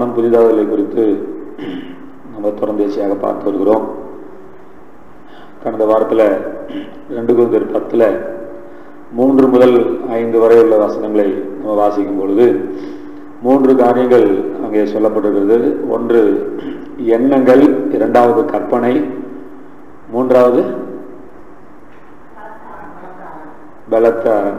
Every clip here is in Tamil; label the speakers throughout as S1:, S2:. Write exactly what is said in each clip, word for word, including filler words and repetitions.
S1: மனம் புதிதாதலை குறித்து நம்ம தொடர்ந்தேசியாக பார்த்து வருகிறோம். கடந்த வாரத்தில் ரெண்டு கொரிந்தியர் பத்தில் மூன்று முதல் ஐந்து வரை உள்ள வசனங்களை நம்ம வாசிக்கும் பொழுது மூன்று காரியங்கள் அங்கே சொல்லப்பட்டிருக்கிறது. ஒன்று எண்ணங்கள், இரண்டாவது கற்பனை, மூன்றாவது பலத்தாரம்.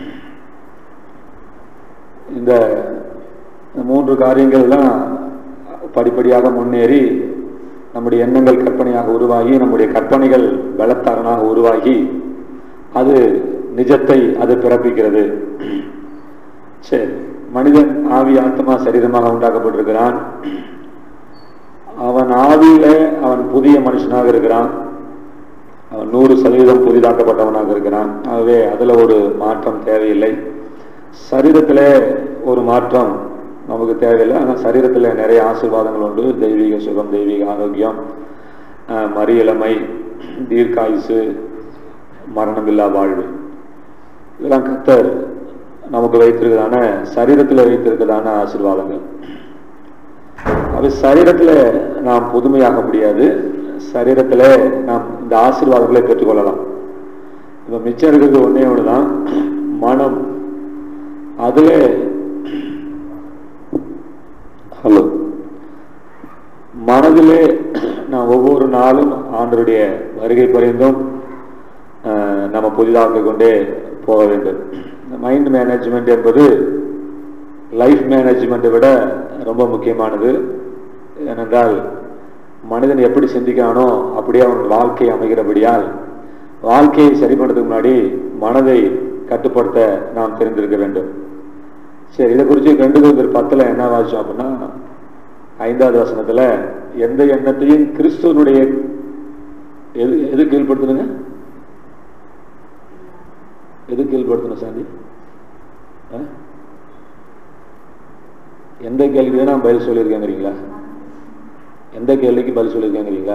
S1: இந்த மூன்று காரியங்கள் தான் படிப்படியாக முன்னேறி நம்முடைய எண்ணங்கள் கற்பனையாக உருவாகி நம்முடைய கற்பனைகள் பலத்தாரனாக உருவாகி அது நிஜத்தை அது பிறப்பிக்கிறது. சரி, மனிதன் ஆவி ஆத்மா சரீரமாக உண்டாக்கப்பட்டிருக்கிறான். அவன் ஆவியில அவன் புதிய மனுஷனாக இருக்கிறான். அவன் நூறு சதவீதம் புதிதாக்கப்பட்டவனாக இருக்கிறான். ஆகவே அதுல ஒரு மாற்றம் தேவையில்லை. சரீரத்தில் ஒரு மாற்றம் நமக்கு தேவையில்லை. ஆனால் சரீரத்தில் நிறைய ஆசீர்வாதங்கள் உண்டு. தெய்வீக சுகம், தெய்வீக ஆரோக்கியம், மறியலமை, தீர்க்காயுசு, மரணமில்லா வாழ்வு, இதெல்லாம் கர்த்தர் நமக்கு வைத்திருக்கிறதான சரீரத்தில் வைத்திருக்கிறதான ஆசீர்வாதங்கள். அது சரீரத்தில் நாம் புதுமையாக முடியாது. சரீரத்தில் நாம் இந்த ஆசீர்வாதங்களை பெற்றுக்கொள்ளலாம். இப்போ மிச்சம் இருக்கிறது ஒன்னே ஒன்று தான், மனம். அதுல ஹலோ மனதிலே நான் ஒவ்வொரு நாளும் ஆண்டவருடைய வருகை பரிந்தும் நம்ம புதிதாக்கிக் கொண்டே போக வேண்டும். மைண்ட் மேனேஜ்மெண்ட் என்பது லைஃப் மேனேஜ்மெண்ட்டை விட ரொம்ப முக்கியமானது. ஏனென்றால் மனிதன் எப்படி சிந்திக்கிறானோ அப்படியே அவன் வாழ்க்கை அமைகிறபடியால் வாழ்க்கையை சரிபடுறதுக்கு முன்னாடி மனதை கட்டுப்படுத்த நாம் தெரிந்திருக்க வேண்டும். சரி, இதை குறித்து ரெண்டு கொரிந்தியர் பத்துல என்ன வாசிச்சோம் அப்படின்னா, ஐந்தாவது வசனத்துல எந்த எண்ணத்தையும் கிறிஸ்துவனுடைய எது எது கீழ்படுத்தணுங்க, எது கீழ்படுத்தணும் சாந்தி? எந்த கேள்விக்கு நான் பதில் சொல்லியிருக்கேங்கிறீங்களா? எந்த கேள்விக்கு பதில் சொல்லியிருக்கேங்கிறீங்களா?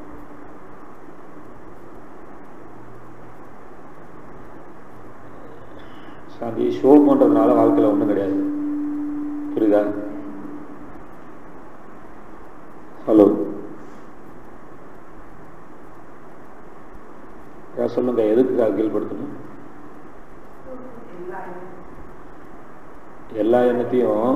S1: சாந்தி, ஷோ பண்றதுனால வாழ்க்கையில் ஒன்றும் கிடையாது. புரியுதா? ஹலோ, சொல்லுங்க, எதுக்கு கீழ்படுத்தணும்? எல்லா எண்ணத்தையும்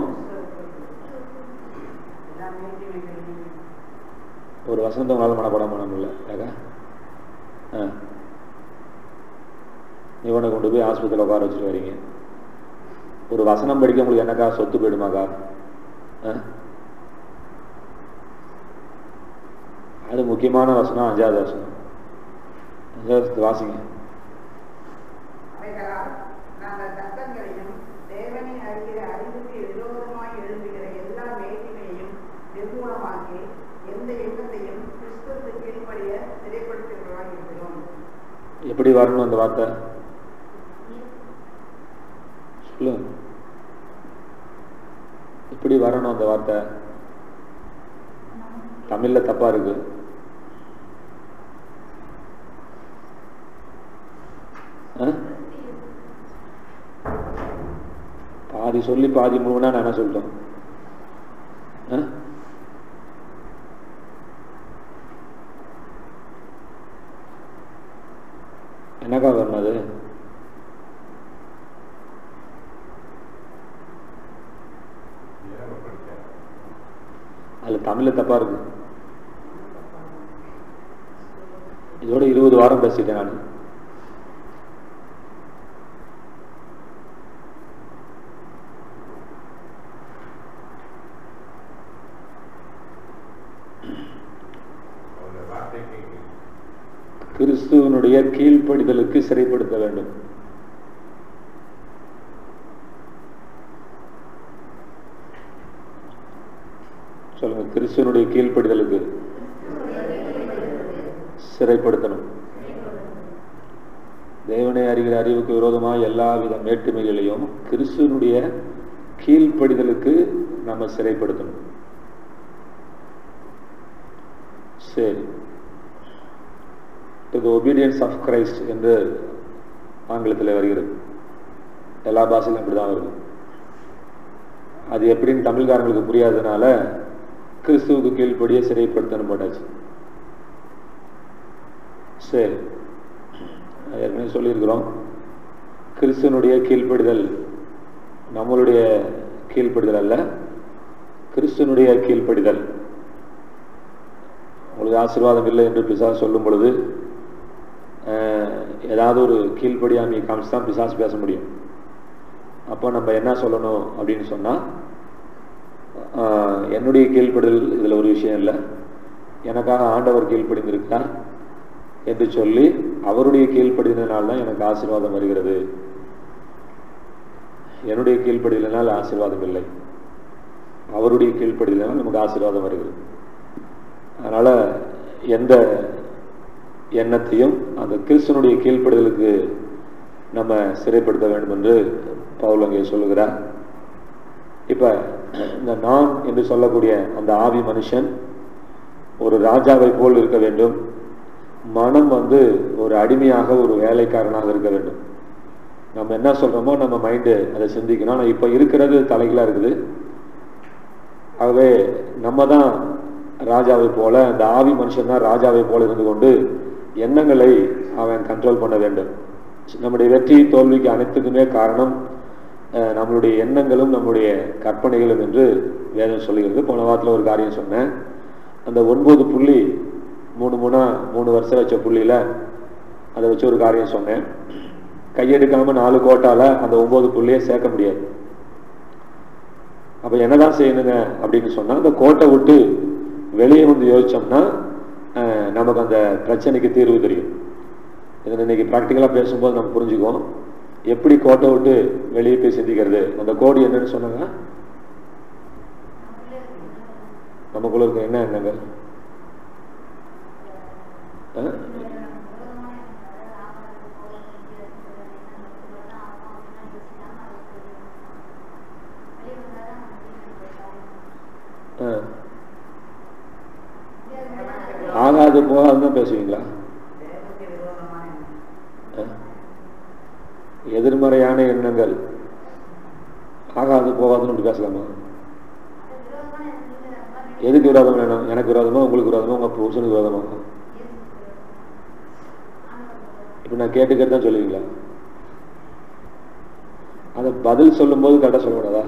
S1: ஒரு வசனத்தை உங்களால் மனப்பாடம் பண்ண முடியல. ஆ, இவனை கொண்டு போய் ஆஸ்பத்திரியில் உட்கார வச்சுட்டு வரீங்க. ஒரு வசனம் படிக்க உங்களுக்கு என்னக்கா சொத்து போயிடுமாக்கா? அது முக்கியமான வசனம், அஞ்சாவது வசனம். அஞ்சாவது வாசிங்க. எப்படி வரணும் அந்த வார்த்தை? சொல்லுங்க, எப்படி வரணும் அந்த வார்த்தை? தமிழ்ல தப்பா இருக்கு. பாதி சொல்லி பாதி முழுவனா நான் என்ன சொல்லிட்டோம்? என்னக்கா வரணும் அது? அதுல தமிழ்ல தப்பா இருக்கு. இதோட இருபது வாரம் பேசிட்டேன் நான். கிறிஸ்துவனுடைய கீழ்ப்படிதலுக்கு சிறைப்படுத்த வேண்டும். சொல்லுங்க, கிறிஸ்துவனுடைய கீழ்ப்படிதலுக்கு சிறைப்படுத்தணும். தேவனை அறிகிற அறிவுக்கு விரோதமாக எல்லா வித மேட்டுமைகளையும் கிறிஸ்துவனுடைய கீழ்ப்படிதலுக்கு நம்ம சிறைப்படுத்தணும். சரி, to the obedience of Christ என்று ஆங்கிலத்தில் வருகிறது. எல்லா பாஷையிலும் அப்படிதான் வருது. அது எப்படின்னு தமிழ்காரங்களுக்கு புரியாததுனால கிறிஸ்துவுக்கு கீழ்ப்படியே சிறைப்படுத்தணும் போட்டாச்சு. சரி, ஏற்கனவே சொல்லியிருக்கிறோம், கிறிஸ்துவனுடைய கீழ்ப்படிதல் நம்மளுடைய கீழ்ப்படிதல் அல்ல, கிறிஸ்துவனுடைய கீழ்ப்படிதல். உங்களுக்கு ஆசீர்வாதம் இல்லை என்று பிசாசு சொல்லும் பொழுது ஏதாவது ஒரு கீழ்ப்படியாமையை காமிச்சு தான் பிசாசு பேச முடியும். அப்போ நம்ம என்ன சொல்லணும் அப்படின்னு சொன்னால், என்னுடைய கீழ்ப்படிதல் இதில் ஒரு விஷயம் இல்லை, எனக்காக ஆண்டவர் கீழ்ப்படிந்திருக்கிறார் என்று சொல்லி அவருடைய கீழ்ப்படினால்தான் எனக்கு ஆசீர்வாதம் வருகிறது. என்னுடைய கீழ்ப்படிதலினால் ஆசீர்வாதம் இல்லை, அவருடைய கீழ்ப்படிதலினால் நமக்கு ஆசீர்வாதம் வருகிறது. அதனால எந்த எண்ணத்தையும் அந்த கிறிஸ்துவனுடைய கீழ்ப்படிதலுக்கு நம்ம சிறைப்படுத்த வேண்டும் என்று பவுல் அங்கே சொல்லுகிறார். இப்ப இந்த நான் என்று சொல்லக்கூடிய அந்த ஆவி மனுஷன் ஒரு ராஜாவை போல் இருக்க வேண்டும், மனம் வந்து ஒரு அடிமையாக ஒரு வேலைக்காரனாக இருக்க வேண்டும். நம்ம என்ன சொல்றோமோ நம்ம மைண்டு அதை சிந்திக்கணும். ஆனால் இப்போ இருக்கிறது தலைகளாக இருக்குது. ஆகவே நம்ம தான் ராஜாவை போல, அந்த ஆவி மனுஷன் தான் ராஜாவை போல இருந்து கொண்டு எண்ணங்களை அவன் கண்ட்ரோல் பண்ண வேண்டும். நம்முடைய வெற்றி தோல்விக்கு அனைத்துக்குமே காரணம் நம்மளுடைய எண்ணங்களும் நம்முடைய கற்பனைகளும் என்று வேதம் சொல்லுகிறது. போன வாரத்தில் ஒரு காரியம் சொன்னேன், அந்த ஒன்பது புள்ளி மூணு மூணா மூணு வருஷம் வச்ச புள்ளியில் அதை வச்சு ஒரு காரியம் சொன்னேன். கையெடுக்காம நாலு கோட்டால அந்த ஒன்பது புள்ளியை சேர்க்க முடியாது. அப்ப என்னதான் செய்யணுங்க அப்படின்னு சொன்னா, அந்த கோட்டை விட்டு வெளியே வந்து யோசிச்சோம்னா நமக்கு அந்த பிரச்சனைக்கு தீர்வு தெரியும். இதை இன்னைக்கு ப்ராக்டிக்கலா பேசும்போது நம்ம புரிஞ்சுக்குவோம் எப்படி கோட்டை விட்டு வெளியே போய் சிந்திக்கிறது. அந்த கோடு என்னன்னு சொன்னாங்க, நமக்குள்ள இருக்க என்ன என்னங்க ஆகாது போகாதுதான் பேசுவீங்களா? எதிர்மறையான எண்ணங்கள் ஆகாது போகாதுன்னு பேசலாமா? எதுக்கு விரோதம் வேணும்? எனக்கு விரோதமா, உங்களுக்கு விரோதமா, உங்க புருஷனுக்கு விரோதமா? இப்ப நான் கேட்டுக்கிட்டு தான் சொல்லுவீங்களா? அதை பதில் சொல்லும் போது கரெக்டா சொல்லக்கூடாதா?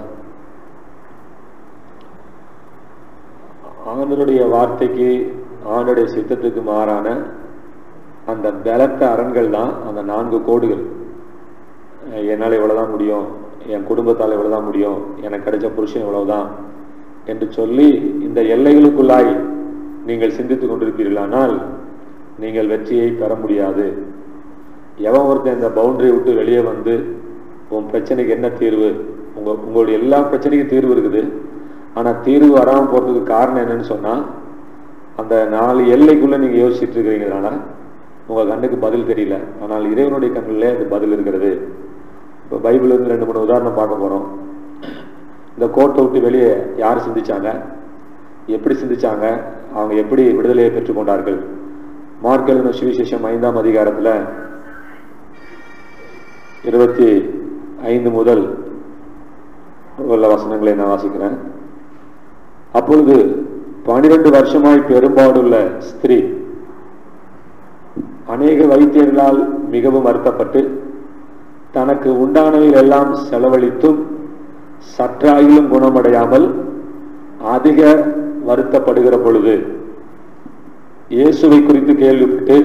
S1: ஆண்டவருடைய வார்த்தைக்கு ஆண்டவருடைய சித்தத்துக்கு மாறான அந்த பலத்த அரண்கள் தான் அந்த நான்கு கோடுகள். என்னால் இவ்வளவுதான் முடியும், என் குடும்பத்தால் இவ்வளவுதான் முடியும், எனக்கு கிடைச்ச புருஷன் இவ்வளவுதான் என்று சொல்லி இந்த எல்லைகளுக்குள்ளாய் நீங்கள் சிந்தித்துக் கொண்டிருப்பீர்களானால் நீங்கள் வெற்றியை பெற முடியாது. எவன் ஒருத்தன் இந்த பவுண்டரி விட்டு வெளியே வந்து உன் பிரச்சனைக்கு என்ன தீர்வு, உங்க உங்களுடைய எல்லா பிரச்சனைக்கும் தீர்வு இருக்குது, ஆனா தீர்வு வராமல் போறதுக்கு காரணம் என்னன்னு சொன்னா அந்த நாலு எல்லைக்குள்ள நீங்க யோசிச்சுட்டு இருக்கிறீங்கனால உங்க கண்ணுக்கு பதில் தெரியல. ஆனால் இறைவனுடைய கண்ணிலே அது பதில் இருக்கிறது. இப்போ பைபிள் இருந்து ரெண்டு மூணு உதாரணம் பார்க்க போறோம். இந்த கோட்டை விட்டு வெளியே யார் சிந்திச்சாங்க, எப்படி சிந்திச்சாங்க, அவங்க எப்படி விடுதலையை பெற்றுக்கொண்டார்கள்? மார்க் எழுதின சுவிசேஷம் ஐந்தாம் அதிகாரத்துல இருபத்தி ஐந்து முதல் உள்ள வசனங்களை நான் வாசிக்கிறேன். அப்பொழுது பனிரெண்டு வருஷமாய் பெரும்பாடுள்ள ஸ்திரீ அநேக வைத்தியர்களால் மிகவும் வருத்தப்பட்டு தனக்கு உண்டானவைகள் எல்லாம் செலவழித்தும் சற்றாயிலும் குணமடையாமல் அதிக வருத்தப்படுகிற பொழுது இயேசுவை குறித்து கேள்விப்பட்டு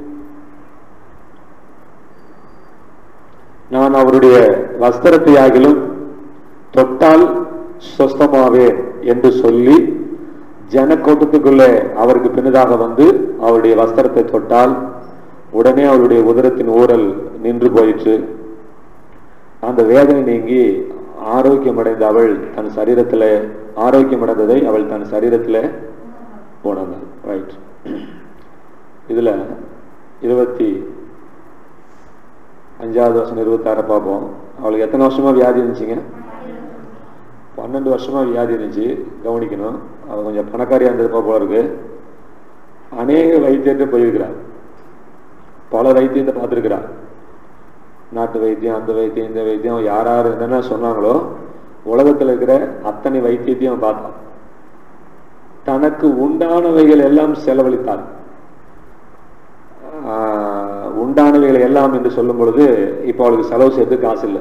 S1: நான் அவருடைய வஸ்திரத்தை ஆகிலும் தொட்டால் சொஸ்தமாவேன் என்று சொல்லி ஜனக்கூட்டத்துக்குள்ளே அவருக்கு பின்னதாக வந்து அவருடைய வஸ்திரத்தை தொட்டால் உடனே அவருடைய உதரத்தின் ஊரல் நின்று போயிற்று. அந்த வேதனை நீங்கி ஆரோக்கியமடைந்த அவள் தன் சரீரத்தில் ஆரோக்கியமடைந்ததை அவள் தன் சரீரத்தில் உணர்ந்தாள். ரைட். இதுல இருபத்தி அஞ்சாவது வருஷம் இருபத்தி ஆறு பார்ப்போம். அவளுக்கு எத்தனை வருஷமா வியாதி இருந்துச்சுங்க? பன்னெண்டு வருஷமா வியாதி இருந்துச்சு. கவனிக்கணும், அவ கொஞ்சம் பணக்காரியா இருந்ததுப்பா போல இருக்கு. அநேக வைத்தியத்தை போயிருக்கிறார், பல வைத்தியத்தை பார்த்துருக்கிறார். நாட்டு வைத்தியம், அந்த வைத்தியம், இந்த வைத்தியம், யார் யார் என்னென்ன சொன்னாங்களோ உலகத்தில் இருக்கிற அத்தனை வைத்தியத்தையும் பார்த்தான். தனக்கு உண்டானவைகள் எல்லாம் செலவழித்தார். உண்டானவைகள் எல்லாம் என்று சொல்லும் பொழுது இப்போ அவளுக்கு செலவு செய்து காசு இல்லை.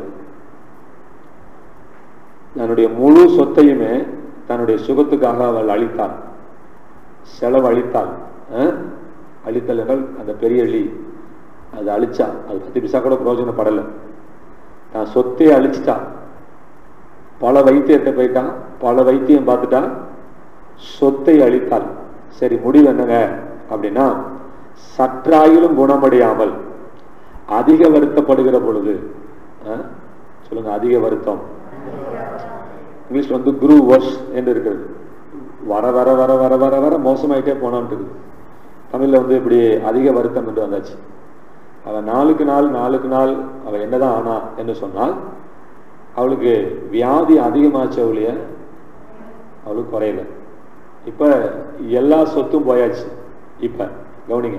S1: தன்னுடைய முழு சொத்தையுமே தன்னுடைய சுகத்துக்காக அவள் அளித்தாள், செலவு அளித்தாள். அளித்தல் என்றால் அந்த பெரிய அழி, அது அழிச்சா, அது பத்து பிசா கூட பிரயோஜனப்படலை. நான் சொத்தை அழிச்சிட்டா, பல வைத்தியத்தை போயிட்டான், பல வைத்தியம் பார்த்துட்டான், சொத்தை அழித்தாள். சரி, முடிவு என்னங்க அப்படின்னா, சற்றாயிலும் குணமடையாமல் அதிக வருத்தப்படுகிற பொழுது, சொல்லுங்க, அதிக வருத்தம், இங்கிலீஷ் வந்து குரு வர்ஸ் என்று இருக்கிறது. வர வர வர வர வர வர மோசமாயிட்டே போனான்னு இருக்குது. தமிழ்ல வந்து இப்படி அதிக வருத்தம் என்று வந்தாச்சு. அவன் நாளுக்கு நாள் நாளுக்கு நாள் அவள் என்னதான் ஆனா என்று சொன்னால், அவளுக்கு வியாதி அதிகமாச்சு, அவளைய அவளுக்கு குறையல. இப்ப எல்லா சொத்தும் போயாச்சு. இப்ப கவனிங்க,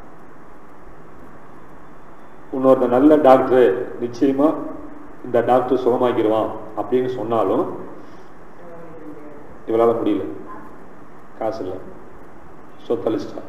S1: இன்னொருத்த நல்ல டாக்டர் நிச்சயமா இந்த டாக்டர் சுகமாக்கிடுவான் அப்படின்னு சொன்னாலும் இவளால முடியல, காசு இல்லை, சொத்தளிச்சிட்டா.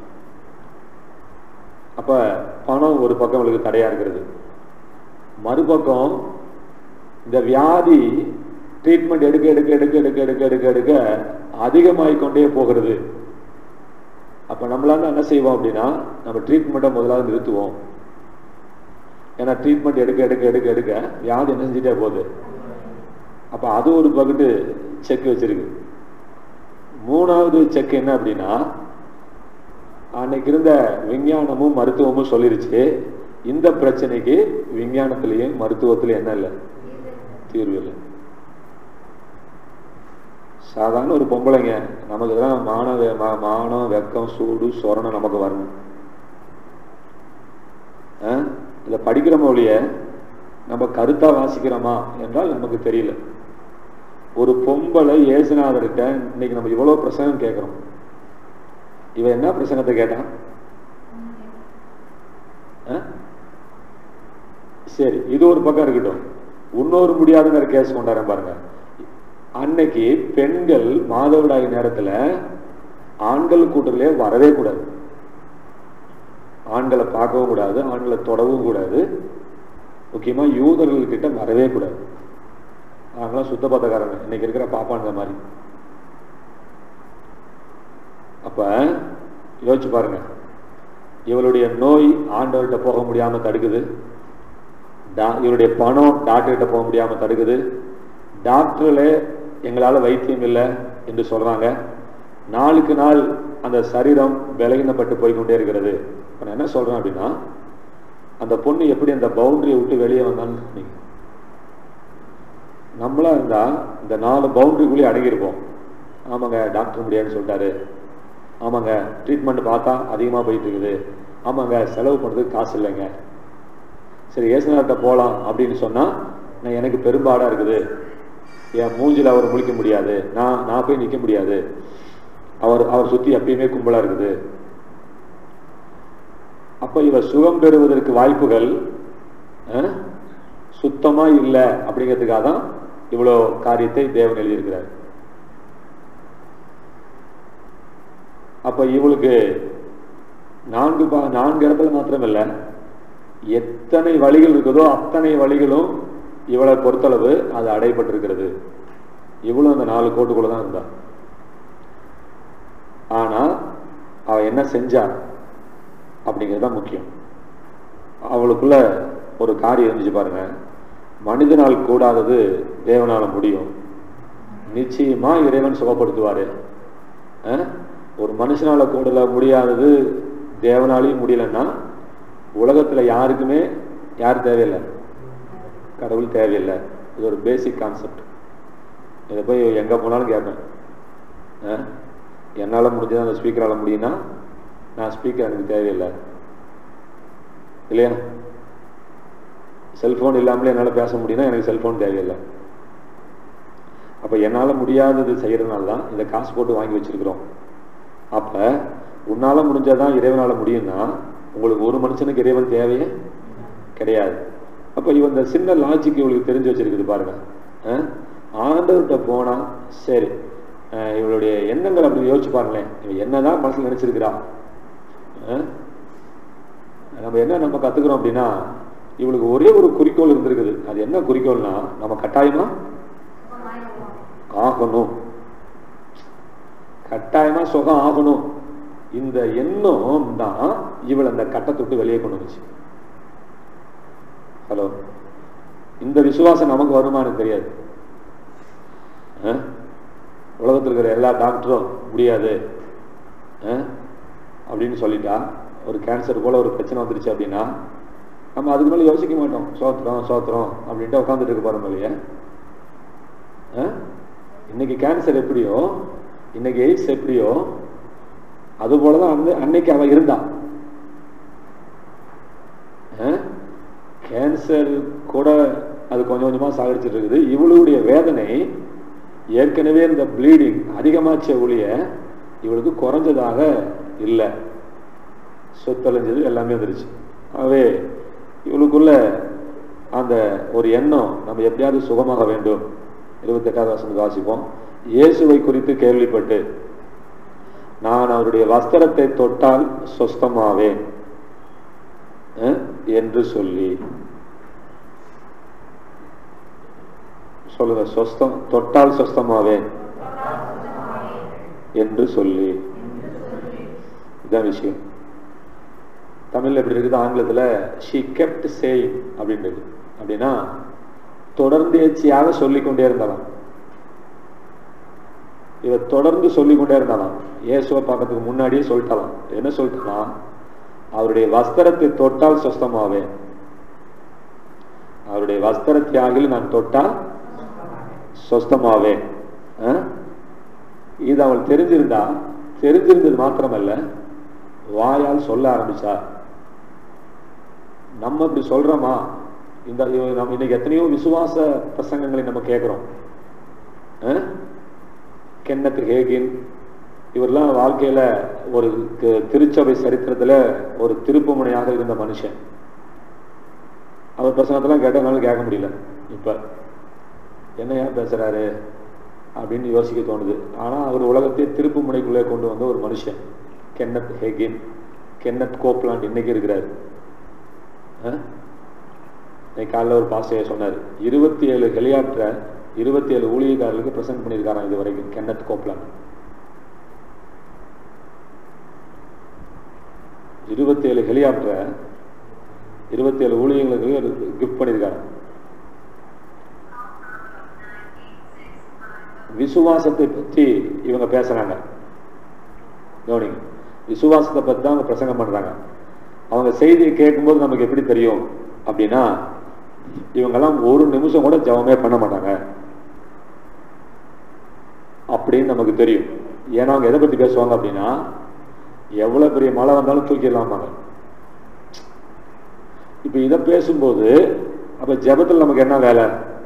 S1: அப்ப பணம் ஒரு பக்கம் அவளுக்கு தடையா இருக்கிறது. மறுபக்கம் இந்த வியாதி ட்ரீட்மெண்ட் எடுக்க எடுக்க எடுக்க எடுக்க எடுக்க எடுக்க எடுக்க அதிகமாகிக்கொண்டே போகிறது. அப்ப நம்மளால என்ன செய்வோம் அப்படின்னா, நம்ம ட்ரீட்மெண்ட்டை முதலாவது நிறுத்துவோம். ஏன்னா ட்ரீட்மெண்ட் எடுக்க எடுக்க எடுக்க எடுக்க வியாதி என்ன செஞ்சுட்டே போகுது. அப்ப அது ஒரு பக்கத்து செக் வச்சிருக்கு. மூணாவது செக் என்ன அப்படின்னா, அன்னைக்கு இருந்த விஞ்ஞானமும் மருத்துவமும் சொல்லிருச்சு, இந்த பிரச்சனைக்கு விஞ்ஞானத்திலையும் மருத்துவத்திலையும் என்ன இல்லை, தீர்வு இல்லை. சாதாரண ஒரு பொம்பளைங்க, நமக்கு தான் மான மானம் வெக்கம் சூடு சொரணம் நமக்கு வரணும். இதை படிக்கிற மொழிய நம்ம கருத்தா வாசிக்கிறோமா என்றால் நமக்கு தெரியல. ஒரு பொம்பளை இயேசுநாதர்கிட்ட இன்னைக்கு நம்ம இவ்வளவு பிரசங்கம் கேட்கிறோம். இவன் என்ன பிரசங்கத்தை கேட்டான்? சரி, இது ஒரு பக்கம் இருக்கட்டும். இன்னொரு முடியாதுங்கிற கேஸ் கொண்டாடுறேன் பாருங்க. அன்னைக்கு பெண்கள் மாதவிடாய் நேரத்துல ஆண்கள் கூட்டத்திலே வரவே கூடாது, ஆண்களை பார்க்கவும் கூடாது, ஆண்களை தொடவும் கூடாது, முக்கியமா யூதர்கள் கிட்ட வரவே கூடாது. அவங்களாம் சுத்த பத்தக்காரங்க, இன்னைக்கு இருக்கிற பாப்பான்ற மாதிரி. அப்ப யோசிச்சு பாருங்க, இவளுடைய நோய் ஆண்டவர்கிட்ட போக முடியாம தடுக்குது, இவருடைய பணம் டாக்டர்கிட்ட போக முடியாம தடுக்குது, டாக்டர்களே எங்களால வைத்தியம் இல்லை என்று சொல்றாங்க. நாளுக்கு நாள் அந்த சரீரம் பலகீனப்பட்டு போய்கொண்டே இருக்கிறது. நான் என்ன சொல்றேன் அப்படின்னா, அந்த பொண்ணு எப்படி அந்த பவுண்டரியை விட்டு வெளியே வந்தான்னு சொன்னீங்க. நம்மளா இருந்தா இந்த நாலு பவுண்டரிக்குள்ளேயே அடங்கியிருப்போம். ஆமாங்க, டாக்டர் முடியாதுன்னு சொல்லிட்டாரு, ஆமாங்க ட்ரீட்மெண்ட் பார்த்தா அதிகமாக போயிட்டு இருக்குது, ஆமாங்க செலவு பண்ணுறதுக்கு காசு இல்லைங்க, சரி ஏசுநாதர்கிட்ட போகலாம் அப்படின்னு சொன்னா நான் எனக்கு பெரும்பாடா இருக்குது, என் மூஞ்சில் அவர் முழிக்க முடியாது, நான் நான் போய் நிற்க முடியாது, அவர் அவர் சுற்றி எப்பயுமே கும்பலா இருக்குது. அப்ப இவர் சுகம் பெறுவதற்கு வாய்ப்புகள் சுத்தமா இல்லை. அப்படிங்கிறதுக்காக தான் இவ்வளோ காரியத்தை தேவன் எழுதியிருக்கிறார். அப்ப இவளுக்கு நான்கு பா நான்கு இடத்துல மாத்திரமில்லை, எத்தனை வழிகள் இருக்குதோ அத்தனை வழிகளும் இவளை பொறுத்தளவு அது அடைபட்டிருக்கிறது. இவ்வளவு அந்த நாலு கோட்டுக்குள்ள தான் இருந்தா. ஆனா அவ என்ன செஞ்சா அப்படிங்கிறது தான் முக்கியம். அவளுக்குள்ள ஒரு காரியம் இருந்துச்சு பாருங்க, மனிதனால் கூடாதது தேவனால முடியும். நிச்சயமா இறைவன் சுகப்படுத்துவாரு. ஒரு மனுஷனால கூடல முடியாதது தேவனாலையும் முடியலன்னா உலகத்துல யாருக்குமே யார் தேவையில்லை, கடவுள் தேவையில்லை. இது ஒரு பேசிக் கான்செப்ட். இதை போய் எங்க போனாலும் கேட்பேன், என்னால முடிஞ்சது அந்த ஸ்பீக்கரால முடியும்னா நான் ஸ்பீக்கர் எனக்கு தேவையில்லை இல்லையா? செல்போன் இல்லாமலே என்னால் பேச முடியும்னா எனக்கு செல்போன் தேவையில்லை. அப்ப என்னால முடியாதது செய்யறதுனால தான் இந்த காசு போட்டு வாங்கி வச்சிருக்கிறோம். அப்ப உன்னால முடிஞ்சாதான் இறைவனால முடியும்னா உங்களுக்கு ஒரு மனுஷனுக்கு இறைவன் தேவையே கிடையாது. அப்ப இவன் இந்த சின்ன லாஜிக் இவளுக்கு தெரிஞ்சு வச்சிருக்குது பாருங்க. ஆண்டவர்கிட்ட போனா சரி, இவளுடைய எண்ணங்கள் அப்படி யோசிச்சு பாருங்களேன், இவன் என்னதான் மனசுல நினைச்சிருக்கிறா, நம்ம என்ன நம்ம கத்துக்கிறோம் அப்படின்னா, இவளுக்கு ஒரே ஒரு குறிக்கோள் இருந்திருக்குது. அது என்ன குறிக்கோள்னா, நம்ம கட்டாயமா ஆகணும், கட்டாயமா சுகம் ஆகணும். இந்த எண்ணம் தான் இவள் அந்த கட்டத்தை விட்டு வெளியே கொண்டு வந்துச்சு. ஹலோ, இந்த விசுவாசம் நமக்கு வருமானு தெரியாது. உலகத்தில் இருக்கிற எல்லா டாக்டரும் முடியாது அப்படின்னு சொல்லிட்டா, ஒரு கேன்சர் போல ஒரு பிரச்சனை வந்துருச்சு அப்படின்னா நம்ம அதுக்கு மேலே யோசிக்க மாட்டோம். சோத்திரம் சோத்திரம் அப்படின்ட்டு உட்காந்துட்டு இருக்க போறோம் இல்லையா? இன்னைக்கு கேன்சர் எப்படியோ, இன்னைக்கு எய்ட்ஸ் எப்படியோ, அது போலதான் வந்து அன்னைக்கு அவ இருந்தா. கேன்சர் கூட அது கொஞ்சம் கொஞ்சமா சாகடிச்சிட்டு இருக்குது. இவளுடைய வேதனை ஏற்கனவே இந்த ப்ளீடிங் அதிகமாச்ச ஒழிய இவளுக்கு குறைஞ்சதாக இல்லை. சொத்தலைஞ்சது எல்லாமே வந்துருச்சு. ஆகவே இவளுக்குள்ள அந்த ஒரு எண்ணம், நம்ம எப்படியாவது சுகமாக வேண்டும். இருபத்தி எட்டாவது வசனத்தை வாசிப்போம். இயேசுவை குறித்து கேள்விப்பட்டு நான் அவருடைய வஸ்திரத்தை தொட்டால் சொஸ்தமாவேன் என்று சொல்லி, சொல்லுங்க, சொஸ்தம், தொட்டால் சொஸ்தமாவேன் என்று சொல்லி. இதான் விஷயம். தமிழ்ல எப்படி இருக்குது, ஆங்கிலத்துல she kept saying அப்படின்றது. அப்படின்னா தொடர்ந்தேச்சியாக சொல்லிக்கொண்டே இருந்தாலும், இவ தொடர்ந்து சொல்லிக்கொண்டே இருந்தாலும், இயேசுவை பார்க்கறதுக்கு முன்னாடியே சொல்லிட்டாலாம். என்ன சொல்லிட்டாலாம்? அவருடைய வஸ்திரத்தை தொட்டால் சொஸ்தமாவேன், அவருடைய வஸ்திர தியாகில் நான் தொட்டால் சொஸ்தமாவேன். இது அவள் தெரிஞ்சிருந்தா, தெரிஞ்சிருந்தது மாத்திரமல்ல, வாயால் சொல்ல ஆரம்பிச்சா. நம்ம இப்படி சொல்றோமா? இந்த நம்ம இன்னைக்கு எத்தனையோ விசுவாச பிரசங்கங்களை நம்ம கேட்கிறோம். கென்னத் ஹேகின் இவரெல்லாம் வாழ்க்கையில ஒரு திருச்சபை சரித்திரத்துல ஒரு திருப்பு முனையாக இருந்த மனுஷன். அவர் பிரசங்கத்தெல்லாம் கேட்டனாலும் கேட்க முடியல. இப்ப என்ன ஏன் பேசுறாரு அப்படின்னு யோசிக்க தோணுது. ஆனா அவர் உலகத்தை திருப்பு முனைக்குள்ளே கொண்டு வந்த ஒரு மனுஷன் கென்னத் ஹேகின். கென்னத் கோப்லாண்ட் இன்னைக்கு இருக்கிறாரு. காலையில் ஒரு பாஸ்டர் சொன்னார், இருபத்தி ஏழு ஹெலிகாப்டரை இருபத்தி ஏழு ஊழியக்காரர்களுக்கு பிரசன்ட் பண்ணியிருக்காராம் இது வரைக்கும் கென்னத் கோப்லாண்ட். இருபத்தி ஏழு ஹெலிகாப்டரை இருபத்தி ஏழு ஊழியர்களுக்கு கிஃப்ட் பண்ணியிருக்காரு. விசுவாசத்தை பற்றி இவங்க பேசுறாங்க. கவனிங்க, விசுவாசத்தை பற்றி தான் அவங்க பிரசங்கம் பண்றாங்க. அவங்க செய்தியை கேட்கும்போது நமக்கு எப்படி தெரியும் அப்படின்னா, இவங்கெல்லாம் ஒரு நிமிஷம் கூட ஜெபமே பண்ண மாட்டாங்க அப்படின்னு நமக்கு தெரியும். ஏன்னா அவங்க எதை பத்தி பேசுவாங்க அப்படின்னா, எவ்வளவு பெரிய மழை வந்தாலும் தூக்கிடலாமாங்க. இப்ப இதை பேசும்போது அப்ப ஜெபத்தில் நமக்கு என்ன வேலை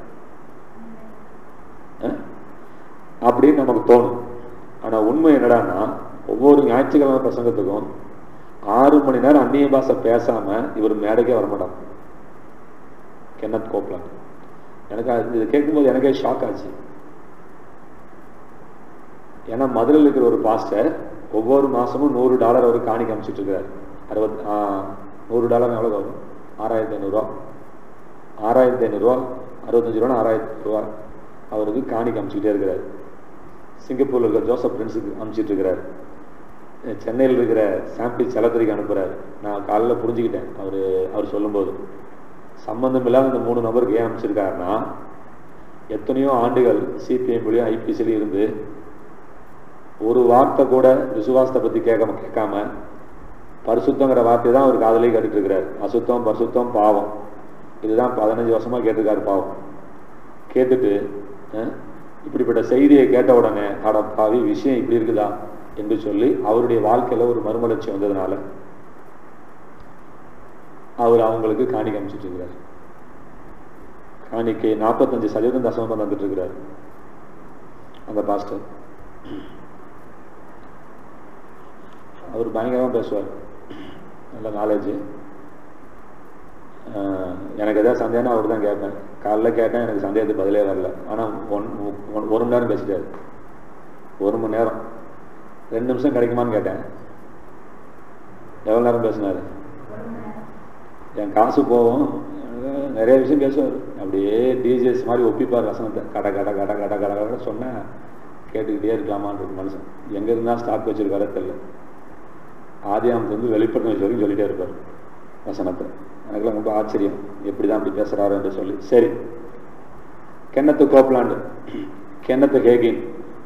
S1: அப்படின்னு நமக்கு தோணும். ஆனா உண்மை என்னடான்னா, ஒவ்வொரு ஞாயிற்றுக்கிழமை பிரசங்கத்துக்கும் ஆறு மணி நேரம் அந்நிய பாஷை பேசாம இவர் மேடைக்கே வரமாட்டாங்க. Kenneth Copeland. எனக்கு இது கேட்கும்போது எனக்கே ஷாக் ஆச்சு. ஏன்னா மதுரையில் இருக்கிற ஒரு பாஸ்டர் ஒவ்வொரு மாசமும் நூறு டாலர் அவர் காணிக்க அமைச்சிட்டு இருக்கிறார். அறுபத் நூறு டாலர் எவ்வளவு வரும்? ஆறாயிரத்தி ஐநூறுரூவா ஆறாயிரத்தி ஐநூறுரூவா அறுபத்தஞ்சு ரூபா ஆறாயிரத்தி ரூபா அவருக்கு காணிக்க அமைச்சிக்கிட்டே இருக்கிறார். சிங்கப்பூர்ல இருக்கிற ஜோசப் பிரின்ஸுக்கு அமைச்சிட்டு இருக்கிறார். சென்னையில் இருக்கிற சாம்பி செலத்திரிக்கு அனுப்புறாரு. நான் காலையில் புரிஞ்சுக்கிட்டேன் அவர் அவர் சொல்லும்போது. சம்பந்தம் இல்லாத இந்த மூணு நபருக்கு ஏன் அமைச்சிருக்காருன்னா, எத்தனையோ ஆண்டுகள் சிபிஎம்லையும் ஐபிசிலையும் இருந்து ஒரு வார்த்தை கூட விசுவாசத்தை பத்தி கேட்காம கேட்காம பரிசுத்தங்கிற வார்த்தை தான் அவர் காதலே கேட்டுட்டு இருக்கிறார். அசுத்தம், பரிசுத்தம், பாவம், இதுதான் பதினஞ்சு வருஷமா கேட்டிருக்காரு. பாவம் கேட்டுட்டு இப்படிப்பட்ட செய்தியை கேட்ட உடனே, அட பாவி, விஷயம் இப்படி இருக்குதா என்று சொல்லி அவருடைய வாழ்க்கையில ஒரு மறுமலர்ச்சி வந்ததுனால அவர் அவங்களுக்கு காணிக்கை அமைச்சிட்டு இருக்கிறார். காணிக்கை நாற்பத்தஞ்சு சதவீதம் தசமம் வந்துட்டு இருக்கிறார் அந்த பாஸ்டர். அவர் பயங்கரமா பேசுவார், நல்ல நாலேஜ். எனக்கு எதாவது சந்தேகம்னா அவர் தான் கேட்பேன். காலைல கேட்டேன், எனக்கு சந்தேகத்துக்கு பதிலே வரல. ஆனால் ஒன் ஒரு மணி நேரம் பேசிட்டாரு. ஒரு மணி நேரம். ரெண்டு நிமிஷம் கிடைக்குமான்னு கேட்டேன். எவ்வளோ நேரம் பேசினார்? என் காசு போகும், நிறைய விஷயம் பேசுவார். அப்படியே டிஜிஎஸ் மாதிரி ஒப்பிப்பார் வசனத்தை. கடை கடை கடை கடை கடை கடை சொன்னேன், கேட்டுக்கிட்டே இருக்கலாமான்னு மனுஷன். எங்கே இருந்தால் ஸ்டாக் வச்சுருக்காரே தெரியல. ஆதியாமத்துலேருந்து வெளிப்படுத்தின வரைக்கும் சொல்லிகிட்டே இருப்பார் வசனத்தை. எனக்குலாம் ரொம்ப ஆச்சரியம், எப்படி தான் அப்படி பேசுகிறாரு என்று சொல்லி. சரி, கென்னத்து கோப்லாண்டு, கென்னத்து ஹேகின்,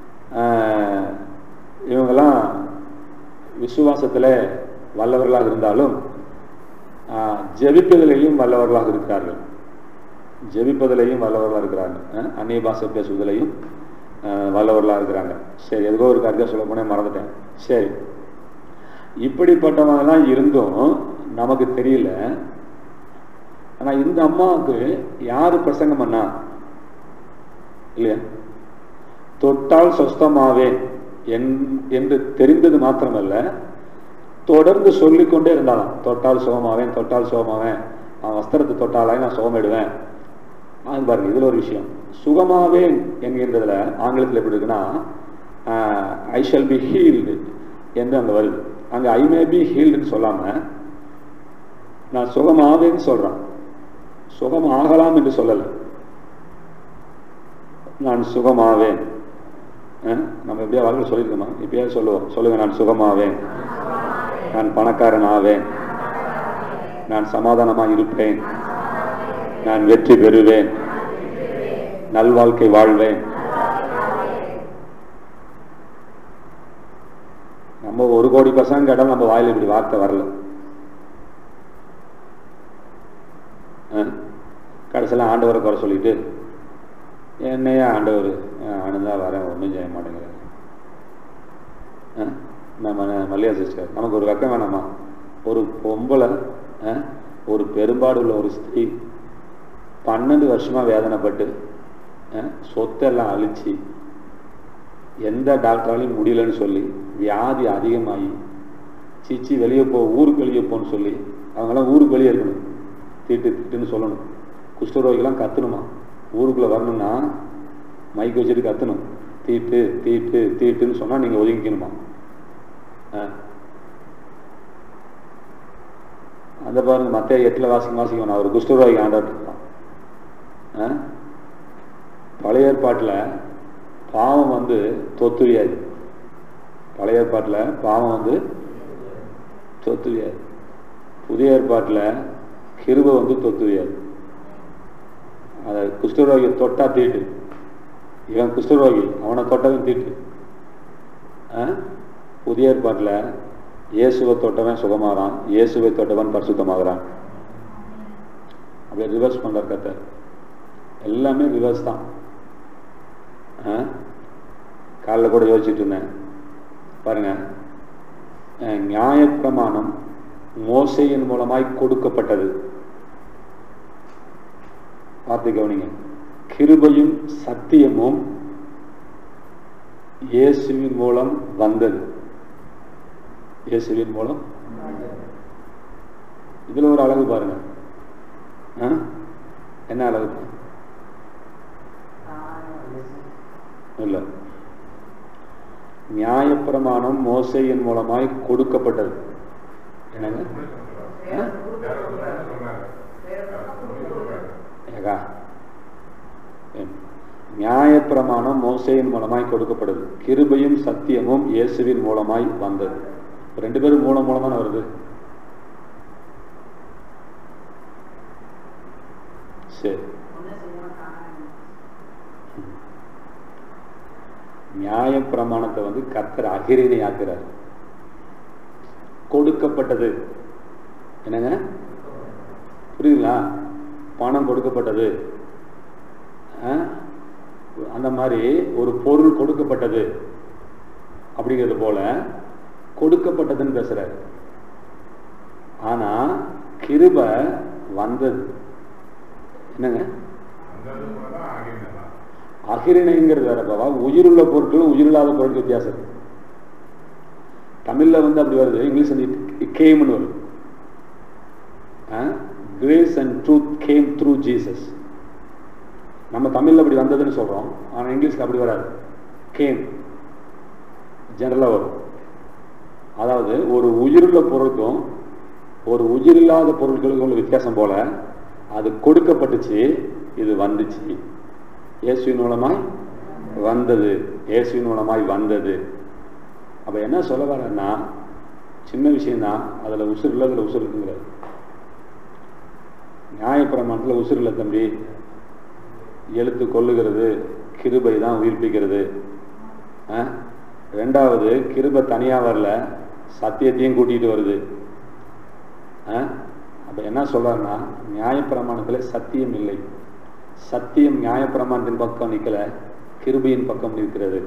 S1: இவங்கெல்லாம் விசுவாசத்தில் வல்லவர்களாக இருந்தாலும் ஜெபிப்பதிலையும் வல்லவர்களாக இருக்கிறார்கள். ஜெபிப்பதிலையும் வல்லவர்களாக இருக்கிறார்கள். அந்நிய பாஷை பேசுவதிலையும் வல்லவர்களாக இருக்கிறாங்க. சரி, எதுக்கோ ஒரு கருத்தை சொல்ல போனே மறந்துட்டேன். சரி, இப்படிப்பட்டவங்கெல்லாம் இருந்தும் நமக்கு தெரியல. ஆனால் இந்த அம்மாவுக்கு யாரு பிரசங்கம் பண்ணா இல்லையா? தொட்டால் சொஸ்தமாவேன் என்று தெரிந்தது மாத்திரமல்ல, தொடர்ந்து சொல்லிக்கொண்டே இருந்தாலும் தொட்டால் சுகமாவேன், தொட்டால் சுகமாவேன், அவன் வஸ்திரத்தை தொட்டாலே நான் சுகமிடுவேன். அது பாருங்க, இதுல ஒரு விஷயம். சுகமாவேன் என்கின்றதுல ஆங்கிலத்தில் எப்படி இருக்குன்னா ஐ ஷல் பி ஹீல்டு என்று அங்கே வருது. அங்கே ஐ மே பி ஹீல்டுன்னு சொல்லாம நான் சுகமாவேன்னு சொல்றான். சுகம் ஆகலாம் என்று சொல்லலை, நான் சுகமாவேன். நம்ம எப்படியா வாழ்க்கை சொல்லியிருக்கோமா? இப்பயே சொல்லுவோம். சொல்லுங்க, நான் சுகமாவேன், நான் பணக்காரன் ஆவேன், நான் சமாதானமாக இருப்பேன், நான் வெற்றி பெறுவேன், நல்வாழ்க்கை வாழ்வேன். நம்ம ஒரு கோடி பசங்க கேட்டாலும் நம்ம வாயில இப்படி வார்த்தை வரல. கடைசியில் ஆண்டவரை குறை சொல்லிட்டு என்னையா ஆண்டவர் ஆனந்தா வரேன், ஒன்றும் செய்ய மாட்டேங்கிறார். நம்ம மல்லிகா சிஸ்டர், நமக்கு ஒரு வெக்கம் வேணாமா? ஒரு பொம்பளை, ஒரு பெரும்பாடு உள்ள ஒரு ஸ்திரீ பன்னெண்டு வருஷமா வேதனைப்பட்டு சொத்தெல்லாம் அழிச்சு எந்த டாக்டராலையும் முடியலன்னு சொல்லி வியாதி அதிகமாகி சீச்சி வெளியே போ, ஊருக்கு வெளியே போன்னு சொல்லி அவங்கெல்லாம் ஊருக்கு வெளியே இருக்கணும், தீட்டு தீட்டுன்னு சொல்லணும். குஷ்டரோகிகளாம் கத்தணுமா, ஊருக்குள்ளே வரணும்னா மைக் வச்சுட்டு கத்தணும், தீட்டு தீட்டு தீட்டுன்னு சொன்னால் நீங்கள் ஒதுங்கிக்கணுமா? அந்த பாருங்க, மற்ற எட்டில் வாசிக்க வாசிக்கணும். அவர் குஷ்டரோகி ஆண்டவர் இருப்பான். பழைய ஏற்பாட்டில் பாவம் வந்து தொத்துவியாது. பழைய ஏற்பாட்டில் பாவம் வந்து தொத்துவியாது. புதிய ஏற்பாட்டில் கிருபை வந்து தொத்துவியாது. அதை குஷ்டரோகி தொட்டா தீட்டு. இவன் குஷ்டரோகி, அவனை தொட்டவன் தீட்டு. புதிய ஏற்பாட்டில் இயேசுவை தொட்டவன் சுகமாகறான், இயேசுவை தொட்டவன் பரிசுத்தமாகறான். அப்படியே ரிவர்ஸ் பண்றார் கர்த்தர். எல்லாமே ரிவர்ஸ் தான். காலைல கூட யோசிச்சுட்டு இருந்தேன் பாருங்க, நியாயப்பிரமாணம் மோசையின் மூலமாய் கொடுக்கப்பட்டது. பார்த்து கவனிங்க, கிருபையும் சத்தியமும் இயேசுவின் மூலம் வந்தது. இயேசுவின் மூலம். இதுல ஒரு அழகு பாருங்க. என்ன அழகு? இல்ல, நியாயப்பிரமாணம் மோசையின் மூலமாய் கொடுக்கப்பட்டது. என்னங்க? நியாயப்பிரமாணம் மோசையின் மூலமாய் கொடுக்கப்படுது, கிருபையும் சத்தியமும் இயேசுவின் மூலமாய் வந்தது. ரெண்டு பேரும் மூலம் மூலமா வருது. சரி, நியாய பிரமாணத்தை வந்து கர்த்தர் அகிரிணை ஆக்குறார். கொடுக்கப்பட்டது என்னங்க? புரியுதுங்களா? பணம் கொடுக்கப்பட்டது, அந்த மாதிரி ஒரு பொருள் கொடுக்கப்பட்டது அப்படிங்கிறது போல கொடுக்கப்பட்டதுன்னு பேசுறாரு. ஆனா கிருபை வந்தது. என்னங்க? அகிரிணைங்கிறது வேற பாவா. உயிருள்ள பொருட்களும் உயிரில்லாத பொருட்கள் வித்தியாசம். தமிழ்ல வந்து அப்படி வருது, இங்கிலீஷ் வந்து கேம்னு வருது.
S2: Grace and truth came through Jesus. நம்ம தமிழில் அப்படி வந்ததுன்னு சொல்கிறோம், ஆனால் இங்கிலீஷில் அப்படி வராது. கேம் ஜெனரலாக வரும். அதாவது ஒரு உயிருள்ள பொருளுக்கும் ஒரு உயிரில்லாத பொருட்களுக்கும் உள்ள வித்தியாசம் போல அது கொடுக்கப்பட்டுச்சு, இது வந்துச்சு. இயேசுவின் மூலமாய் வந்தது, இயேசுவின் மூலமாய் வந்தது. அப்போ என்ன சொல்ல வரேன்னா, சின்ன விஷயம்தான், அதில் உசுர் இல்லை, அதில் உசுர் இருக்குங்கிறது. நியாயப்பிரமாணத்தில் உசுர் இல்லை தம்பி, எழுத்து கொள்ளுகிறது, கிருபை தான் உயிர்ப்பிக்கிறது. ரெண்டாவது, கிருபை தனியாக வரல, சத்தியத்தையும் கூட்டிகிட்டு வருது. அப்போ என்ன சொல்றாருன்னா, நியாயப்பிரமாணத்தில் சத்தியம் இல்லை, சத்தியம் நியாயப்பிரமாணத்தின் பக்கம் நிற்கல, கிருபையின் பக்கம் நிற்கிறது.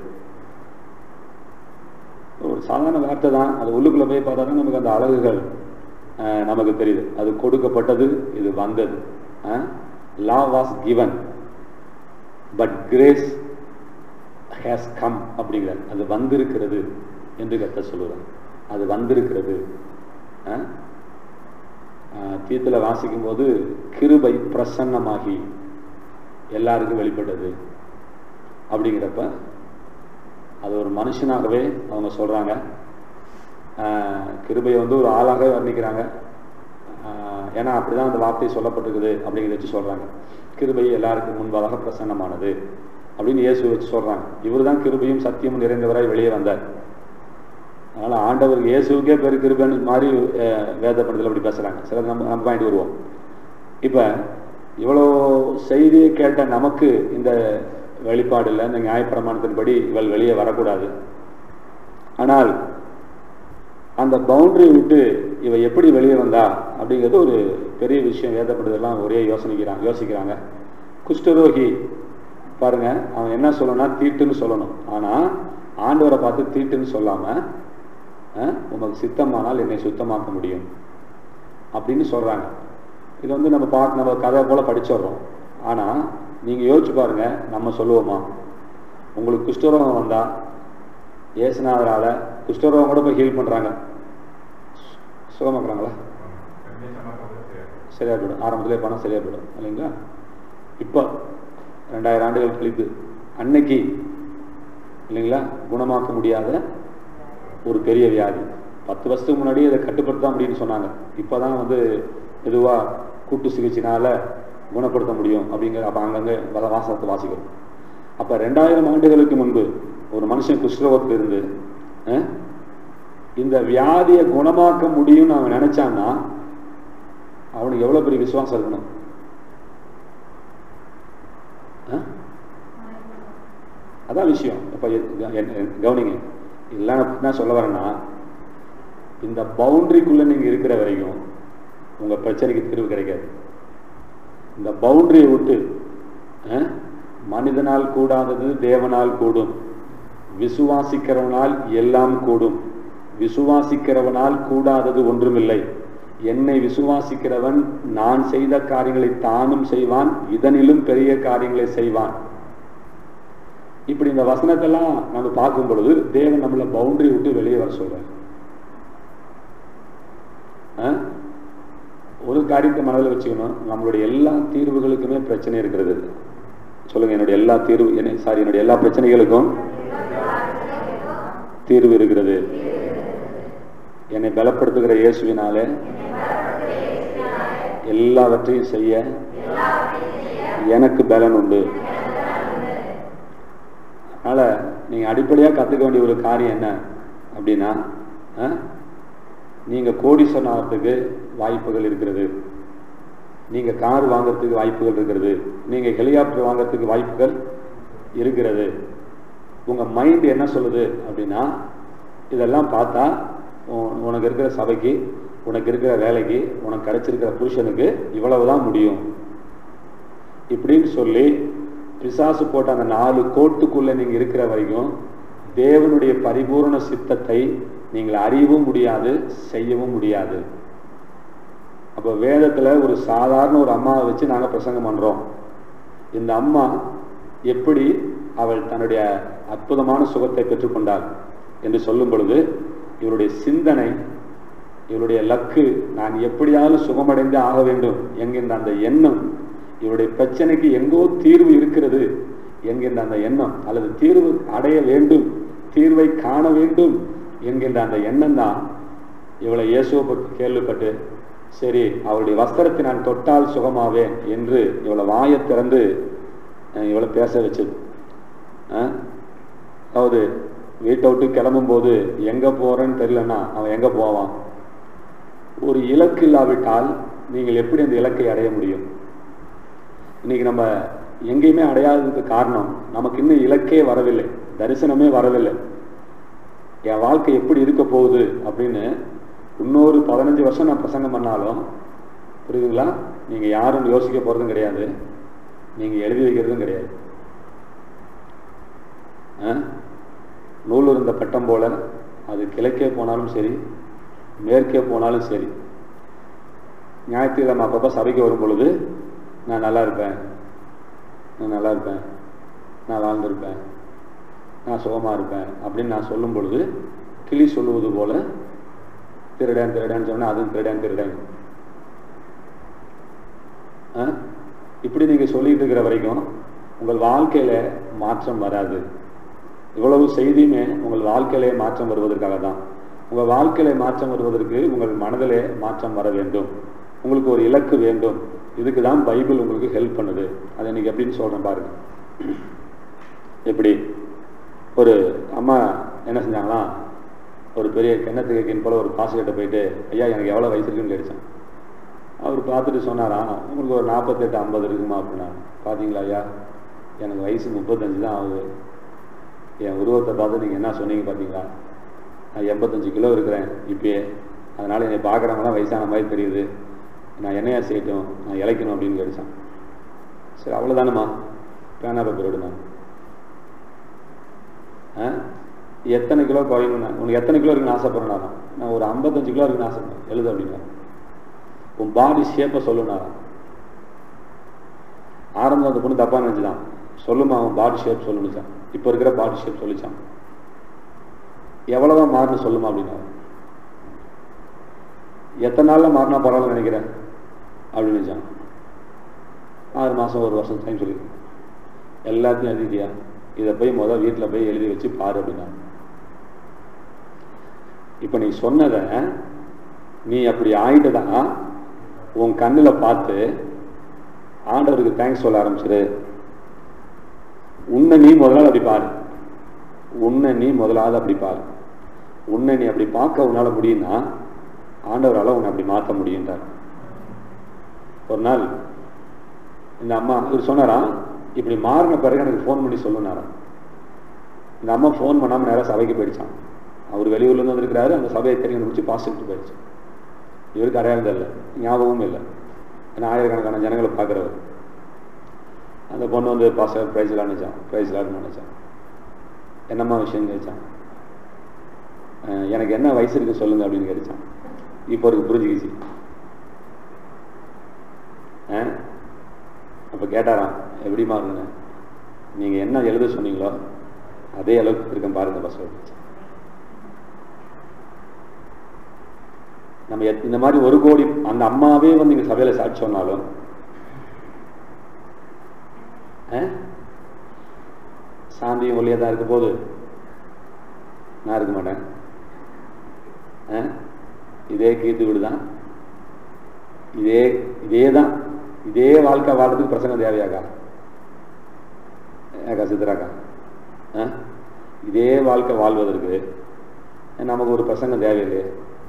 S2: ஒரு சாதாரண வார்த்தை தான், அது உள்ளுக்குள்ள போய் பார்த்தா தான் நமக்கு அந்த அழகுகள் நமக்கு தெரியுது. அது கொடுக்கப்பட்டது, இது வந்தது. Law was given but grace has come அப்படிங்கிறார். அது வந்திருக்கிறது என்று கர்த்தர் சொல்லுவார். அது வந்திருக்கிறது. தீத்துல வாசிக்கும் போது கிருபை பிரசன்னமாகி எல்லாருக்கும் வெளிப்பட்டது அப்படிங்கிறப்ப அது ஒரு மனுஷனாகவே அவங்க சொல்றாங்க. கிருபையை வந்து ஒரு ஆளாக வர்ணிக்கிறாங்க. ஏன்னா அப்படிதான் அந்த வார்த்தை சொல்லப்பட்டிருக்குது அப்படிங்கிறத வச்சு சொல்றாங்க. கிருபை எல்லாருக்கும் முன்பாக பிரசன்னமானது அப்படின்னு இயேசு வச்சு சொல்றாங்க. இவர் தான் கிருபையும் சத்தியமும் நிறைந்தவராய் வெளியே வந்தார். அதனால ஆண்டவர் இயேசுக்கே பேர் கிருபைன்னு மாதிரி வேத படத்தில் அப்படி பேசுறாங்க. சில நம்ம நம்ம பாயிண்ட் வருவோம். இப்ப இவ்வளோ செய்தியை கேட்ட நமக்கு இந்த வெளிப்பாடு இல்லை, இந்த நியாயப்பிரமாணத்தின்படி இவள் வெளியே வரக்கூடாது. ஆனால் அந்த பவுண்டரி விட்டு இவ எப்படி வெளியே வந்தா அப்படிங்கிறது ஒரு பெரிய விஷயம். வேதப்படுதெல்லாம் ஒரே யோசனைக்கிறாங்க யோசிக்கிறாங்க குஷ்டரோகி பாருங்க, அவன் என்ன சொல்லணும்னா தீட்டுன்னு சொல்லணும். ஆனா ஆண்டவரை பார்த்து தீட்டுன்னு சொல்லாம, உமக்கு சித்தமானால் என்னை சுத்தமாக்க முடியும் அப்படின்னு சொல்றாங்க. இது வந்து நம்ம பார்க்க நம்ம கதை போல படிச்சிடுறோம். ஆனா நீங்க யோசிச்சு பாருங்க, நம்ம சொல்லுவோமா? உங்களுக்கு குஷ்டரோகம் வந்தா ஏசுநாதரால குஷ்டரோகம் கூட போய் ஹீல் பண்றாங்க, சுகமாக்குறாங்களா? சரியா போயிடும், ஆரம்பத்திலே பணம் சரியா போயிடும் இல்லைங்களா? இப்போ ரெண்டாயிரம் ஆண்டுகள் கழித்து அன்னைக்கு இல்லைங்களா குணமாக்க முடியாத ஒரு பெரிய வியாதி, பத்து வருஷத்துக்கு முன்னாடி அதை கட்டுப்படுத்த முடியும்னு சொன்னாங்க. இப்போதான் வந்து மெதுவாக கூட்டு சிகிச்சைனால குணப்படுத்த முடியும் அப்படிங்கிற அப்போ அங்கங்கே வள வாசத்தை வாசிக்கிறோம். அப்போ ரெண்டாயிரம் ஆண்டுகளுக்கு முன்பு ஒரு மனுஷன் குஷ்டரோகத்தில் இருந்து இந்த வியாதியை குணமாக்க முடியும்னு அவன் நினைச்சான்னா அவனுக்கு எவ்வளவு பெரிய விசுவாசம் இருக்கணும்? அதான் விஷயம். இப்ப கவனிங்க, எல்லாம் என்ன சொல்ல வரேன்னா, இந்த பவுண்டரிக்குள்ள நீங்க இருக்கிற வரைக்கும் உங்க பிரச்சனைக்கு தீர்வு கிடைக்காது. இந்த பவுண்டரியை விட்டு மனிதனால் கூடாதது தேவனால் கூடும், விசுவாசிக்கிறவனால் எல்லாம் கூடும், விசுவாசிக்கிறவனால் கூடாதது ஒன்றுமில்லை, என்னை விசுவாசிக்கிறவன் நான் செய்த காரியங்களை தானும் செய்வான், இதனிலும் பெரிய காரியங்களை செய்வான். இப்படி இந்த வசனத்தெல்லாம் நம்ம பார்க்கும் பொழுது தேவன் நம்மள பவுண்டரி விட்டு வெளியே வர சொல்றார். ஒரு காரியத்தை மனதில் வச்சுக்கணும், நம்மளுடைய எல்லா தீர்வுகளுக்குமே பிரச்சனை இருக்கிறது. சொல்லுங்க, என்னுடைய எல்லா தீர்வு சாரி என்னுடைய எல்லா பிரச்சனைகளுக்கும் தீர்வு இருக்கிறது. என்னை பலப்படுத்துகிற இயேசுவினாலே எல்லாவற்றையும் செய்ய எனக்கு பலன் உண்டு. அதனால நீங்க அடிப்படையாக கத்துக்க வேண்டிய ஒரு காரியம் என்ன அப்படின்னா, நீங்க கோடீஸ்வரன் ஆகிறதுக்கு வாய்ப்புகள் இருக்கிறது, நீங்க கார் வாங்கறதுக்கு வாய்ப்புகள் இருக்கிறது, நீங்க ஹெலிகாப்டர் வாங்கறதுக்கு வாய்ப்புகள் இருக்கிறது. உங்க மைண்ட் என்ன சொல்லுது அப்படின்னா, இதெல்லாம் பார்த்தா உனக்கு இருக்கிற சபைக்கு, உனக்கு இருக்கிற வேலைக்கு, உனக்கு கிடைச்சிருக்கிற புருஷனுக்கு இவ்வளவுதான் முடியும் இப்படின்னு சொல்லி பிசாசு போட்ட அந்த நாலு கோட்டுக்குள்ள நீங்க இருக்கிற வரைக்கும் தேவனுடைய பரிபூர்ண சித்தத்தை நீங்கள் அறியவும் முடியாது, செய்யவும் முடியாது. அப்போ வேதத்துல ஒரு சாதாரண ஒரு அம்மாவை வச்சு நாங்க பிரசங்கம் பண்றோம். இந்த அம்மா எப்படி அவள் தன்னுடைய அற்புதமான சுகத்தை பெற்றுக்கொண்டாள் என்று சொல்லும் பொழுது இவருடைய சிந்தனை இவளுடைய லக்கு நான் எப்படியாவது சுகமடைந்தே ஆக வேண்டும் என்கின்ற அந்த எண்ணம், இவருடைய பிரச்சனைக்கு எங்கோ தீர்வு இருக்கிறது என்கின்ற அந்த எண்ணம், அல்லது தீர்வு அடைய வேண்டும், தீர்வை காண வேண்டும் என்கின்ற அந்த எண்ணம் தான் இவளை இயேசுவை கேள்விப்பட்டு, சரி அவளுடைய வஸ்திரத்தை நான் தொட்டால் சுகமாவேன் என்று இவளை வாயை திறந்து இவளை பேச வச்சது. அதாவது வீட்டை விட்டு கிளம்பும் போது எங்க போறேன்னு தெரியலன்னா அவன் எங்க போவான்? ஒரு இலக்கு இல்லாவிட்டால் நீங்கள் எப்படி அந்த இலக்கை அடைய முடியும்? இன்னைக்கு நம்ம எங்கேயுமே அடையாததுக்கு காரணம், நமக்கு இன்னும் இலக்கே வரவில்லை, தரிசனமே வரவில்லை. என் வாழ்க்கை எப்படி இருக்க போகுது அப்படின்னு இன்னொரு பதினஞ்சு வருஷம் நான் பிரசங்கம் பண்ணாலும், புரியுதுங்களா, நீங்க யாரும் யோசிக்க போறதும் கிடையாது, நீங்க எழுதி வைக்கிறதும் கிடையாது. நூல் இருந்த பட்டம் போல அது கிழக்கே போனாலும் சரி, மேற்கே போனாலும் சரி, ஞாயிற்றுக்கிழமை அப்பப்போ சபைக்கு வரும் பொழுது நான் நல்லா இருப்பேன், நான் நல்லா இருப்பேன், நான் வாழ்ந்திருப்பேன், நான் சுகமாக இருப்பேன் அப்படின்னு நான் சொல்லும் பொழுது கிளி சொல்லுவது போல திருடன் திருடன் சொன்னால் அதுவும் திருடன் திருடன். இப்படி நீங்கள் சொல்லிட்டு இருக்கிற வரைக்கும் உங்கள் வாழ்க்கையில் மாற்றம் வராது. இவ்வளவு செய்தியுமே உங்கள் வாழ்க்கையிலே மாற்றம் வருவதற்காக தான். உங்கள் வாழ்க்கையிலே மாற்றம் வருவதற்கு உங்கள் மனதிலே மாற்றம் வர வேண்டும், உங்களுக்கு ஒரு இலக்கு வேண்டும். இதுக்கு தான் பைபிள் உங்களுக்கு ஹெல்ப் பண்ணுது. அதை இன்னைக்கு எப்படின்னு சொல்கிறேன் பாருங்க. எப்படி ஒரு அம்மா என்ன செஞ்சாங்களா, ஒரு பெரிய கிணத்து கேட்கின் போல ஒரு பாசுகிட்ட போயிட்டு, ஐயா எனக்கு எவ்வளோ வயசு இருக்குன்னு கேட்டுச்சான். அவர் பார்த்துட்டு சொன்னாராம், உங்களுக்கு ஒரு நாற்பத்தெட்டு ஐம்பது இருக்குமா அப்படின்னா. பார்த்தீங்களா ஐயா, எனக்கு வயசு முப்பத்தஞ்சு தான் ஆகுது, என் உருவத்தை பார்த்து நீங்கள் என்ன சொன்னீங்க பார்த்தீங்களா, நான் எண்பத்தஞ்சு கிலோ இருக்கிறேன் இப்பயே, அதனால் என்னை பார்க்குறவங்களாம் வயசான மாதிரி தெரியுது, நான் என்னையா செய்யட்டும், நான் இழைக்கணும் அப்படின்னு கேட்டுச்சான். சரி அவ்வளோதானம்மா, பேனா பேப்பர் விடுமா, எத்தனை கிலோ குறையணும்னா உனக்கு எத்தனை கிலோ இருக்குன்னு ஆசைப்படுறேன், நான் ஒரு ஐம்பத்தஞ்சு கிலோ இருக்குன்னு ஆசைப்பேன், எழுது அப்படின்னா. உன் பாடி ஷேப்பை சொல்லுனாராம். ஆரம்பம் அந்த பொண்ணு தப்பாக நினச்சிதான், சொல்லுமா அவன் பாடி ஷேப் சொல்லுச்சான், இப்போ இருக்கிற பாடி ஷேப் சொல்லிச்சான். எவ்வளோதான் மாறணும் சொல்லுமா அப்படின்னா. எத்தனை நாளில் மாறினா பரவாயில்ல நினைக்கிறேன் அப்படின்னு நினச்சான். ஆறு மாதம் ஒரு வருஷம் டைம் சொல்லி எல்லாத்தையும் எழுதிட்டியா, இதை போய் முதல் வீட்டில் போய் எழுதி வச்சு பாரு அப்படின்னா. இப்போ நீ சொன்னதை நீ அப்படி ஆயிட்டு தான் உன் கண்ணில் பார்த்து ஆண்டவருக்கு தேங்க்ஸ் சொல்ல ஆரம்பிச்சிரு. உன்னை நீ முதலாவது அப்படி பாரு, உன்னை நீ முதலாவது அப்படி பாரு. உன்னை நீ அப்படி பார்க்க உன்னால முடியும்னா ஆண்டவரால் உன்னை அப்படி மாற்ற முடியுன்றார். ஒரு நாள் இந்த அம்மா இவர் சொன்னாராம், இப்படி மாறின பிறகு எனக்கு ஃபோன் பண்ணி சொல்லுனாராம். இந்த அம்மா ஃபோன் பண்ணாமல் நேராக சபைக்கு போயிடுச்சான். அவர் வெளியூர்லேருந்து வந்திருக்கிறாரு, அந்த சபையை தெரியும் முடிச்சு பாசிட்டு போயிடுச்சு. இவருக்கு அடையாளம் இல்லை, ஞாபகமும் இல்லை, ஏன்னா ஆயிரக்கணக்கான ஜனங்களை பார்க்குறவர். அந்த பொண்ணு வந்து பாஸ்டர் ப்ரைஸ் விளாண்டுச்சான், ப்ரைஸ் விளாடுன்னு நினச்சான். என்னம்மா விஷயம் கேட்டான், எனக்கு என்ன வயசு இருக்கு சொல்லுங்க அப்படின்னு கேட்டுச்சான். இப்போ இருக்கு புரிஞ்சுக்கிச்சு. அப்போ கேட்டாராம், எப்படிமா இருக்குங்க, நீங்கள் என்ன எழுத சொன்னீங்களோ அதே அளவுக்கு இருக்கேன் பாருங்க பாஸ்டர். நம்ம இந்த மாதிரி ஒரு கோடி அந்த அம்மாவே வந்து இங்கே சபையில் சாட்சி சொன்னாலும் சாந்தியும் ஒளியா தான் இருக்க போது நான் இருக்க மாட்டேன். இதே கீர்த்தி வீடுதான், இதே இதே தான் இதே வாழ்க்கை வாழ்றதுக்கு பிரசங்கம் தேவையாக்கா ஏக்கா சித்தராக்கா? இதே வாழ்க்கை வாழ்வதற்கு நமக்கு ஒரு பிரசங்கம் தேவையில்லையே.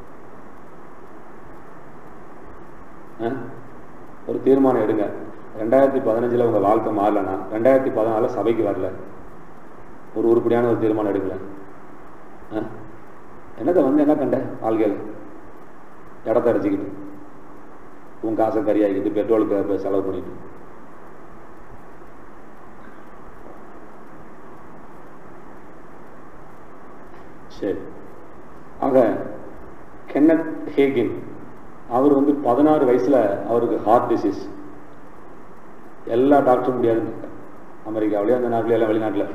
S2: ஒரு தீர்மானம் எடுங்க. ரெண்டாயிரத்தி பதினஞ்சுல உங்க வாழ்க்கை மாறலன்னா ரெண்டாயிரத்தி பதினாலுல சபைக்கு வரல, ஒரு உருப்படியான ஒரு தீர்மானம் எடுக்கல. என்னத்தை வந்து என்ன கண்ட வாழ்க்கையில் இடத்த அடைச்சிக்கிட்டு உன் காசை கறியாக்கிட்டு பெட்ரோலுக்கு செலவு பண்ணிட்டு சரி. ஆக கென்னத் ஹேகின் அவர் வந்து பதினாறு வயசுல அவருக்கு ஹார்ட் டிசீஸ், எல்லா டாக்டரும் முடியாதுன்னு அமெரிக்காவிலேயே அந்த நாட்டிலே எல்லாம் வெளிநாட்டில்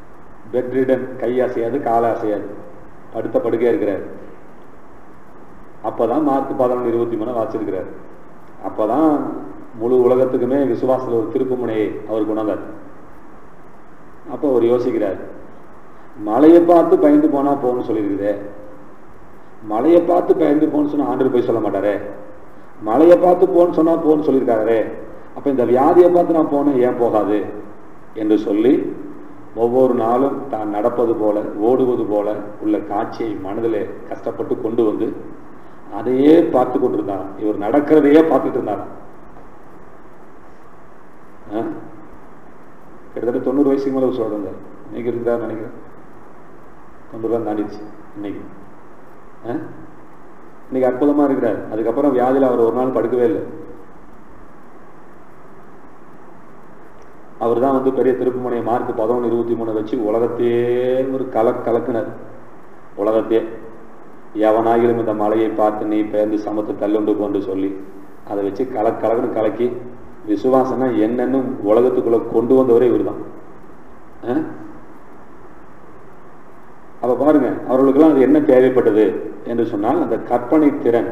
S2: பெட் ரிடன், கை அசையாது காலை அசையாது, படுத்த படுக்கையாக இருக்கிறார். அப்பதான் மார்க் பதினொன்று இருபத்தி மூணு வாசிச்சிருக்கிறார். அப்பதான் முழு உலகத்துக்குமே விசுவாசத்தில் ஒரு திருப்பு முனையை அவர் கொண்டாந்தார். அப்போ அவர் யோசிக்கிறார், மழையை பார்த்து பயந்து போனா போன்னு சொல்லியிருக்குதே, மழையை பார்த்து பயந்து போன்னு சொன்னா ஆண்டவர் போய் சொல்ல மாட்டாரே, மழையை பார்த்து போன்னு சொன்னா போன்னு சொல்லியிருக்காரே, அப்ப இந்த வியாதியை பார்த்து நான் போனேன் ஏன் போகாது என்று சொல்லி ஒவ்வொரு நாளும் தான் நடப்பது போல ஓடுவது போல உள்ள காட்சியை மனதிலே கஷ்டப்பட்டு கொண்டு வந்து அதையே பார்த்து கொண்டிருந்தார். இவர் நடக்கிறதையே பார்த்துட்டு இருந்தார். கிட்டத்தட்ட தொண்ணூறு வயசுக்கு மேலே சொல்றாங்க. இன்னைக்கு இருந்தா நினைக்கிறேன் தொண்ணூறு ரூபா தாண்டிடுச்சு இன்னைக்கு. இன்னைக்கு அற்புதமா இருக்கிறார். அதுக்கப்புறம் வியாதியில் அவர் ஒரு நாள் படுக்கவே இல்லை. அவர் தான் வந்து பெரிய திருப்புமுனை மார்க் பதினொன்று இருபத்தி மூணு வச்சு உலகத்தையே ஒரு கல கலக்குனர். உலகத்தையே எவனாகிலும் இந்த மலையை பார்த்து நீ பேர்ந்து சமத்து தள்ளுண்டு கொண்டு சொல்லி அதை வச்சு கல கலக்குன்னு கலக்கி விசுவாசம்னா என்னன்னு உலகத்துக்குள்ள கொண்டு வந்தவரே இவர் தான். அப்ப பாருங்க, அவர்களுக்கெல்லாம் அது என்ன தேவைப்பட்டது என்று சொன்னால் அந்த கற்பனை திறன்.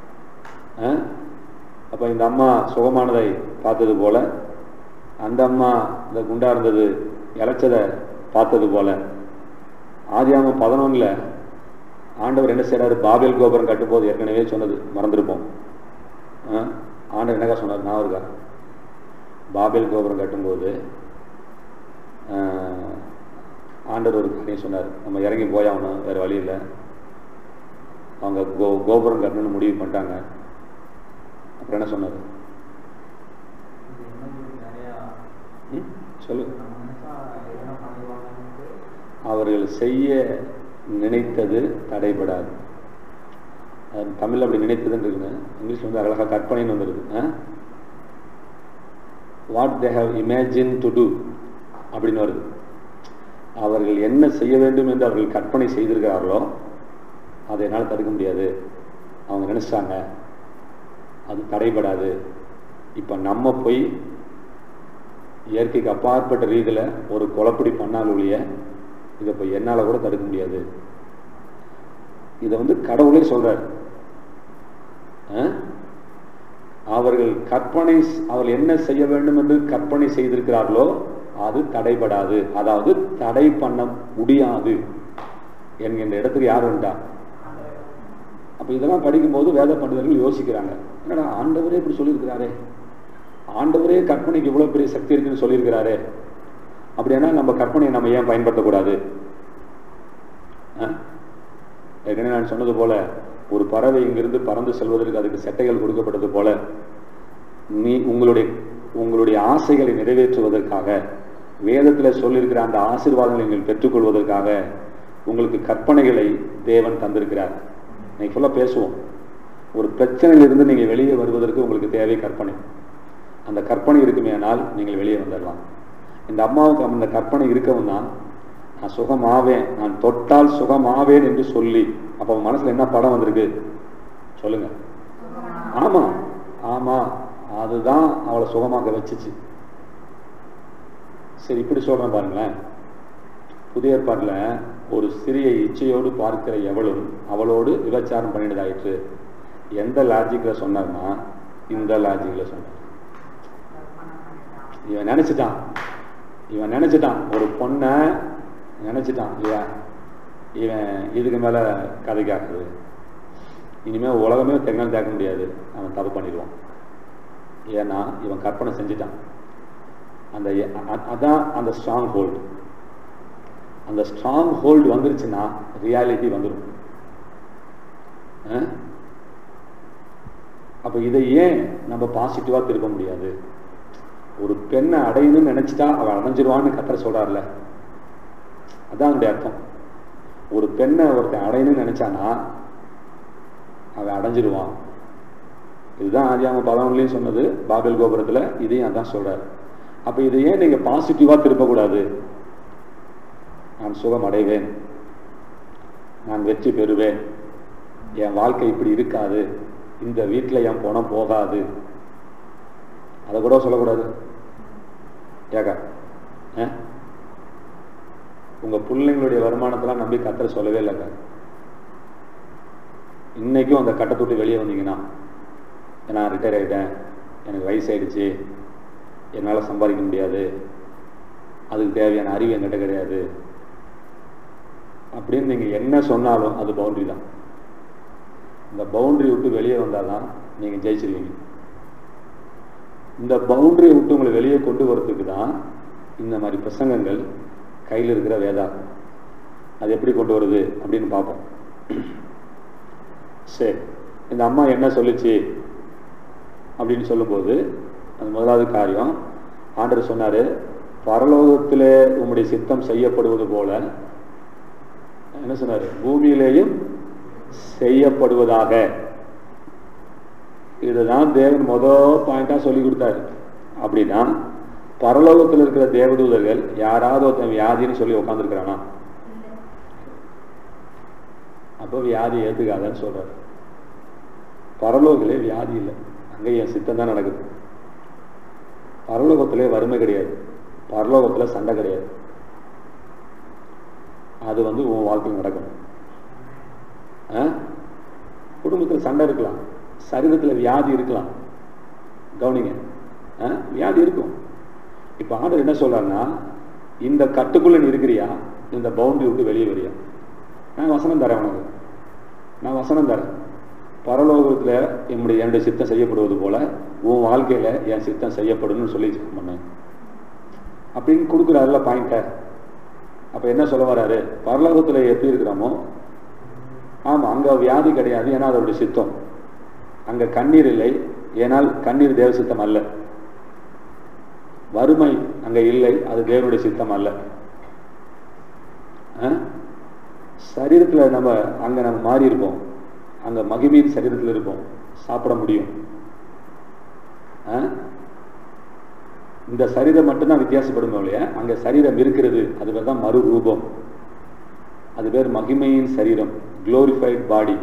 S2: அப்ப இந்த அம்மா சுகமானதை பார்த்தது போல, அந்த அம்மா இந்த குண்டா இருந்தது இழைச்சதை பார்த்தது போல, ஆதியாகமம் பதினொன்னுல ஆண்டவர் என்ன செய்யறாரு, பாபேல் கோபுரம் கட்டும்போது ஏற்கனவே சொன்னது மறந்துருப்போம். ஆண்டவர் என்னக்கா சொன்னார் நான் இருக்கா, பாபேல் கோபுரம் கட்டும்போது ஆண்டவர் ஒரு காரியம் சொன்னார், நம்ம இறங்கி போயாகணும், வேற வழி இல்லை, அவங்க கோ கோபுரம் கட்டணும்னு முடிவு பண்ணிட்டாங்க. அப்புறம் என்ன சொன்னார் சொல்லு, அவர்கள் செய்ய நினைத்தது தடைபடாது. தமிழ் அப்படி நினைத்ததுன்னு இருக்குங்க, இங்கிலீஷ் வந்து அழகா கற்பனைன்னு வந்துருக்கு. What they have imagine to do அப்படின்னு வருது. அவர்கள் என்ன செய்ய வேண்டும் என்று அவர்கள் கற்பனை செய்திருக்கிறார்களோ அதை என்னால் தடுக்க முடியாது. அவங்க நினைச்சாங்க, அது தடைபடாது. இப்ப நம்ம போய் இயற்கைக்கு அப்பாற்பட்ட ரீதியில ஒரு குழப்படி பண்ணால் ஒழிய இதை இப்போ என்னால கூட தடுக்க முடியாது. இதை வந்து கடவுளே சொல்றார். அவர்கள் கற்பனை அவர்கள் என்ன செய்ய வேண்டும் என்று கற்பனை செய்திருக்கிறார்களோ அது தடைபடாது, அதாவது தடை பண்ண முடியாது என்கின்ற இடத்துக்கு யார் வந்தா. அப்ப இதெல்லாம் படிக்கும்போது வேத பண்டிதர்கள் யோசிக்கிறாங்க, என்னடா ஆண்டவரே இப்படி சொல்லியிருக்கிறாரே, ஆண்டவரே கற்பனைக்கு இவ்வளவு பெரிய சக்தி இருக்குன்னு சொல்லியிருக்கிறாரே, அப்படின்னா நம்ம கற்பனையை நம்ம ஏன் பயன்படுத்தக்கூடாது? ஏற்கனவே நான் சொன்னது போல ஒரு பறவை இங்கிருந்து பறந்து செல்வதற்கு அதுக்கு செட்டைகள் கொடுக்கப்பட்டது போல நீ உங்களுடைய உங்களுடைய ஆசைகளை நிறைவேற்றுவதற்காக வேதத்தில் சொல்லியிருக்கிற அந்த ஆசீர்வாதங்களை நீங்கள் பெற்றுக்கொள்வதற்காக உங்களுக்கு கற்பனைகளை தேவன் தந்திருக்கிறார். நீங்க ஃபுல்லாக பேசுவோம். ஒரு பிரச்சனையிலிருந்து நீங்கள் வெளியே வருவதற்கு உங்களுக்கு தேவை கற்பனை. அந்த கற்பனை இருக்குமேனால் நீங்கள் வெளியே வந்துடலாம். இந்த அம்மாவுக்கு அந்த கற்பனை இருக்கவும் தான் நான் சுகமாவேன், நான் தொட்டால் சுகமாவேன் என்று சொல்லி, அப்போ மனசுல என்ன படம் வந்திருக்கு சொல்லுங்க? ஆமா ஆமா, அதுதான் அவளை சுகமாக வச்சுச்சு. சரி, இப்படி சொல்றேன் பாருங்களேன். புதிய ஏற்பாட்டுல ஒரு சிறிய இச்சையோடு பார்க்கிற எவளும் அவளோடு விபச்சாரம் பண்ணினதாயிற்று. எந்த லாஜிக்ல சொன்னார்னா இந்த லாஜிக்ல சொன்னார். இவன் நினைச்சிட்டான் இவன் நினைச்சிட்டான் ஒரு பொண்ணை நினைச்சிட்டான் இல்லையா, இவன் இதுக்கு மேல கதைக்காக்குது, இனிமே உலகமே தெங்கல் தேக்க முடியாது, அவன் தப்பு பண்ணிடுவான். ஏன்னா இவன் கற்பனை செஞ்சுட்டான். அந்த அதான் அந்த ஸ்ட்ராங் ஹோல்டு. அந்த ஸ்ட்ராங் ஹோல்டு வந்துருச்சுன்னா ரியாலிட்டி வந்துடும். அப்ப இதை ஏன் நம்ம பாசிட்டிவா திருப்ப முடியாது? ஒரு பெண்ணை அடையணும்னு நினைச்சிட்டா அவன் அடைஞ்சிருவான்னு கத்தரை சொல்றாருல, அதான் அவனுடைய அர்த்தம். ஒரு பெண்ணை ஒருத்தன் அடையணும்னு நினைச்சானா அவன் அடைஞ்சிருவான். இதுதான் ஆதியாகமம் பதினொன்றுலயும் சொன்னது, பாபேல் கோபுரத்துல இதையும் அதான் சொல்றாரு. அப்ப இதை ஏன் நீங்க பாசிட்டிவா திருப்பக்கூடாது? நான் சுகம் அடைவேன், நான் வெற்றி பெறுவேன், என் வாழ்க்கை இப்படி இருக்காது, இந்த வீட்டுல என் பணம் போகாது, அதை கூட சொல்லக்கூடாது. ஏக்கா உங்க பிள்ளைங்களுடைய வருமானத்தெல்லாம் நம்பி கத்தரை சொல்லவே இல்லைக்கா. இன்னைக்கும் அந்த கட்டத்தை விட்டு வெளியே வந்தீங்கன்னா, நான் ரிட்டையர் ஆகிட்டேன், எனக்கு வயசாயிடுச்சு, என்னால் சம்பாதிக்க முடியாது, அதுக்கு தேவையான அறிவு என்கிட்ட கிடையாது அப்படின்னு நீங்கள் என்ன சொன்னாலும் அது பவுண்டரி தான். இந்த பவுண்டரி விட்டு வெளியே வந்தால் தான் நீங்கள் ஜெயிச்சிருவீங்க. இந்த பவுண்டரியை விட்டு உங்களை வெளியே கொண்டு வரதுக்கு தான் இந்த மாதிரி பிரசங்கங்கள், கையில் இருக்கிற வேதாகம். அது எப்படி கொண்டு வருது அப்படின்னு பார்ப்போம். சரி, இந்த அம்மா என்ன சொல்லிச்சு அப்படின்னு சொல்லும்போது, அது முதலாவது காரியம், ஆண்டவர் சொன்னார், பரலோகத்திலே உம்முடைய சித்தம் செய்யப்படுவது போல, என்ன சொன்னார், பூமியிலேயும் செய்யப்படுவதாக. இதுதான் தேவன் முதல் பாயிண்டா சொல்லி கொடுத்தாரு. அப்படின்னா பரலோகத்தில் இருக்கிற தேவதூதர்கள் யாராவது ஒருத்தன் வியாதின்னு சொல்லி உட்காந்துருக்கிறானா? அப்போ வியாதி ஏத்துக்காதன்னு சொல்றாரு. பரலோகத்திலே வியாதி இல்லை, அங்கே என் சித்தம் தான் நடக்குது. பரலோகத்திலே வறுமை கிடையாது, பரலோகத்தில் சண்டை கிடையாது. அது வந்து உன் வாழ்க்கையில் நடக்கும். குடும்பத்தில் சண்டை இருக்கலாம், சரீரத்தில் வியாதி இருக்கலாம், கவனிங்க, வியாதி இருக்கும். இப்போ ஆண்டவர் என்ன சொல்றாருன்னா, இந்த கட்டுக்குள்ள நீ இருக்கிறியா, இந்த பவுண்டரி விட்டு வெளியே வரியா? நான் வசனம் தரேன் உனக்கு, நான் வசனம் தரேன். பரலோகத்தில் என்னுடைய என்னுடைய சித்தம் செய்யப்படுவது போல உன் வாழ்க்கையில என் சித்தம் செய்யப்படும் சொல்லி பண்ணேன் அப்படின்னு கொடுக்குறாருல பாயிண்ட. அப்ப என்ன சொல்ல வர்றாரு, பரலோகத்துல எப்படி இருக்கிறோமோ, ஆமா அங்க வியாதி கிடையாது, ஏன்னா அதோடைய சித்தம். அங்க கண்ணீர் இல்லை, ஏனால் கண்ணீர் தேவ சித்தம் அல்ல. வறுமை அங்க இல்லை, அது தேவனுடைய சித்தம் அல்ல. சரீரத்துல நம்ம அங்க நம்ம மாறி இருப்போம், அங்க மகிமையின் சரீரத்தில் இருப்போம், சாப்பிட முடியும். இந்த சரீரம் மட்டும்தான் வித்தியாசப்படும் இல்லையா, அங்க சரீரம் இருக்கிறது, அது பேர் தான் மறு ரூபம், அது பேர் மகிமையின் சரீரம், குளோரிஃபைட் பாடி.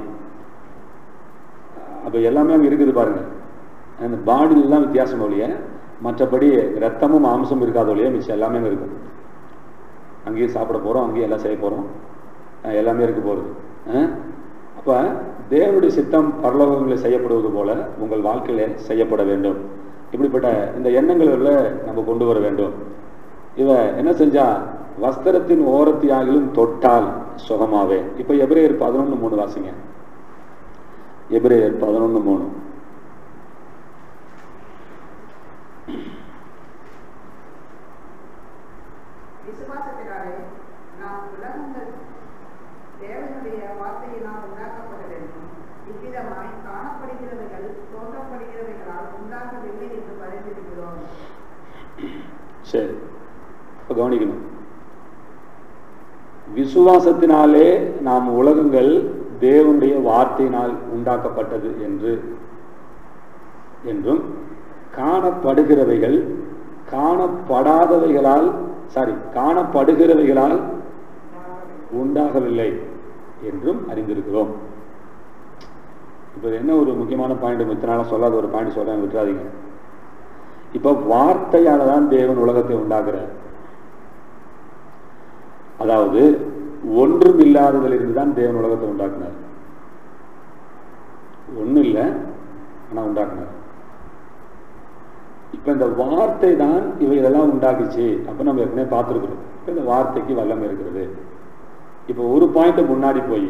S2: அப்ப எல்லாமே அங்க இருக்குது பாருங்க. அந்த பாடியிலாம் வித்தியாசம் இல்லையா, மற்றபடி ரத்தமும் மாம்சமும் இருக்காத இல்லையா, மிச்சம் எல்லாமே அங்க இருக்கும். அங்கேயும் சாப்பிட போறோம், அங்கேயும் எல்லாம் செய்ய போறோம், எல்லாமே இருக்க போறது. அப்ப தேவனுடைய சித்தம் பரலோகங்களில் செய்யப்படுவது போல உங்கள் வாழ்க்கையில செய்யப்பட வேண்டும். இப்படிப்பட்ட இந்த எண்ணங்களை நம்ம கொண்டு வர வேண்டும். இவ என்ன செஞ்சா, வஸ்திரத்தின் ஓரத்தியாகிலும் தொட்டால் சுகமாவே. இப்ப எபிரேயர் பதினொன்னு மூணு வாசிங்க. எபிரேயர் பதினொன்னு மூணு.
S3: விசுவாசத்தினாலே நாம் உலகங்கள் தேவனுடைய வார்த்தையினால் உண்டாக்கப்பட வேண்டும். இவ்விதமாய் காணப்படுகிறவைகள் தோன்றப்படுகிறவைகளால் உண்டாகவில்லை என்று அறிந்திருக்கிறோம்.
S2: சரி, இப்ப கவனிக்கணும். விசுவாசத்தினாலே நாம் உலகங்கள் தேவனுடைய வார்த்தையினால் உண்டாக்கப்பட்டது என்று என்றும் காணப்படுகிறவைகள் காணப்படாதவைகளால் சாரி காணப்படுகிறவைகளால் உண்டாகவில்லை என்றும் அறிந்திருக்கிறோம். இப்ப என்ன ஒரு முக்கியமான பாயிண்ட், மித்தனால சொல்லாத ஒரு பாயிண்ட் சொல்றேன், விட்டுறாதீங்க. இப்ப வார்த்தையால தான் தேவன் உலகத்தை உண்டாக்குறார். அதாவது ஒன்றும் இல்லாததில் இருந்து தான் தேவன் உலகத்தை உண்டாக்குனார். ஒன்றும் இல்லை, ஆனா உண்டாக்குனார். இப்ப இந்த வார்த்தை தான் இவை இதெல்லாம் உண்டாக்குச்சு. அப்ப நம்ம ஏற்கனவே பார்த்துருக்கிறோம், இப்ப இந்த வார்த்தைக்கு வல்லமை இருக்கிறது. இப்ப ஒரு பாயிண்ட் முன்னாடி போய்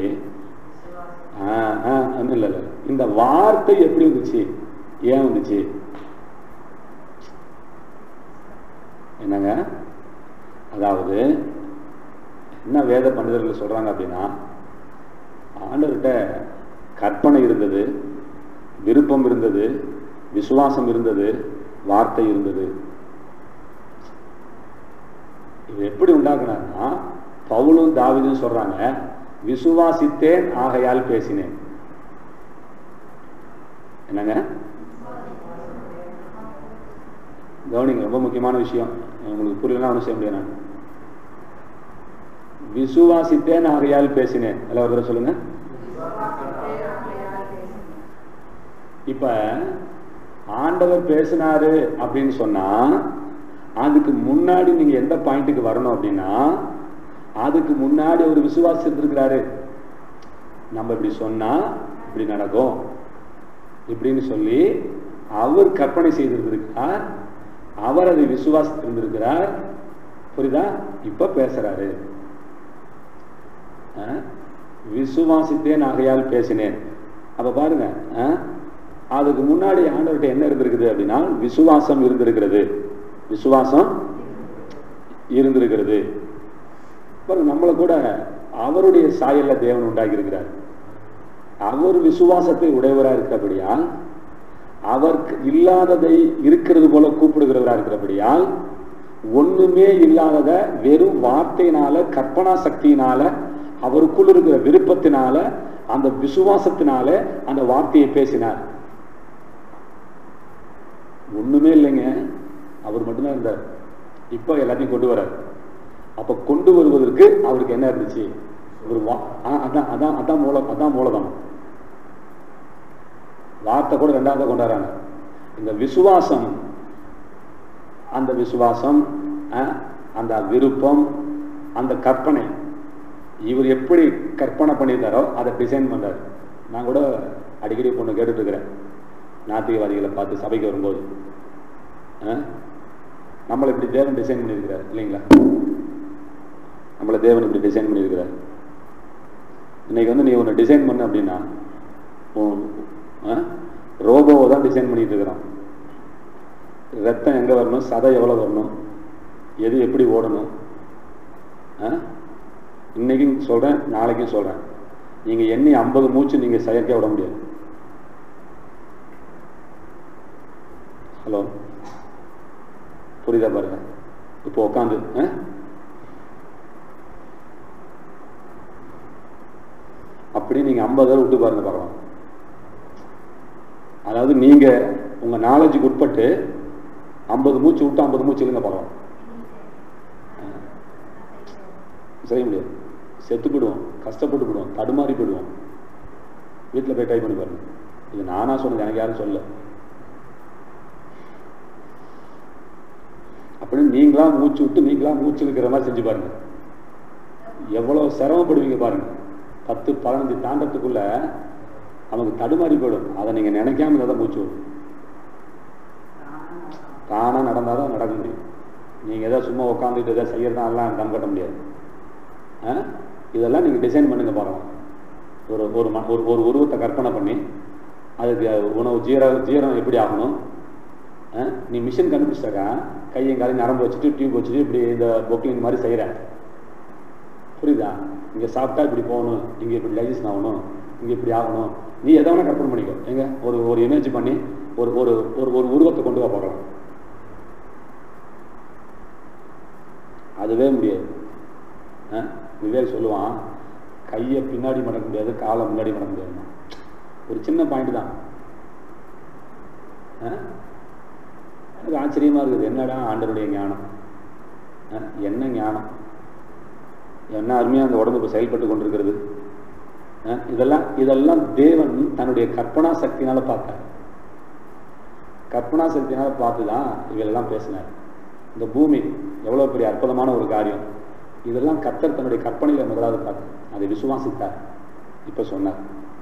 S2: இல்ல இல்ல இந்த வார்த்தை எப்படி வந்துச்சு, ஏன் வந்துச்சு, என்னங்க? அதாவது என்ன வேத பண்டிதர்கள் சொல்றாங்க அப்படின்னா, ஆண்டவர்கிட்ட கற்பனை இருந்தது, விருப்பம் இருந்தது, விசுவாசம் இருந்தது, வார்த்தை இருந்தது. இது எப்படி உண்டாக்குனாங்கன்னா, பவுலும் தாவீதும் சொல்றாங்க, விசுவாசித்தேன் ஆகையால் பேசினேன். என்னங்க கவனிங்க, ரொம்ப முக்கியமான விஷயம், உங்களுக்கு புரியலன்னா ஒன்றும் செய்ய முடியாது. நான் விசுவாசித்தேன் ஆகையால் பேசினேன். எல்லாம் ஒரு தடவை சொல்லுங்க. இப்ப ஆண்டவர் பேசினாரு அப்படின்னு சொன்னா, அதுக்கு முன்னாடி நீங்க எந்த பாயிண்ட்டுக்கு வரணும் அப்படின்னா, அதுக்கு முன்னாடி ஒரு விசுவாசி இருந்திருக்கிறாரு. நம்ம இப்படி சொன்னா இப்படி நடக்கும் இப்படின்னு சொல்லி அவர் கற்பனை செய்திருந்திருக்கிறார், அவர் அதை விசுவாசித்திருந்திருக்கிறார். புரியுதா? இப்ப பேசுறாரு, விசுவாசித்தேன் ஆகையால் பேசினேன். அப்ப பாருங்க, அதுக்கு முன்னாடி ஆண்டவர்கிட்ட என்ன இருந்திருக்குது அப்படின்னா விசுவாசம் இருந்திருக்கிறது, விசுவாசம் இருந்திருக்கிறது. நம்மளை கூட அவருடைய சாயல்ல தேவன் உண்டாக்கி இருக்கிறார். அவர் விசுவாசத்தை உடையவராக இருக்கிறபடியால், அவர் இல்லாததை இருக்கிறது போல கூப்பிடுகிறவராக இருக்கிறபடியால், ஒண்ணுமே இல்லாதத வெறும் வார்த்தையினால, கற்பனா சக்தியினால, அவருக்குள் இருக்கிற விருப்பத்தினால, அந்த விசுவாசத்தினால அந்த வார்த்தையை பேசினார். ஒண்ணுமே இல்லைங்க, அவர் மட்டும்தான் இருந்தார். இப்ப எல்லாத்தையும் கொண்டு வர்றார். அப்ப கொண்டு வருவதற்கு அவருக்கு என்ன இருந்துச்சு? ஒரு அதான் அதான் அதான் மூல அதான் மூலதனம். வார்த்தை கூட ரெண்டாவது கொண்டாடுறாங்க. இந்த விசுவாசம், அந்த விசுவாசம், அந்த விருப்பம், அந்த கற்பனை, இவர் எப்படி கற்பனை பண்ணியிருந்தாரோ அதை டிசைன் பண்றாரு. நான் கூட அடிக்கடி பொண்ணு கேட்டுட்டு இருக்கிறேன், நாத்திகவாதிகளை பார்த்து சபைக்கு வரும்போது, நம்மளை இப்படி தேவன் டிசைன் பண்ணியிருக்கிறார் இல்லைங்களா? நம்மளை தேவன் இப்படி டிசைன் பண்ணியிருக்கிறார். இன்னைக்கு வந்து நீ ஒன்று டிசைன் பண்ண அப்படின்னா ரோபோவை தான் டிசைன் பண்ணிட்டு இருக்கிறான். ரத்தம் எங்க வரணும், சதை எவ்வளவு வரணும், எது எப்படி ஓடணும். இன்னைக்கும் சொல்றேன், நாளைக்கும் சொல்றேன், நீங்க எண்ணி ஐம்பது மூச்சு நீங்க செயற்கையா விட முடியாது. ஹலோ, புரியுதா? பாருங்க, இப்போ உட்காந்து அப்படி நீங்க ஐம்பது தடவை விட்டு பாருங்க பார்க்கலாம். அதாவது நீங்க உங்க நாலேஜுக்கு உட்பட்டு ஐம்பது மூச்சு விட்டு ஐம்பது மூச்சு இல்லைங்க பார்க்கலாம். செய்ய முடியாது, செத்து போடுவோம், கஷ்டப்பட்டு போடுவோம், தடுமாறி போடுவோம். வீட்டில் போய் ட்ரை பண்ணி பாருங்க. இது நானா சொன்னது, எனக்கு யாரும் சொல்ல. அப்படின்னு நீங்களா மூச்சு விட்டு நீங்களா மூச்சு இருக்கிற மாதிரி செஞ்சு பாருங்க, எவ்வளவு சிரமப்படுவீங்க பாருங்க. பத்து பதினஞ்சு தாண்டத்துக்குள்ள நமக்கு தடுமாறி போயிடும். அதை நீங்க நினைக்காம தான் மூச்சு விடும். தானா நடந்தாதான் நடக்க முடியும். நீங்க ஏதாவது சும்மா உட்காந்துட்டு எதாவது செய்யறதா எல்லாம் தம் கட்ட முடியாது. இதெல்லாம் நீங்க டிசைன் பண்ணுங்க பார்க்கலாம். ஒரு ஒரு ஒரு உருவத்தை கற்பனை பண்ணி அதுக்கு உணவு ஜீர ஜீரம் எப்படி ஆகணும். நீ மிஷின் கண்டுபிடிச்சாக்கா கையும் காலையும் நரம்பு வச்சுட்டு டியூப் வச்சுட்டு இப்படி இந்த பொக்லிங் மாதிரி செய்யற, புரியுதா? இங்க சாப்பிட்டா இப்படி போகணும், இங்க இப்படி டைஜஷன் ஆகணும், இங்க இப்படி ஆகணும். நீ எதை வேணா கற்பனை பண்ணிக்கோ. எங்க ஒரு ஒரு இமேஜ் பண்ணி ஒரு ஒரு ஒரு உருவத்தை கொண்டு வா பார்க்கலாம். அதுவே முடியாது. விவேக் சொல்லுவான், கையை பின்னாடி மடக்க முடியாது, காலை முன்னாடி மடக்க முடியாது. ஒரு சின்ன பாயிண்ட் தான். எனக்கு ஆச்சரியமா இருக்குது, என்னடா ஆண்டருடைய ஞானம், என்ன ஞானம், என்ன அருமையா அந்த உடம்பு இப்போ செயல்பட்டு கொண்டிருக்கிறது. இதெல்லாம் இதெல்லாம் தேவன் தன்னுடைய கற்பனா சக்தினால பார்த்தார். கற்பனா சக்தினால பார்த்துதான் இவெல்லாம் பேசினார். இந்த பூமி எவ்வளவு பெரிய அற்புதமான ஒரு காரியம், இதெல்லாம் கர்த்தர் தன்னுடைய கற்பனையில முதலாவது பார்த்தார், அதை விசுவாசித்தார். இப்ப சொன்னார்.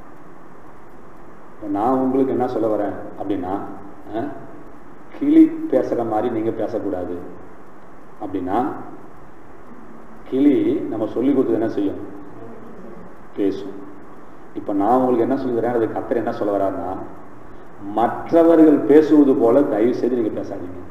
S2: நான் உங்களுக்கு என்ன சொல்ல வரேன் அப்படின்னா, கிளி பேசுற மாதிரி நீங்க பேசக்கூடாது. அப்படின்னா கிளி நம்ம சொல்லி கொடுத்தது என்ன செய்யும்? பேசும். இப்ப நான் உங்களுக்கு என்ன சொல்லி தரேன், அது கர்த்தர் என்ன சொல்ல வர்றாருன்னா, மற்றவர்கள் பேசுவது போல தயவு செய்து நீங்க பேசாதீங்க.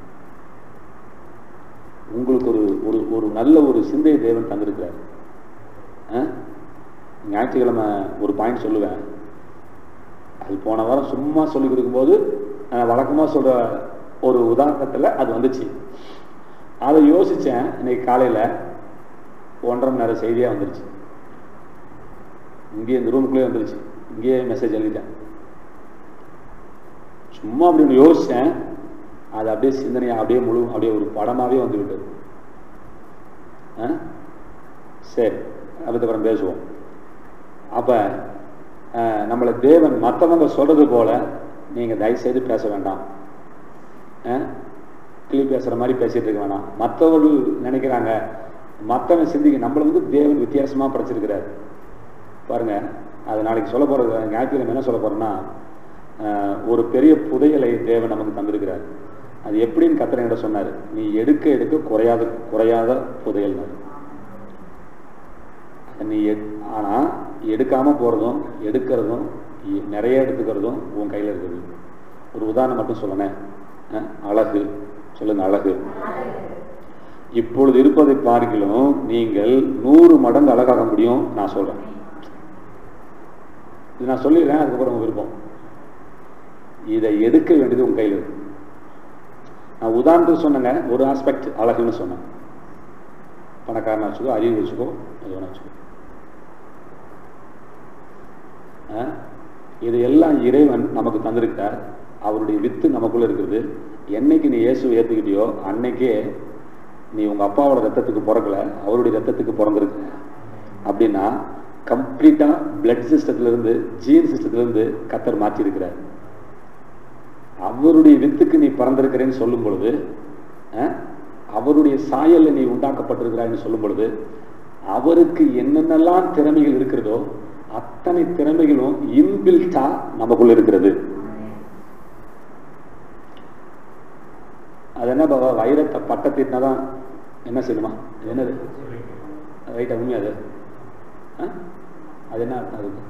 S2: உங்களுக்கு ஒரு ஒரு ஒரு நல்ல ஒரு சிந்தையை தேவன் தந்திருக்கிறார். ஞாயிற்றுக்கிழமை ஒரு பாயிண்ட் சொல்லுவேன், அது போன வாரம் சும்மா சொல்லி கொடுக்கும்போது வழக்கமா சொல்ற ஒரு உதாரணத்துல அது வந்துச்சு. அதை யோசிச்சேன். இன்னைக்கு காலையில ஒன்றரை மணி நேரம் செய்தியா வந்துருச்சு. இங்கே இந்த ரூமுக்குள்ளே வந்துருச்சு. இங்கேயே மெசேஜ் எழுதிட்டேன். சும்மா அப்படி ஒன்று யோசிச்சேன், அது அப்படியே சிந்தனையா அப்படியே முழு அப்படியே ஒரு படமாவே வந்து விட்டது. சரி, அதுக்கப்புறம் பேசுவோம். அப்ப நம்மளை தேவன் மற்றவங்க சொல்றது போல நீங்க தயவு செய்து பேச வேண்டாம். கிளி பேசுற மாதிரி பேசிட்டு இருக்க வேணாம். மற்றவர்கள் நினைக்கிறாங்க, மற்றவன் சிந்திக்க, நம்மள வந்து தேவன் வித்தியாசமா படைச்சிருக்கிறார் பாருங்க. அது நாளைக்கு சொல்ல போகிறது, ஞாயிற்றுக்கிழமை என்ன சொல்ல போகிறேன்னா, ஒரு பெரிய புதையலை தேவன் நமக்கு தந்திருக்கிறார். அது எப்படின்னு கர்த்தர் என்கிட்ட சொன்னார், நீ எடுக்க எடுக்க குறையாத குறையாத புதையல். நீ ஆனால் எடுக்காமல் போகிறதும் எடுக்கிறதும் நிறைய எடுத்துக்கிறதும் உன் கையில் இருக்குது. ஒரு உதாரணம் மட்டும் சொல்லணேன். அழகு சொல்லுங்க, அழகு. இப்பொழுது இருப்பதை பார்க்கிலும் நீங்கள் நூறு மடங்கு அழகாக முடியும் நான் சொல்றேன். இது நான் சொல்லிடுறேன், அதுக்கப்புறம் உங்க விருப்பம். இதை எடுக்க வேண்டியது உங்க கையில் இருக்கு. நான் உதாரணத்துக்கு சொன்னேங்க, ஒரு ஆஸ்பெக்ட் அழகுன்னு சொன்னேன். பணக்காரனா வச்சுக்கோ, அறிவு வச்சுக்கோ, அது வேணா வச்சுக்கோ. இது எல்லாம் இறைவன் நமக்கு தந்திருக்கார். அவருடைய வித்து நமக்குள்ள இருக்கிறது. என்னைக்கு நீ இயேசுவை ஏற்றுக்கிட்டியோ அன்னைக்கே நீ உங்க அப்பாவோட ரத்தத்துக்கு பிறக்கல, அவருடைய ரத்தத்துக்கு பிறந்திருக்க. அப்படின்னா கம்ப்ளீட்டா பிளட் சிஸ்டத்துல இருந்து ஜீன் சிஸ்டத்துல இருந்து கர்த்தர் மாற்றி இருக்கிறார். அவருடைய வித்துக்கு நீ பிறந்திருக்கிறேன்னு சொல்லும் பொழுது, அவருடைய சாயல்ல நீ உண்டாக்கப்பட்டிருக்கிறான்னு சொல்லும் பொழுது, அவருக்கு என்னென்னலாம் திறமைகள் இருக்கிறதோ அத்தனை திறமைகளும் இன்பில்டா நமக்குள்ள இருக்கிறது. அது என்ன பாபா, வைரத்தை பட்டை தீட்டினாதான் என்ன செய்யணுமா? என்னது ரைட்டா? உண்மை அது அது என்ன அர்த்தம்? அதுக்கு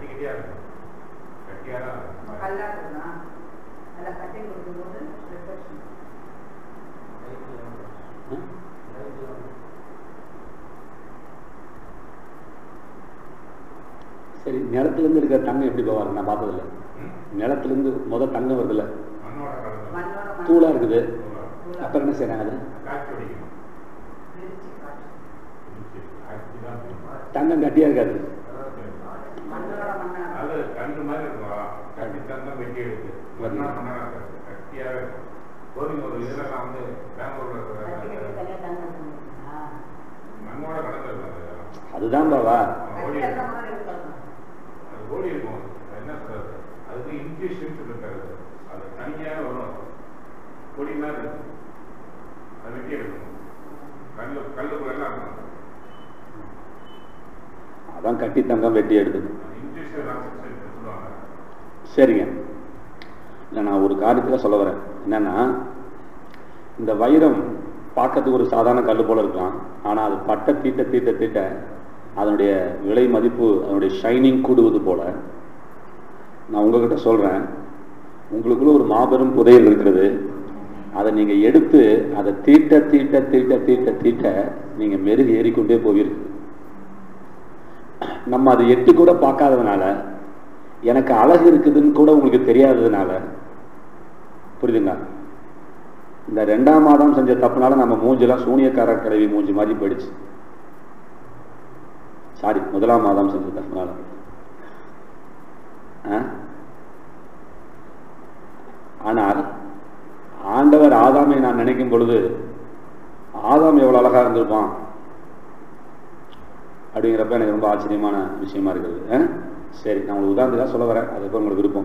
S2: சரி, நிலத்துல இருந்து இருக்கிற தங்கம் எப்படி போவாரு? நான் பார்த்ததில்ல. நிலத்துல இருந்து முதல் தங்கம் வருதுல்ல, தூளா இருக்குது. அப்புறம் என்ன செய்யறாங்க? அது தங்கம் கட்டியா இருக்காது. அதுதான் பாவா. அதான் கட்டி தங்கம் வெட்டி எடுத்து. சரிங்க, இல்லை நான் ஒரு காரியத்தில் சொல்ல வரேன். என்னன்னா, இந்த வைரம் பார்க்கறதுக்கு ஒரு சாதாரண கல் போல இருக்கலாம். ஆனால் அது பட்டை தீட்ட தீட்ட தீட்ட அதனுடைய விலை மதிப்பு, அதனுடைய ஷைனிங் கூடுவது போல நான் உங்ககிட்ட சொல்றேன், உங்களுக்குள்ள ஒரு மாபெரும் புதையல் இருக்கிறது. அதை நீங்க எடுத்து அதை தீட்ட தீட்ட தீட்ட தீட்ட தீட்ட நீங்க மெருகு ஏறிக்கொண்டே போவீர்கள். நம்ம அதை எட்டு கூட பார்க்காததுனால, எனக்கு அழகு இருக்குதுன்னு கூட உங்களுக்கு தெரியாததுனால, புரியுதுங்களா? இந்த ரெண்டாம் மாதம் செஞ்ச தப்புனால நம்ம மூஞ்செல்லாம் சூனியக்கார கிழவி மூஞ்சி மாதிரி போயிடுச்சு. சாரி, முதலாம் மாதம் செஞ்ச தப்புனால. ஆனால் ஆண்டவர் ஆதாமை நான் நினைக்கும் பொழுது, ஆதாம் எவ்வளவு அழகா இருந்திருப்பான் அப்படிங்கிறப்ப எனக்கு ரொம்ப ஆச்சரியமான விஷயமா இருக்குது. சரி, நான் உங்களுக்கு உதாரணத்துக்காக சொல்ல வரேன், அதுக்கு உங்களுக்கு விருப்பம்.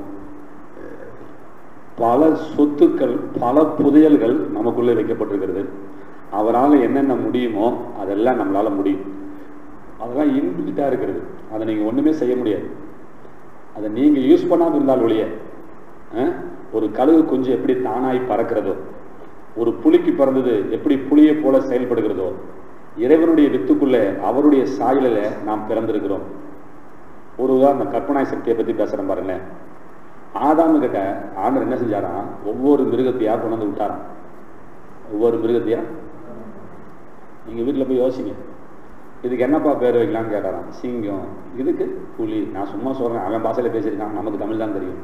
S2: பல சொத்துக்கள், பல புதையல்கள் நமக்குள்ளே வைக்கப்பட்டிருக்கிறது. அவரால் என்னென்ன முடியுமோ அதெல்லாம் நம்மளால முடியும். அதெல்லாம் இன்பில்ட்டா இருக்கிறது. அதை நீங்க ஒண்ணுமே செய்ய முடியாது. அதை நீங்க யூஸ் பண்ணாமல் இருந்தால் ஒழிய, ஒரு கழுகு குஞ்சு எப்படி தானாய் பறக்கிறதோ, ஒரு புலிக்கு பிறந்தது எப்படி புலியை போல செயல்படுகிறதோ, இறைவனுடைய வித்துக்குள்ள அவருடைய சாயலில் நாம் பிறந்திருக்கிறோம். ஒரு உதாரணம், கற்பனாய் சக்தியை பத்தி பேசுறேன் பாருங்களேன். ஆதாமு கிட்ட ஆண்டவர் என்ன செஞ்சாராம்? ஒவ்வொரு மிருகத்தையா கொண்டு வந்து விட்டாராம். ஒவ்வொரு மிருகத்தையா. நீங்க வீட்டில் போய் யோசிங்க, இதுக்கு என்னப்பா பேர் வைக்கலாம்னு கேட்டாராம். சிங்கம், இதுக்கு புலி. நான் சும்மா சொல்றேன், அவன் பாஷையில பேசியிருக்கான், நமக்கு தமிழ் தான் தெரியும்.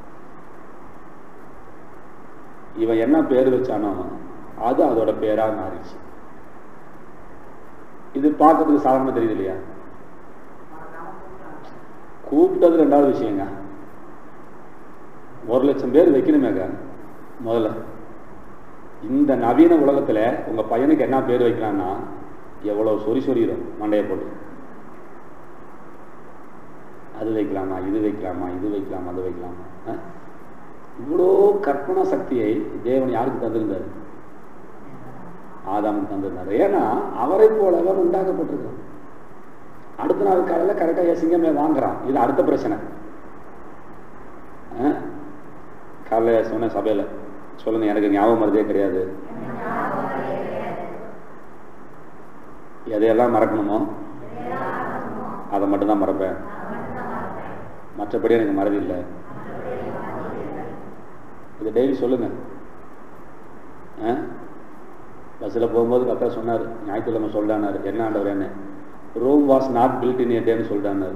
S2: இவன் என்ன பேர் வச்சானோ அது அதோட பேரா மாறிடுச்சு. இது பார்க்கறதுக்கு சாதாரணமா தெரியுது இல்லையா? கூப்பிட்டது ரெண்டாவது விஷயங்க. ஒரு லட்சம் பேர் வைக்கணுமேங்க முதல்ல. இந்த நவீன உலகத்துல உங்க பையனுக்கு என்ன பேர் வைக்கலாம்னா எவ்வளவு சொறி சொறிடும் மண்டையை போட்டு. அது வைக்கலாமா, இது வைக்கலாமா, இது வைக்கலாமா, அது வைக்கலாமா. இவ்வளோ கற்பனா சக்தியை தேவன் யாருக்கு தந்திருந்தார்? ஆதாமுக்கு தந்திருந்தார். ஏன்னா அவரை போல அவர் உண்டாக்கப்பட்டிருக்கார். அடுத்த நாள் காலையில் கரெக்டாக சிங்கமே வாங்குறான். இது அடுத்த பிரச்சனை. காலையில் சொன்ன சபையில் சொல்லுங்க, எனக்கு ஞாபகம் மறதே கிடையாது. எதையெல்லாம் மறக்கணுமோ அதை மட்டும்தான் மறப்பேன், மற்றபடி எனக்கு மறதி இல்லை. இது டெய்லி சொல்லுங்க. பஸ்ஸில் போகும்போது கத்தா சொன்னார், ஞாயிற்றுக்கிழமை சொல்லிட்டானார். என்ன ஆண்டவர் என்ன, Rome was not built in a டேன்னு சொல்லிட்டானார்.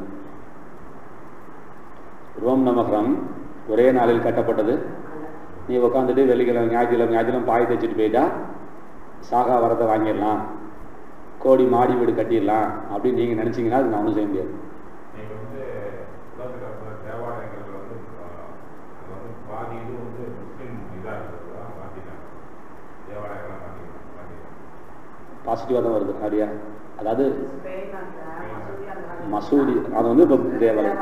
S2: ரோம் நமகம் ஒரே நாளில் கட்டப்பட்டது. நீ உட்காந்துட்டு வெள்ளிக்கிழமை ஞாயிற்றுக்கிழமை ஞாயிற்றுக்கிழமை பாய் தைச்சிட்டு போயிட்டா சாகா வரத்தை வாங்கிடலாம், கோடி மாடி வீடு கட்டிடலாம் அப்படின்னு நீங்கள் நினச்சிங்கன்னா அது நான் ஒன்றும் செய்ய முடியாது. பாசிட்டிவாக தான் வருது அப்படியா? அதாவது மசூதி அது வந்து இப்போ தேவாலயம்.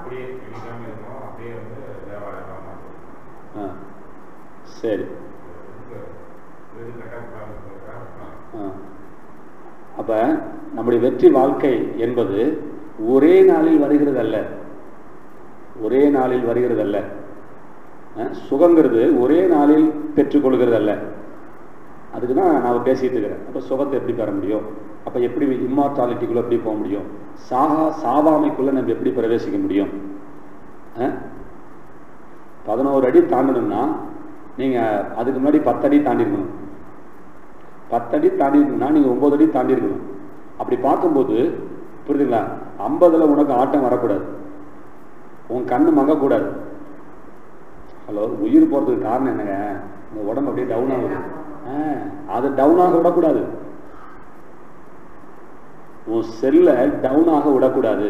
S2: ஆ சரி. அப்ப நம்முடைய வெற்றி வாழ்க்கை என்பது ஒரே நாளில் வருகிறது அல்ல, ஒரே நாளில் வருகிறது அல்ல. சுகங்கிறது ஒரே நாளில் பெற்றுக்கொள்கிறது அல்ல. அதுக்கு தான் நான் பேசிட்டு இருக்கிறேன். அப்போ சுகத்தை எப்படி பெற முடியும்? அப்போ எப்படி இம்மார்டாலிட்டிக்குள்ள எப்படி போக முடியும்? சாகா சாவாமைக்குள்ள நம்ம எப்படி பிரவேசிக்க முடியும்? பதினோரு அடி தாண்டணும்னா நீங்க அதுக்கு முன்னாடி பத்தடி தாண்டிருக்கணும். பத்தடி தாண்டிருக்கணும்னா நீங்க ஒன்பது அடி தாண்டிருக்கணும். அப்படி பார்க்கும்போது புரியுதுங்களா, ஐம்பதுல உனக்கு ஆட்டம் வரக்கூடாது, உன் கண்ணு மங்கக்கூடாது. ஹலோ, உயிர் போறதுக்கு காரணம் என்னங்க? இந்த உடம்பு அப்படியே டவுன் ஆகுது. அது டவுன் ஆக விடக்கூடாது, உன் செல்ல டவுன் ஆக விடக்கூடாது.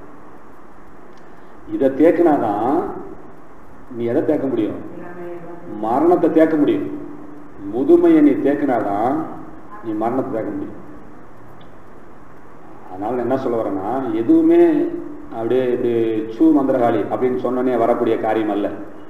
S2: இதை தேக்கினாதான் நீ எதை தேக்க முடியும்? மரணத்தை தேக்க முடியும். முதுமையை நீ தேக்கினாதான் நீ மரணத்தை தேக்க முடியும். அதனால என்ன சொல்ல வரேன்னா, எதுவுமே அப்படியே இப்படி சூ மந்திரகாளி அப்படின்னு சொன்னோன்னே வரக்கூடிய காரியம் அல்ல.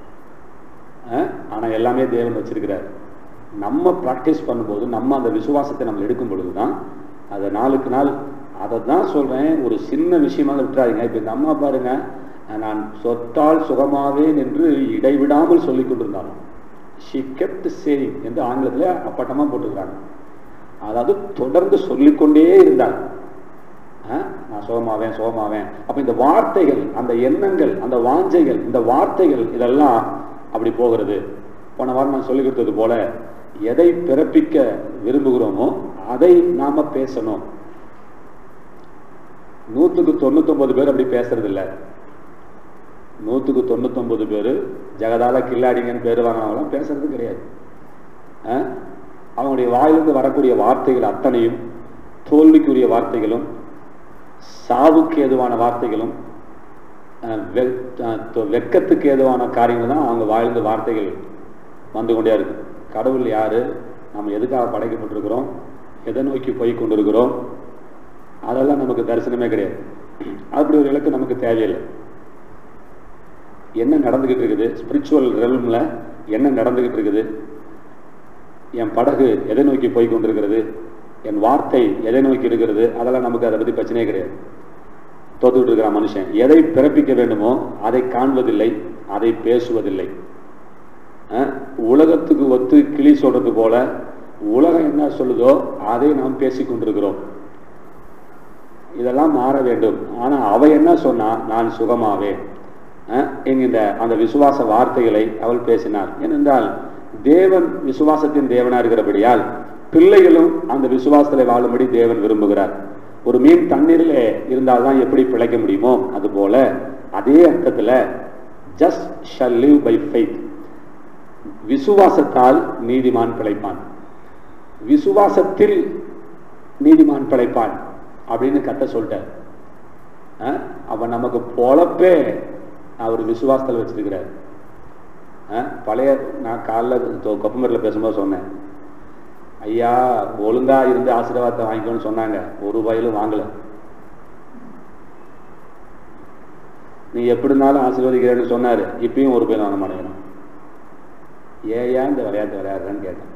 S2: ஆனா எல்லாமே தேவன் வச்சிருக்கிறார். நம்ம பிராக்டிஸ் பண்ணும்போது, நம்ம அந்த விசுவாசத்தை நம்ம எடுக்கும் பொழுதுதான் அதை நாளுக்கு நாள், அதை தான் சொல்றேன், ஒரு சின்ன விஷயமாக விட்டுறாதீங்க. இப்ப இந்த அம்மா பாருங்க, நான் சொத்தால் சுகமாவேன் என்று இடைவிடாமல் சொல்லிக் கொண்டிருந்தாலும் she kept saying என்று ஆங்கிலத்தில் அப்பட்டமா போட்டுக்கிறாங்க. அதாவது தொடர்ந்து சொல்லிக்கொண்டே இருந்தார், நான் சுகமாவேன் சுகமாவேன். அப்ப இந்த வார்த்தைகள், அந்த எண்ணங்கள், அந்த வாஞ்சைகள், இந்த வார்த்தைகள் இதெல்லாம் அப்படி போகிறது. போன வாரம் நான் சொல்லிக் கொடுத்தது போல, எதை பிறப்பிக்க விரும்புகிறோமோ அதை நாம பேசணும். நூற்றுக்கு தொண்ணூத்தி ஒன்பது பேர் அப்படி பேசுறது இல்லை. நூற்றுக்கு தொண்ணூத்தி ஒன்பது பேரு ஜெகதால கில்லாடிங்கன்னு பேர் வாங்கினவங்களாம் பேசுறது கிடையாது. அவங்களுடைய வாயிலிருந்து வரக்கூடிய வார்த்தைகள் அத்தனையும் தோல்விக்குரிய வார்த்தைகளும், சாவுக்கு ஏதுவான வார்த்தைகளும், வெட்கத்துக்கு ஏதுவான காரியங்கள் தான் அவங்க வாயிலிருந்து வார்த்தைகள் வந்து கொண்டே இருக்கு. கடவுள் யாரு, நம்ம எதுக்காக படைக்கப்பட்டிருக்கிறோம், எதை நோக்கி போய் கொண்டிருக்கிறோம், அதெல்லாம் நமக்கு தரிசனமே கிடையாது. அப்படி ஒரு இலக்கு நமக்கு தேவையில்லை. என்ன நடந்துகிட்டு இருக்குது, ஸ்பிரிச்சுவல் ரெல்ம்ல என்ன நடந்துகிட்டு இருக்குது, என் படகு எதை நோக்கி போய் கொண்டிருக்கிறது, என் வார்த்தை எதை நோக்கி இருக்கிறது, அதெல்லாம் நமக்கு அதை பற்றி பிரச்சனையே கிடையாது. தோத்துக்கிட்டு இருக்கிற மனுஷன் எதை பிறப்பிக்க வேண்டுமோ அதை காண்பதில்லை, அதை பேசுவதில்லை. உலகத்துக்கு ஒத்து கிளி சொல்றது போல உலகம் என்ன சொல்லுதோ அதை நாம் பேசிக் கொண்டிருக்கிறோம். இதெல்லாம் மாற வேண்டும். ஆனா அவ என்ன சொன்னா, நான் சுகமாவே என்கின்ற அந்த விசுவாச வார்த்தைகளை அவள் பேசினார். ஏனென்றால் தேவன் விசுவாசத்தின் தேவனா இருக்கிறபடியால் பிள்ளைகளும் அந்த விசுவாசத்தில் வாழும்படி தேவன் விரும்புகிறார். ஒரு மீன் தண்ணீரில் இருந்தால்தான் எப்படி பிழைக்க முடியுமோ அதுபோல அதே அர்த்தத்துல just shall live by faith, விசுவாசத்தால் நீதிமான் பிழைப்பான், விசுவாசத்தில் நீதிமான் பிழைப்பான் அப்படின்னு கத்த சொல்லிட்டார். அவன் நமக்கு பொழப்பே அவர் விசுவாசத்தில் வச்சிருக்கிறார். பழைய நான் காலைல கொப்பமரில் பேசும்போது சொன்னேன், ஐயா ஒழுங்கா இருந்து ஆசீர்வாதத்தை வாங்கிக்கணும்னு சொன்னாங்க, ஒரு ரூபாயிலும் வாங்கல. நீ எப்படி இருந்தாலும் ஆசீர்வதிக்கிறேன்னு சொன்னாரு, இப்பயும் ஒரு ரூபாய் வாங்க மாட்டேங்கிறான். ஏயா இந்த விளையாட்டு விளையாடுறேன்னு கேட்டேன்.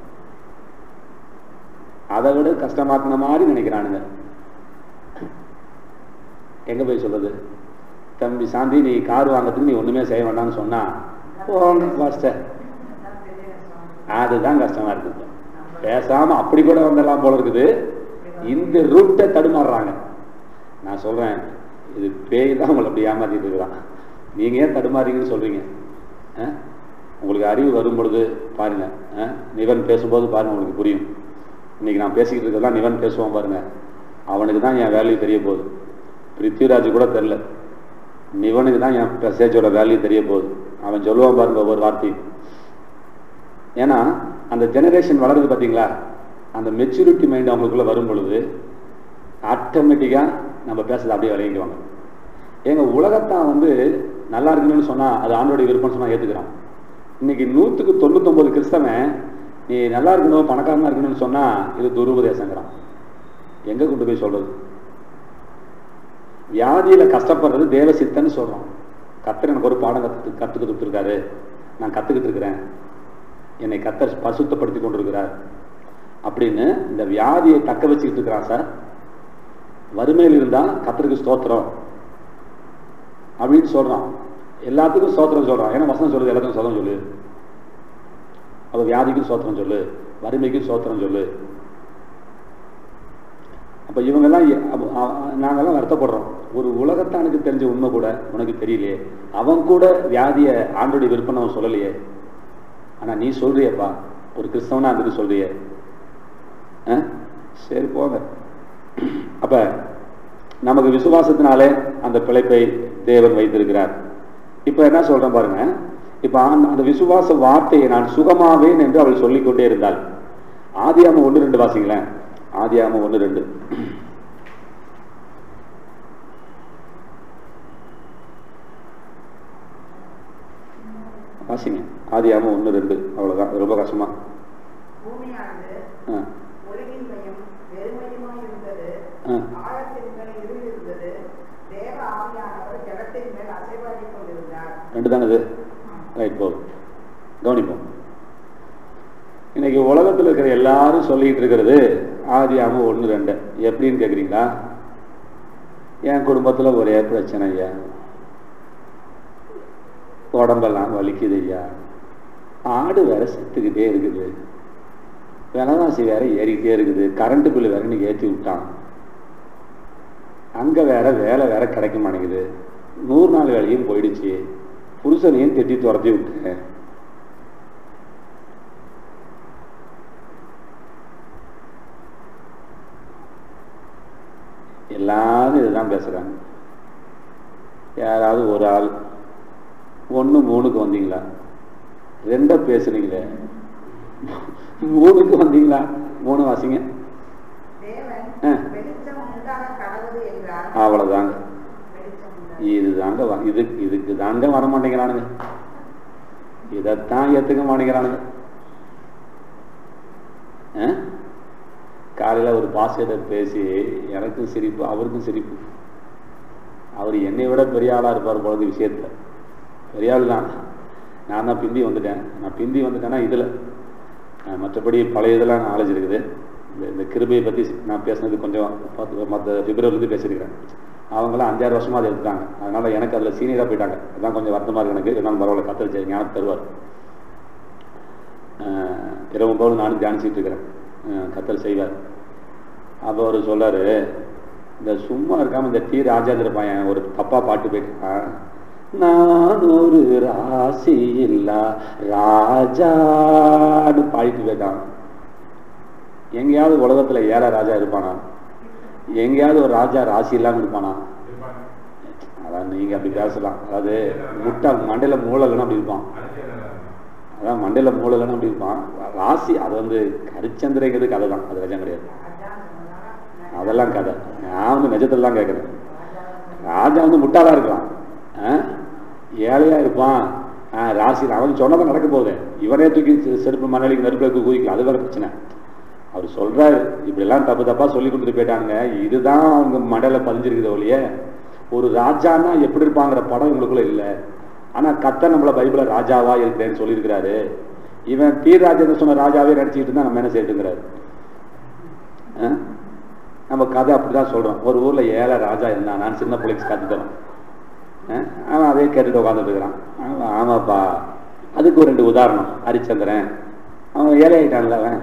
S2: அதை விட கஷ்டமாக்குன மாதிரி நினைக்கிறானுங்க. எங்கே போய் சொல்கிறது? தம்பி சாந்தி, நீ கார் வாங்கிறதுக்கு நீ ஒன்றுமே செய்ய வேண்டாம்னு சொன்னால் போங்க பாஸ்டர். அதுதான் கஷ்டமாக இருக்குது. பேசாமல் அப்படி கூட வந்துடலாம் போல இருக்குது. இந்த ரூட்டை தடுமாறுறாங்க. நான் சொல்கிறேன், இது பேய் தான் உங்களை அப்படி ஏமாற்றிட்டு இருக்கிறான். நீங்கள் ஏன் தடுமாறீங்கன்னு சொல்கிறீங்க? உங்களுக்கு அறிவு வரும் பொழுது பாருங்கள். நிவன் பேசும்போது பாருங்கள், உங்களுக்கு புரியும். இன்றைக்கி நான் பேசிக்கிட்டு இருக்கிறதெல்லாம் நிவன் பேசுவான் பாருங்கள், அவனுக்கு தான் என் வேல்யூ தெரிய போகுது. பிருத்திவிராஜ் கூட தெரில, நிவனுக்கு தான் என் மெசேஜோட வேல்யூ தெரிய போகுது. அவன் சொல்லுவான் பாருங்க ஒவ்வொரு வார்த்தையும். ஏன்னா அந்த ஜெனரேஷன் வளருது பார்த்தீங்களா, அந்த மெச்சூரிட்டி மைண்ட் அவங்களுக்குள்ள வரும் பொழுது ஆட்டோமேட்டிக்காக நம்ம பேசுறது அப்படியே விளையாடுவாங்க. எங்கள் உலகத்தான் வந்து நல்லா இருக்கணும்னு சொன்னால் அது ஆண்டோடைய விருப்பம்னு சொன்னால் ஏற்றுக்கிறான். இன்னைக்கு நூற்றுக்கு தொண்ணூத்தொம்பது கிறிஸ்தவன் நீ நல்லா இருக்கணும் பணக்காரனா இருக்கணும்னு சொன்னால் இது துருபதேசங்கிறான். எங்கே கொண்டு போய் சொல்றது? வியாதியில் கஷ்டப்படுறது தேவ சித்தன்னு சொல்கிறோம். கத்தர் எனக்கு ஒரு பாடம் கற்று கற்றுக் கொடுத்துருக்காரு, நான் கற்றுக்கிட்டு இருக்கிறேன், என்னை கத்தர் பரிசுத்தப்படுத்தி கொண்டிருக்கிறார் அப்படின்னு இந்த வியாதியை தக்க வச்சுக்கிட்டு இருக்கிறான் சார். வறுமையில் இருந்தால் கத்தருக்கு ஸ்தோத்திரம் அப்படின்னு சொல்கிறான். எல்லாத்துக்கும் ஸ்தோத்திரம் சொல்கிறான். ஏன்னா வசனம் சொல்லுது, எல்லாத்துக்கும் ஸ்தோத்திரம் சொல்லு. அப்போ வியாதிக்கும் ஸ்தோத்திரம் சொல்லு, வறுமைக்கும் ஸ்தோத்திரம் சொல்லு. அப்போ இவங்கெல்லாம் நாங்கெல்லாம் வருத்தப்படுறோம். ஒரு உலகத்தானுக்கு தெரிஞ்ச உண்மை கூட உனக்கு தெரியலையே, அவன் கூட வியாதியை ஆண்டோடைய விருப்பம் அவன் சொல்லலையே, ஆனால் நீ சொல்றியப்பா ஒரு கிறிஸ்தவனா அதுக்கு சொல்றிய. சரி போங்க. அப்ப நமக்கு விசுவாசத்தினாலே அந்த பிழைப்பை தேவன் வைத்திருக்கிறார். இப்ப என்ன சொல்றேன் பாருங்க. இப்ப அந்த விசுவாச வார்த்தையை நான் சுகமாவேன் என்று அவள் சொல்லிக்கொண்டே இருந்தாள். ஆதியாகமம் ஒன்று ரெண்டு வாசிங்களேன். ஆதியாகமம் ஒன்று ரெண்டு வாசிங்க. ஆதியாகமம் ஒன்று ரெண்டு அவ்வளவுதான், ரொம்ப கஷ்டமா. ரெண்டு தானே இது, ரைட். போதும், கவனிப்போம். இன்னைக்கு உலகத்தில் இருக்கிற எல்லாரும் சொல்லிட்டு இருக்கிறது ஆதியாகமம் ஒன்று ரெண்டு. எப்படின்னு கேட்குறீங்களா? என் குடும்பத்தில் ஒரே பிரச்சனை ஐயா, உடம்பெல்லாம் வலிக்குது ஐயா, ஆடு வேற செத்துக்கிட்டே இருக்குது, விலைவாசி வேற ஏறிக்கிட்டே இருக்குது, கரண்ட் பில்லு வேற இன்னைக்கு ஏற்றி விட்டான், அங்கே வேற வேலை வேற கிடைக்க மாட்டேங்குது, நூறு நாள் வேலையும் போயிடுச்சு, புருஷனையும் திட்டி துரத்தி விட்டேன். எல்லாரும் இதுதான் பேசுறாங்க. யாராவது ஒரு ஆள் ஒன்று மூணுக்கு வந்தீங்களா? ரெண்ட பேசுறீங்களே, மூணுக்கு வந்தீங்களா? மூணு வாசிங்க. அவ்வளவுதாங்க. இதுதாங்க இது இதுக்கு தாங்க வர மாட்டேங்கிறானுங்க, இதைத்தான் ஏத்துக்க மாட்டேங்கிறானுங்க. காலையில் ஒரு பாஸ்கெட்டர் பேசி எனக்கும் சிரிப்பு அவருக்கும் சிரிப்பு. அவர் என்னை விட பெரிய ஆளாக இருப்பார் போல விஷயத்தில். பெரிய ஆள் தான். நான் தான் பிந்தி வந்துட்டேன். நான் பிந்தி வந்துட்டேன்னா இதில் மற்றபடி பழைய இதெல்லாம் நாலேஜ் இருக்குது. இந்த இந்த கிருபையை பற்றி நான் பேசுனது கொஞ்சம் பத்து மற்ற பிப்ரவரிலேருந்து பேசியிருக்கிறேன். அவங்களாம் அஞ்சாறு வருஷமாக அதை எடுத்துட்டாங்க. அதனால் எனக்கு அதில் சீனியராக போயிட்டாங்க. அதுதான் கொஞ்சம் வருத்தமாக இருக்குது எனக்கு. இருந்தாலும் பரவாயில்ல, கத்தரிச்சு ஞானத்தை தருவார். இரவு போல் நானும் தியானிச்சுட்டு இருக்கிறேன், கத்தல் செய்வார். அப்போ அவர் சொல்லார், இந்த சும்மா இருக்காமல் இந்த டி ராஜேந்திர பையன் ஒரு தப்பாக பாட்டு போயிட்டான், நான் ஒரு ராசி இல்லா ராஜான்னு பாடிட்டு போயிட்டான். எங்கேயாவது உலகத்தில் ஏற ராஜா இருப்பானா? எங்கேயாவது ஒரு ராஜா ராசி இல்லாமல் இருப்பானா? அதான் நீங்கள் அப்படி பேசலாம். அதாவது முட்டா மண்டையில் மூளைலன்னு அப்படி இருப்பான். அதான் மண்டையில் மூளைலன்னு அப்படி இருப்பான். ராசி அது வந்து ஹரிச்சந்திரங்கிறது கதை தான், அது நிஜம் கிடையாது. அதெல்லாம் கதை. நான் வந்து நிஜத்திலாம் கேட்குறேன். ராஜா வந்து முட்டாளாக இருக்கலாம், ஏழையாக இருப்பான், ராசி அவன் சொன்னதான் நடக்க போகுது. இவனே தூக்கி செருப்பு மணலிக்கு நெருப்பில் குதிக்கலாம், அது வேறு பிரச்சனை. அவர் சொல்றாரு, இப்படிலாம் தப்பு தப்பா சொல்லி கொடுத்துட்டு போயிட்டானுங்க. இதுதான் அவங்க மடலை பதிஞ்சிருக்குது ஒழிய ஒரு ராஜானா எப்படி இருப்பாங்கிற படம் இவங்களுக்குள்ள இல்லை. ஆனா கத்த நம்மள பைபிள ராஜாவா இருக்கிறேன்னு சொல்லியிருக்கிறாரு. இவன் டி ராஜேந்திர சொன்ன ராஜாவே நினைச்சிட்டு இருந்தா நம்ம என்ன செய்யுங்கிறாரு. நம்ம கதை அப்படிதான் சொல்றோம். ஒரு ஊர்ல ஏழை ராஜா இருந்தான், நான் சின்ன பிள்ளைக்கு கத்து தரோம். அவன் அதே கேட்டுட்டு உட்காந்துட்டு இருக்கிறான். ஆமாப்பா, அதுக்கு ஒரு ரெண்டு உதாரணம். ஹரிச்சந்திரன் அவன் ஏழை ஆயிட்டான்ல அவன்.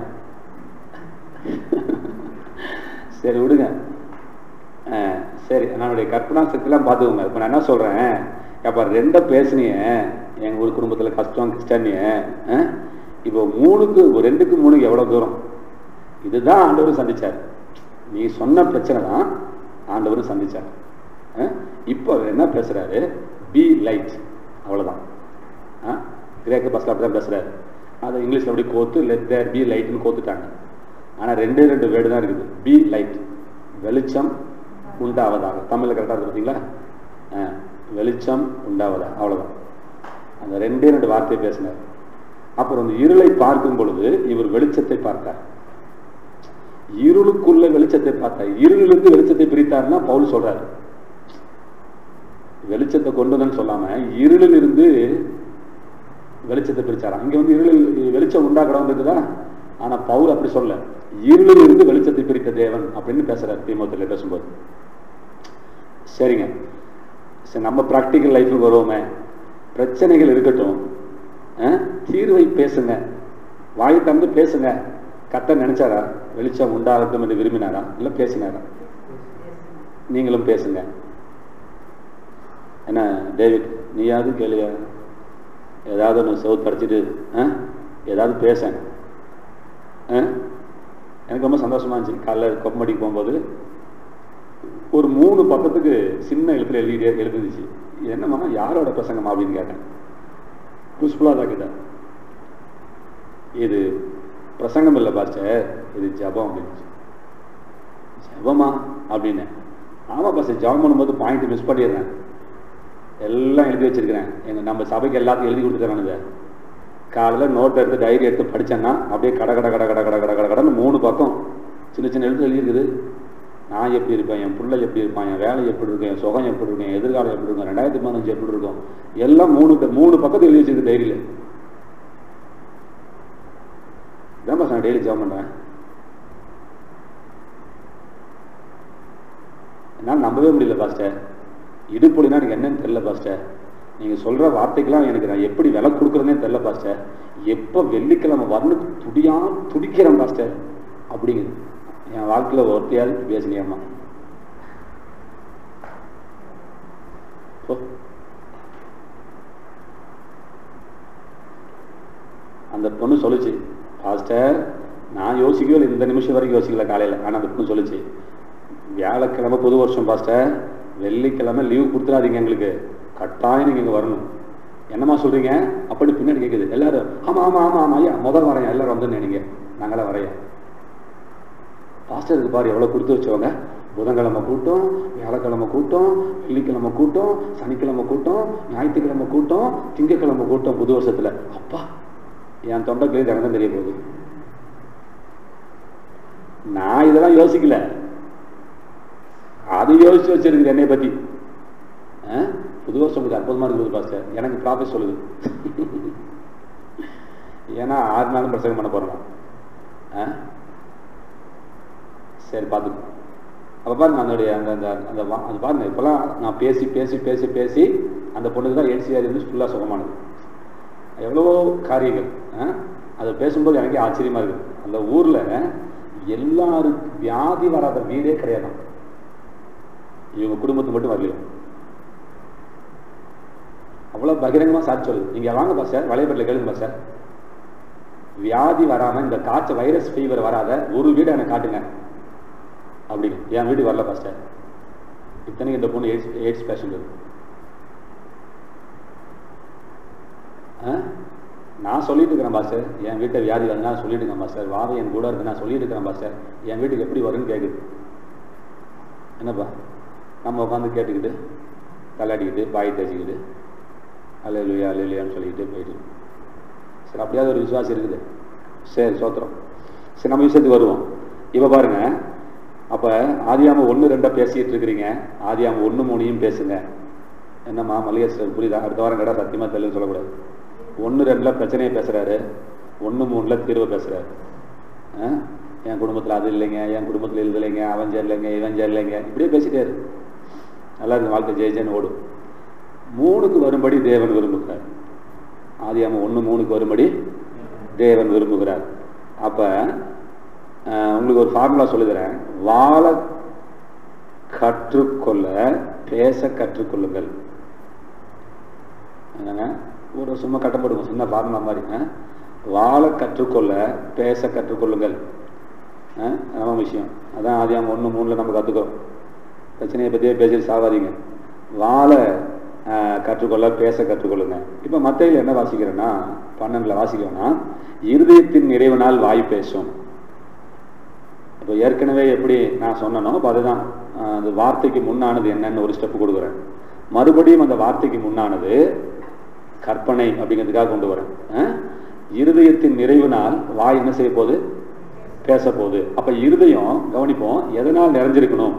S2: சரி விடுங்க. சரி, என்னுடைய கற்பனா சக்திலாம் பார்த்துக்கோங்க. இப்போ நான் என்ன சொல்றேன், அப்ப ரெண்ட பேசுனிய எங்க ஊர் குடும்பத்துல கஷ்டம் கிருஷ்டனிய, இப்போ மூணுக்கு ரெண்டுக்கு மூணுக்கு எவ்வளவு தூரம்? இதுதான் ஆண்டவரும் சந்திச்சார். நீ சொன்ன பிரச்சனை தான் ஆண்டவரும் சந்திச்சார். இப்போ என்ன பேசுறாரு? பி லைட், அவ்வளவுதான். கிரேக்க பஸ்ல அப்படிதான் பேசுறாரு. அதை இங்கிலீஷ்ல அப்படி கோத்து லெட் தேர் பி லைட்னு கோத்துட்டாங்க. ஆனா ரெண்டே ரெண்டு வேர்டு தான் இருக்குது. பி லைட், வெளிச்சம் உண்டாவதாக. தமிழ்ல கரெக்டா இருக்கு பார்த்தீங்களா? வெளிச்சம் உண்டாவதா, அவ்வளவுதான். அந்த ரெண்டே ரெண்டு வார்த்தையை பேசினார். அப்புறம் அந்த இருளை பார்க்கும் பொழுது இவர் வெளிச்சத்தை பார்த்தார். இருளுக்குள்ள வெளிச்சத்தை பார்த்தார். இருளிலிருந்து வெளிச்சத்தை பிரித்தார்னா பவுல் சொல்றாரு. வெளிச்சத்தை கொண்டு வந்து சொல்லாம இருளில் இருந்து வெளிச்சத்தை பிரிச்சாராம். இங்க வந்து இருளில் வெளிச்சம் உண்டாக்கடம் இருக்குதா? ஆனா பவுல் அப்படி சொல்ல, இருளில் இருந்து வெளிச்சத்தை பிரித்த தேவன் அப்படின்னு பேசுறாரு தீமோத்தேயுல பேசும்போது. சரிங்க, சரி, நம்ம பிராக்டிக்கல் லைஃபுக்கு வருவோமே. பிரச்சனைகள் இருக்கட்டும், தீர்வை பேசுங்க, வாய் தந்து பேசுங்க. கர்த்தர் நினைச்சாரா வெளிச்சம் உண்டாகட்டும் என்று விரும்பினாரா? இல்ல பேசினாரா? நீங்களும் பேசுங்க. என்ன டேவிட், நீயாவது கேளுயா, ஏதாவது ஒன்று செவுத்து படிச்சுட்டு ஏதாவது பேச. எனக்கு ரொம்ப சந்தோஷமா இருந்துச்சு. காலைல கொப்பமடிக்கு போகும்போது ஒரு மூணு பக்கத்துக்கு சின்ன எழுத்துல எழுதிட்டே எழுதிச்சு. என்னம்மா யாரோட பிரசங்கமா அப்படின்னு கேட்டேன். புஷ்பலாதா கிட்ட, இது பிரசங்கம் இல்லை பாஸ்டர், இது ஜபம் அப்படின்னு. ஜபமா அப்படின்னு? ஆமா பாஸ்டர், ஜபம் பண்ணும்போது பாயிண்ட் மிஸ் பண்ணிடுறேன். எல்லாம் எழுதி வச்சிருக்கிறேன். எங்க நம்ம சபைக்கு எல்லாத்தையும் எழுதி கொடுத்துருக்கானுங்க. காலையில் நோட்டை எடுத்து டைரி எடுத்து படித்தேன்னா அப்படியே கட கட கட கட கட கட கட கடன்னு மூணு பக்கம் சின்ன சின்ன எழுத்து எழுதியிருக்குது. நான் எப்படி இருப்பேன், என் பிள்ளை எப்படி இருப்பான், என் வேலை எப்படி இருக்கும், என் சுகம் எப்படி இருக்கும், என் எதிர்காலம் எப்படி இருக்கும், ரெண்டாயிரத்தி பதினஞ்சு எப்படி இருக்கும், எல்லாம் மூணு மூணு பக்கத்து எழுதி வச்சிருக்கு டைரியில். இதான் பாஸ் நான் டெய்லி ஜாப் பண்ணுறேன். என்னால் நம்பவே முடியல பாஸ்டர். இடுப்பொழினா எனக்கு என்னன்னு தெரியல பாஸ்டர். நீங்கள் சொல்கிற வார்த்தைக்கெல்லாம் எனக்கு நான் எப்படி விலை கொடுக்குறேன்னே தெரியல பாஸ்டர். எப்போ வெள்ளிக்கிழமை வரணும் துடியா துடிக்கிறேன் பாஸ்டர் அப்படிங்குது. என் வாழ்க்கையில் ஒருத்தையாவது பேசினியம்மா. அந்த பொண்ணு சொல்லுச்சு, பாஸ்டர் நான் யோசிக்கவே இல்லை, இந்த நிமிஷம் வரைக்கும் யோசிக்கல காலையில். ஆனால் அந்த பொண்ணு சொல்லுச்சு, வியாழக்கிழமை புது வருஷம் பாஸ்டர், வெள்ளிக்கிழமை லீவ் கொடுத்துடாதீங்க, எங்களுக்கு கட்டாயம் நீங்கள் இங்கே வரணும். என்னம்மா சொல்கிறீங்க அப்படின்னு பின்னாடி கேட்குது. எல்லாரும் ஆமாம் ஆமாம் ஆமாம் ஆமாம் ஐயா முதல் வரையா, எல்லாரும் வந்து நீங்கள் நாங்களாம் வரையா. பாஸ்டருக்கு பாரு எவ்வளோ கொடுத்து வச்சவங்க. புதன்கிழமை கூட்டம், வியாழக்கிழமை கூட்டம், வெள்ளிக்கிழமை கூட்டம், சனிக்கிழமை கூட்டம், ஞாயிற்றுக்கிழமை கூட்டம், திங்கக்கிழமை கூட்டம் புது வருஷத்தில். அப்பா என் தொண்டை கிளி தினம் தெரிய போகுது. நான் இதெல்லாம் யோசிக்கல, அது யோசிச்சு வச்சிருக்கு என்னை பத்தி. புது வருஷம் உங்களுக்கு அற்புதமா இருக்குது பாஸ்டர், எனக்கு ப்ராஃபிட் சொல்லுது. ஏன்னா ஆறு நாளும் பிரசங்கம் பண்ண போறோம். சரி பார்த்துக்கோ. அப்போ பாருங்க அதனுடைய அந்த அந்த அந்த அது பாருங்க, இப்போலாம் நான் பேசி பேசி பேசி பேசி அந்த பொண்ணுக்கு தான் என்சிஆர் வந்து ஃபுல்லாக சுகமானது. எவ்வளவோ காரியங்கள் அதை பேசும்போது எனக்கே ஆச்சரியமா இருக்குது. அந்த ஊர்ல எல்லாருக்கும் வியாதி வராத வீடே கிடையாது. இவங்க குடும்பத்துக்கு மட்டும் வரலையும். அவ்வளவு பகிரங்கமா சாட்சி சொல்லுது. நீங்க வாங்க பாஸ்டர், வளையப்பட்டில் கேளுங்க பாஸ்டர், வியாதி வராம இந்த காய்ச்சல் வைரஸ் ஃபீவர் வராத ஒரு வீடு எனக்கு காட்டுங்க அப்படின்னு. என் வீடு வரல பாஸ்டர். இத்தனைக்கு இந்த பொண்ணு எய்ட்ஸ் எய்ட்ஸ் பேஷண்ட். நான் சொல்லிட்டு இருக்கிறேன் பாஸ்டர், என் வீட்டை வியாதி வந்து நான் சொல்லிட்டு இருக்கேன் பாஸ்டர், வாவை என் கூட இருக்கு நான் சொல்லிட்டு இருக்கிறேன் பாஸ்டர், என் வீட்டுக்கு எப்படி வரும்னு கேட்குது. என்னப்பா நம்ம உட்காந்து கேட்டுக்கிட்டு தள்ளாடிக்கிட்டு பாய் தேய்ச்சிக்கிட்டு அல்ல இல்லையா அல்ல இல்லையான்னு சொல்லிக்கிட்டு போயிட்டு சரி அப்படியாவது ஒரு விசுவாசம் இருக்குது. சரி சோத்திரம். சரி நம்ம விஷயத்துக்கு வருவோம். இப்போ பாருங்க, அப்போ ஆதியாம ஒன்று ரெண்டா பேசிட்டு இருக்கிறீங்க, ஆதியாம ஒன்று மூணையும் பேசுங்க. என்னம்மா மல்லிகை புரியுதா? அடுத்த வாரம் கடை சத்தியமாக தெரியலன்னு சொல்லக்கூடாது. ஒன்று ரெண்டுல பிரச்சனையை பேசுறாரு, ஒன்று மூணுல தீர்வை பேசுறாரு. என் குடும்பத்தில் அது இல்லைங்க, என் குடும்பத்தில் இது இல்லைங்க, அவன் சரியில்லைங்க, இவன் சரியில்லைங்க, இப்படியே பேசிட்டே இரு. நல்லா இந்த வாழ்க்கை ஜெய ஜெயன்னு ஓடும். மூணுக்கு வரும்படி தேவன் விரும்புகிறார். ஆதியாகமம் ஒன்று மூணுக்கு வரும்படி தேவன் விரும்புகிறார். அப்போ உங்களுக்கு ஒரு ஃபார்முலா சொல்லுகிறேன். வாழ கற்றுக்கொள்ள பேச கற்றுக்கொள்ளுங்கள். என்னங்க ஒரு சும்மா கட்டப்படுங்க, சின்ன ஃபார்முலா மாதிரி. வாழ கற்றுக்கொள்ள பேச கற்றுக்கொள்ளுங்கள். நம்ம விஷயம் அதான் ஆதியாகமம் ஒன்று மூணில் நம்ம கற்றுக்கிறோம். பிரச்சனையை பற்றியே பேசி சாவாதீங்க. வாழ கற்றுக்கொள்ள பேச கற்றுக்கொள்ளுங்க. இப்போ மத்தையில் என்ன வாசிக்கிறேன்னா, பன்னெண்டில் வாசிக்கிறோன்னா, இருதயத்தின் நிறைவினால் வாய் பேசும். இப்போ ஏற்கனவே எப்படி நான் சொன்னனோ அப்போ அதுதான் அந்த வார்த்தைக்கு முன்னானது என்னன்னு ஒரு ஸ்டெப் கொடுக்குறேன். மறுபடியும் அந்த வார்த்தைக்கு முன்னானது கற்பனை அப்படிங்கிறதுக்காக கொண்டு வரேன். இருதயத்தின் நிறைவினால் வாய் என்ன செய்ய போகுது? பேச போகுது. அப்ப இருதயம் கவனிப்போம், எதனால் நிறைஞ்சிருக்கணும்?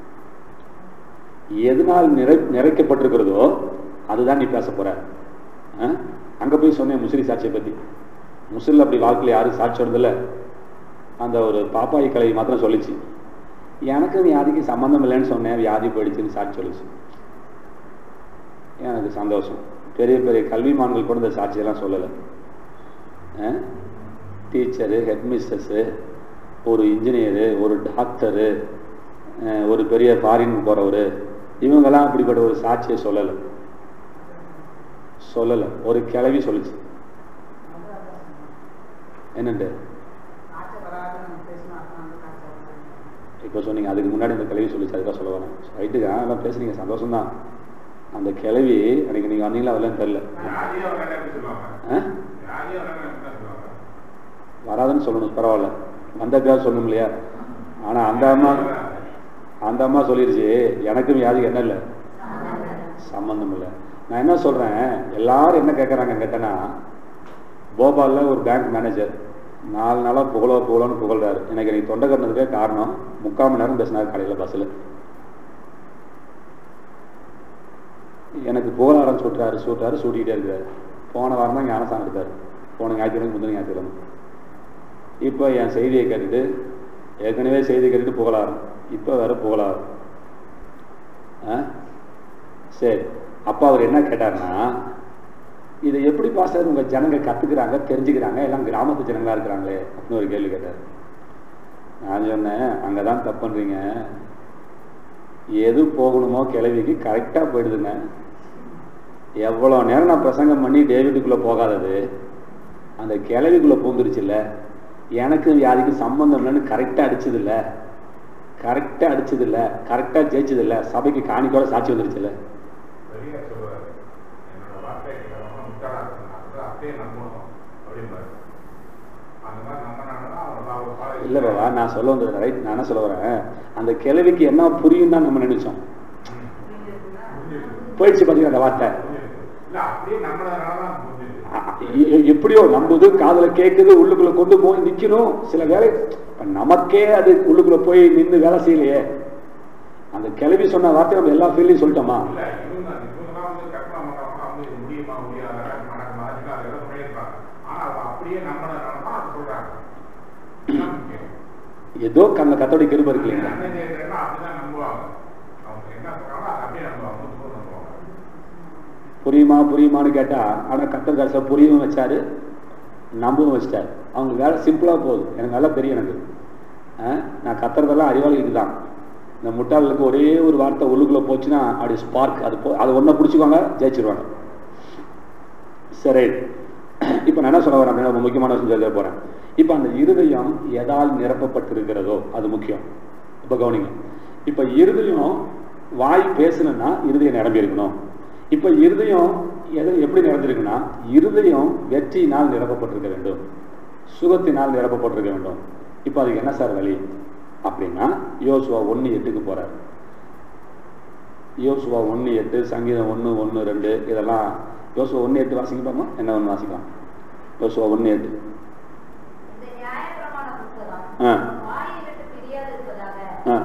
S2: எதனால் நிறை நிறைக்கப்பட்டிருக்கிறதோ அதுதான் நீ பேச போற. அங்க போய் சொன்னேன் முசிறி சாட்சியை பத்தி. முசிறில் அப்படி வாழ்க்கையில் யாரும் சாட்சி வருதில்ல. அந்த ஒரு பாப்பாயி கலை மாத்திரம் சொல்லிச்சு, எனக்கு வியாதிக்கு சம்மந்தம் இல்லைன்னு சொன்னேன், வியாதி போயிடுச்சுன்னு சாட்சி சொல்லிச்சு. எனக்கு சந்தோஷம். பெரிய பெரிய கல்விமான்கள் கூட இந்த சாட்சியெல்லாம் சொல்லலை. டீச்சரு, ஹெட்மிஸ்டர்ஸு, ஒரு இன்ஜினியரு, ஒரு டாக்டரு, ஒரு பெரிய ஃபாரின் போகிறவர், இவங்கெல்லாம் அப்படிப்பட்ட ஒரு சாட்சியை சொல்லலை சொல்லலை ஒரு கிளவி சொல்லிச்சு. என்னண்டு இப்போ சொன்னீங்க, அதுக்கு முன்னாடி அந்த கிளவி சொல்லிச்சு, அதுக்காக சொல்ல வரேன். ரைட்டுக்கா, எல்லாம் பேசுறீங்க, சந்தோஷம்தான். அந்த கிளவி அன்னைக்கு நீங்கள் வந்தீங்களா வரலன்னு தெரியல. வராதுன்னு சொல்லணும், பரவாயில்ல, வந்ததுக்காக சொல்லணும் இல்லையா. ஆனால் அந்த அம்மா அந்த அம்மா சொல்லிடுச்சு, எனக்கும் வியாதிக்கு என்ன இல்லை, சம்மந்தம் இல்லை. நான் என்ன சொல்கிறேன், எல்லாரும் என்ன கேட்குறாங்க கேட்டேன்னா, போபாலில் ஒரு பேங்க் மேனேஜர் நாலு நாளாக புகழோ புகழோன்னு புகழ்றாரு. எனக்கு எனக்கு தொண்டை கட்டினதுக்கே காரணம், முக்கால் மணி நேரம் பேசினார் காலையில் பஸ்ஸில். எனக்கு புகழ ஆரம்பிச்சு விட்டுறாரு, சூட்டாரு, சூட்டிக்கிட்டே இருக்கிறாரு. போன வாரம் தான் ஞானசானம் எடுத்தார், போன ஞாயிற்றுக்கிழமை முந்தின ஞாயிற்றுக்கிழமை. இப்போ என் செய்தியை கேட்டுட்டு, ஏற்கனவே செய்தியை கேட்டுட்டு புகழாரம், இப்போ வேற புகழாரம். ஆ சரி, அப்போ அவர் என்ன கேட்டார்னா, இதை எப்படி பாஸ்டர் உங்கள் ஜனங்க கற்றுக்குறாங்க, தெரிஞ்சுக்கிறாங்க, எல்லாம் கிராமத்து ஜனங்களாக இருக்கிறாங்களே அப்படின்னு ஒரு கேள்வி கேட்டார். நான் சொன்னேன், அங்கே தான் தப்பு பண்ணுறீங்க. எது போகணுமோ கிளவிக்கு கரெக்டாக போயிடுதுங்க. எவ்வளோ நேரம் நான் பிரசங்கம் பண்ணி டேவிட்டுக்குள்ளே போகாதது அந்த கிளவிக்குள்ளே பூந்துருச்சுல்ல. எனக்கு வியாதிக்கு சம்பந்தம் இல்லைன்னு கரெக்டாக அடிச்சதில்லை, கரெக்டாக அடிச்சதில்லை, கரெக்டாக ஜெயிச்சதில்லை, சபைக்கு காணிக்கோட சாட்சி வந்துருச்சுல்ல. இல்லை பாபா, நான் சொல்ல வந்தது ரைட். நான் என்ன சொல்ல வரேன், அந்த கிழவிக்கு என்ன புரியும் தான் நம்ம நினைச்சோம். போயிடுச்சு பார்த்தீங்கன்னா அந்த வார்த்தை. எப்படியோ நம்புது, காதுல கேட்குது, உள்ளுக்குள்ள கொண்டு போய் நிக்கணும். சில வேலை நமக்கே அது உள்ளுக்குள்ள போய் நின்று வேலை செய்யலையே. அந்த கிளவி சொன்ன வார்த்தை நம்ம எல்லா ஃபீல்டையும் சொல்லிட்டோமா? ஏதோ அந்த கத்தோட கிருபை இருக்கு இல்லைங்களா. புரியுமா புரியுமான்னு கேட்டா, ஆனா கத்தர் காசை புரியவும் வச்சாரு, நம்பவும் வச்சிட்டாரு. அவங்க வேலை சிம்பிளா போகுது. எனக்கு நல்லா தெரியும். எனக்கு நான் கத்துறதெல்லாம் அறிவாளிக்கு தான். இந்த முட்டாளுக்கு ஒரே ஒரு வார்த்தை உள்ளுக்குள்ள போச்சுன்னா அப்படி ஸ்பார்க், அது போ அது ஒன்றை பிடிச்சிக்குவாங்க, ஜெயிச்சிருவாங்க. சரி, இப்போ நான் என்ன சொல்ல வரேன் அப்படின்னா, ரொம்ப முக்கியமான விஷயம் சொல்ல போறேன். இப்போ அந்த இருதயம் எதால் நிரப்பப்பட்டிருக்கிறதோ அது முக்கியம். இப்போ கவனிங்க, இப்போ இருதயம் வாய் பேசணும்னா இருதயம் நிரம்பி இருக்கணும். இப்போ இருதயம் எது எப்படி நிரம்பிருக்குன்னா, இருதயம் வெற்றியினால் நிரப்பப்பட்டிருக்க வேண்டும், சுகத்தினால் நிரப்பப்பட்டிருக்க வேண்டும். இப்போ அதுக்கு என்ன சார் வழி அப்படின்னா, யோசுவா ஒன்று எட்டுக்கு போறாரு. யோசுவா ஒன்று எட்டு, சங்கீதம் ஒன்று ஒன்று ரெண்டு, இதெல்லாம் யோசுவா ஒன்று எட்டு வாசிக்க பாருங்க. என்ன ஒன்று வாசிக்கலாம்? யோசுவா ஒன்று எட்டு. ஆ ஆ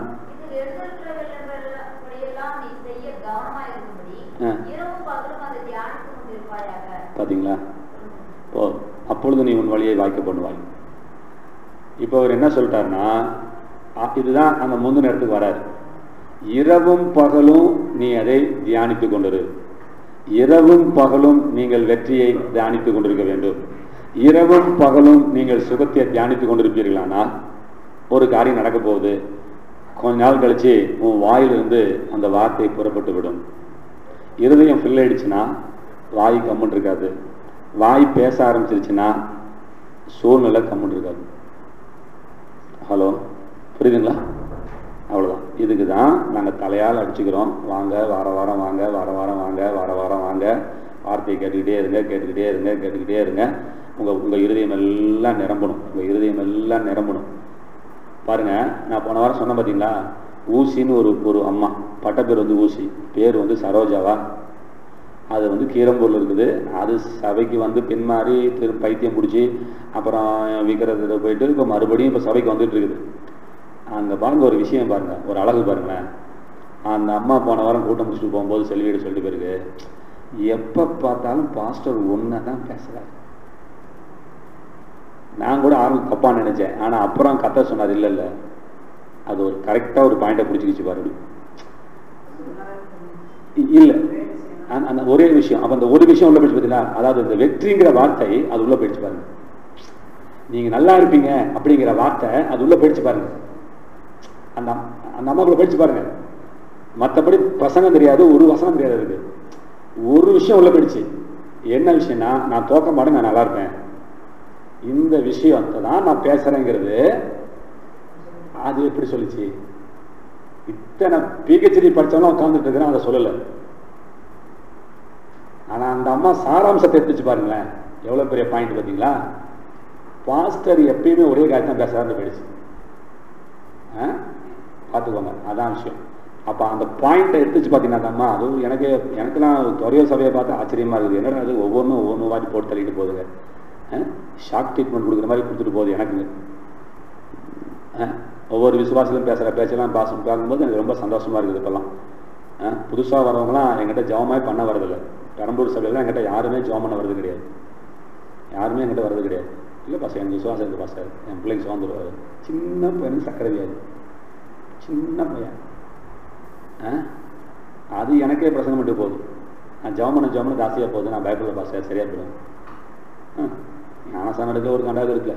S2: பாத்தீங்களா? அப்பொழுது நீ உன் வழியை வாய்க்க பண்ணுவாய். இப்போ அவர் என்ன சொல்லிட்டாருன்னா, இதுதான் அந்த முந்தின இடத்துக்கு வராரு. இரவும் பகலும் நீ அதை தியானித்து கொண்டிரு. இரவும் பகலும் நீங்கள் வெற்றியை தியானித்துக் கொண்டிருக்க வேண்டும். இரவும் பகலும் நீங்கள் சுகத்தை தியானித்துக் கொண்டிருப்பீர்களானால் ஒரு காரியம் நடக்க போகுது. கொஞ்ச நாள் கழிச்சு உன் வாயிலிருந்து அந்த வார்த்தை புறப்பட்டு விடும். இருதயம் ஃபில் ஆயிடுச்சுன்னா வாய் கம்முன்னு இருக்காது. வாய் பேச ஆரம்பிச்சிருச்சுன்னா சூழ்நிலை கம்முன்னு இருக்காது. ஹலோ, புரியுதுங்களா? அவ்வளோதான். இதுக்கு தான் நாங்கள் தலையால் அடிச்சுக்கிறோம். வாங்க, வார வாரம் வாங்க, வார வாரம் வாங்க, வார வாரம் வாங்க, வார்த்தையை கேட்டுக்கிட்டே இருங்க, கேட்டுக்கிட்டே இருங்க, கேட்டுக்கிட்டே இருங்க. உங்கள் உங்கள் இருதயம் எல்லாம் நிரம்பணும். உங்கள் இருதயம் எல்லாம் நிரம்பணும். பாருங்க, நான் போன வாரம் சொன்னேன் பார்த்தீங்களா, ஊசின்னு ஒரு ஒரு அம்மா, பட்ட பேர் வந்து ஊசி, பேர் வந்து சரோஜாவா. அது வந்து கீரம்பூரில் இருக்குது. அது சபைக்கு வந்து பின்மாறி திரு பைத்தியம் பிடிச்சி அப்புறம் விற்கிறதுல போயிட்டு இப்போ மறுபடியும் இப்போ சபைக்கு வந்துட்டு இருக்குது. அங்கே பாருங்க, ஒரு விஷயம் பாருங்க, ஒரு அழகு பாருங்களேன். அந்த அம்மா போன வாரம் கூட்டம் முடிச்சுட்டு போகும்போது செல்வியிட சொல்லிட்டு போயிருக்கு, எப்போ பார்த்தாலும் பாஸ்டர் ஒன்றை தான் பேசுகிறார். நான் கூட ஆரம்பி தப்பான்னு நினைச்சேன். ஆனால் அப்புறம் கத்த சொன்னார், இல்லை இல்லை அது ஒரு கரெக்டாக ஒரு பாயிண்டை பிடிச்சிக்கிச்சு பாருங்க. இல்லை அந்த ஒரே விஷயம், அப்போ அந்த ஒரு விஷயம் உள்ள போயிடுச்சு பார்த்தீங்களா, அதாவது இந்த வெற்றிங்கிற வார்த்தை அது உள்ள போயிடுச்சு பாருங்க. நீங்கள் நல்லா இருப்பீங்க அப்படிங்கிற வார்த்தை அது உள்ள போயிடுச்சு பாருங்க. அந்த அந்த அம்மாக்குள்ள போயிடுச்சு பாருங்க. மற்றபடி பிரசங்கம் தெரியாது, ஒரு வசனம் தெரியாது. இருக்கு ஒரு விஷயம் உள்ள போயிடுச்சு. என்ன விஷயம்னா, நான் தோக்க மாட்டேன், நான் நல்லா இருப்பேன். இந்த விஷயத்தை தான் நான் பேசுறேங்கிறது அது எப்படி சொல்லிச்சு? இத்தனை பிஹெச்டி படிச்சவங்க உட்கார்ந்துட்டு இருக்கிறேன், அதை சொல்லலை. ஆனா அந்த அம்மா சாராம்சத்தை எடுத்துச்சு பாருங்களேன், எவ்வளவு பெரிய பாயிண்ட் பார்த்தீங்களா? பாஸ்டர் எப்பயுமே ஒரே காரியத்தை தான் பேசுறாருன்னு போயிடுச்சு. பார்த்துக்கோங்க, அதான் விஷயம். அப்போ அந்த பாயிண்ட்டை எடுத்துச்சு பார்த்தீங்கன்னா அந்த அம்மா, அதுவும் எனக்கு எனக்குலாம் துறைய சபையை பார்த்து ஆச்சரியமா இருக்குது. என்னடா அது ஒவ்வொன்றும் ஒவ்வொன்று வாட்டி போட்டு தள்ளிட்டு போகுதுங்க. ஷாக் ட்ரீட்மெண்ட் கொடுக்குற மாதிரி கொடுத்துட்டு போகுது எனக்கு. ஒவ்வொரு விசுவாசிகளும் பேசுகிற பேச்செல்லாம் பாசம் பார்க்கும்போது எனக்கு ரொம்ப சந்தோஷமா இருக்குது. இப்போல்லாம் புதுசாக வரவங்களாம் என்கிட்ட ஜெபமே பண்ண வரதில்லை. பெரம்பூர் சபையெல்லாம் என்கிட்ட யாருமே ஜெபம் பண்ண வரது கிடையாது. யாருமே என்கிட்ட வரது கிடையாது. இல்லை பாச எனக்கு விசுவாசம் இருக்குது பாச, என் பிள்ளைங்க சுதந்துருவாரு. சின்ன பையனுக்கு சக்கரை வியாதி, சின்ன பையன். அது எனக்கே பிரசங்கம் பண்ணிட்டு போகுது. நான் ஜெபம் பண்ண ஜெபம் பண்ண ஜாஸ்தியாக போகுது. நான் பயப்படல பாச, சரியா போயிடும். ஞானசானம் எடுக்க ஒரு கண்டாவது இருக்குல்ல,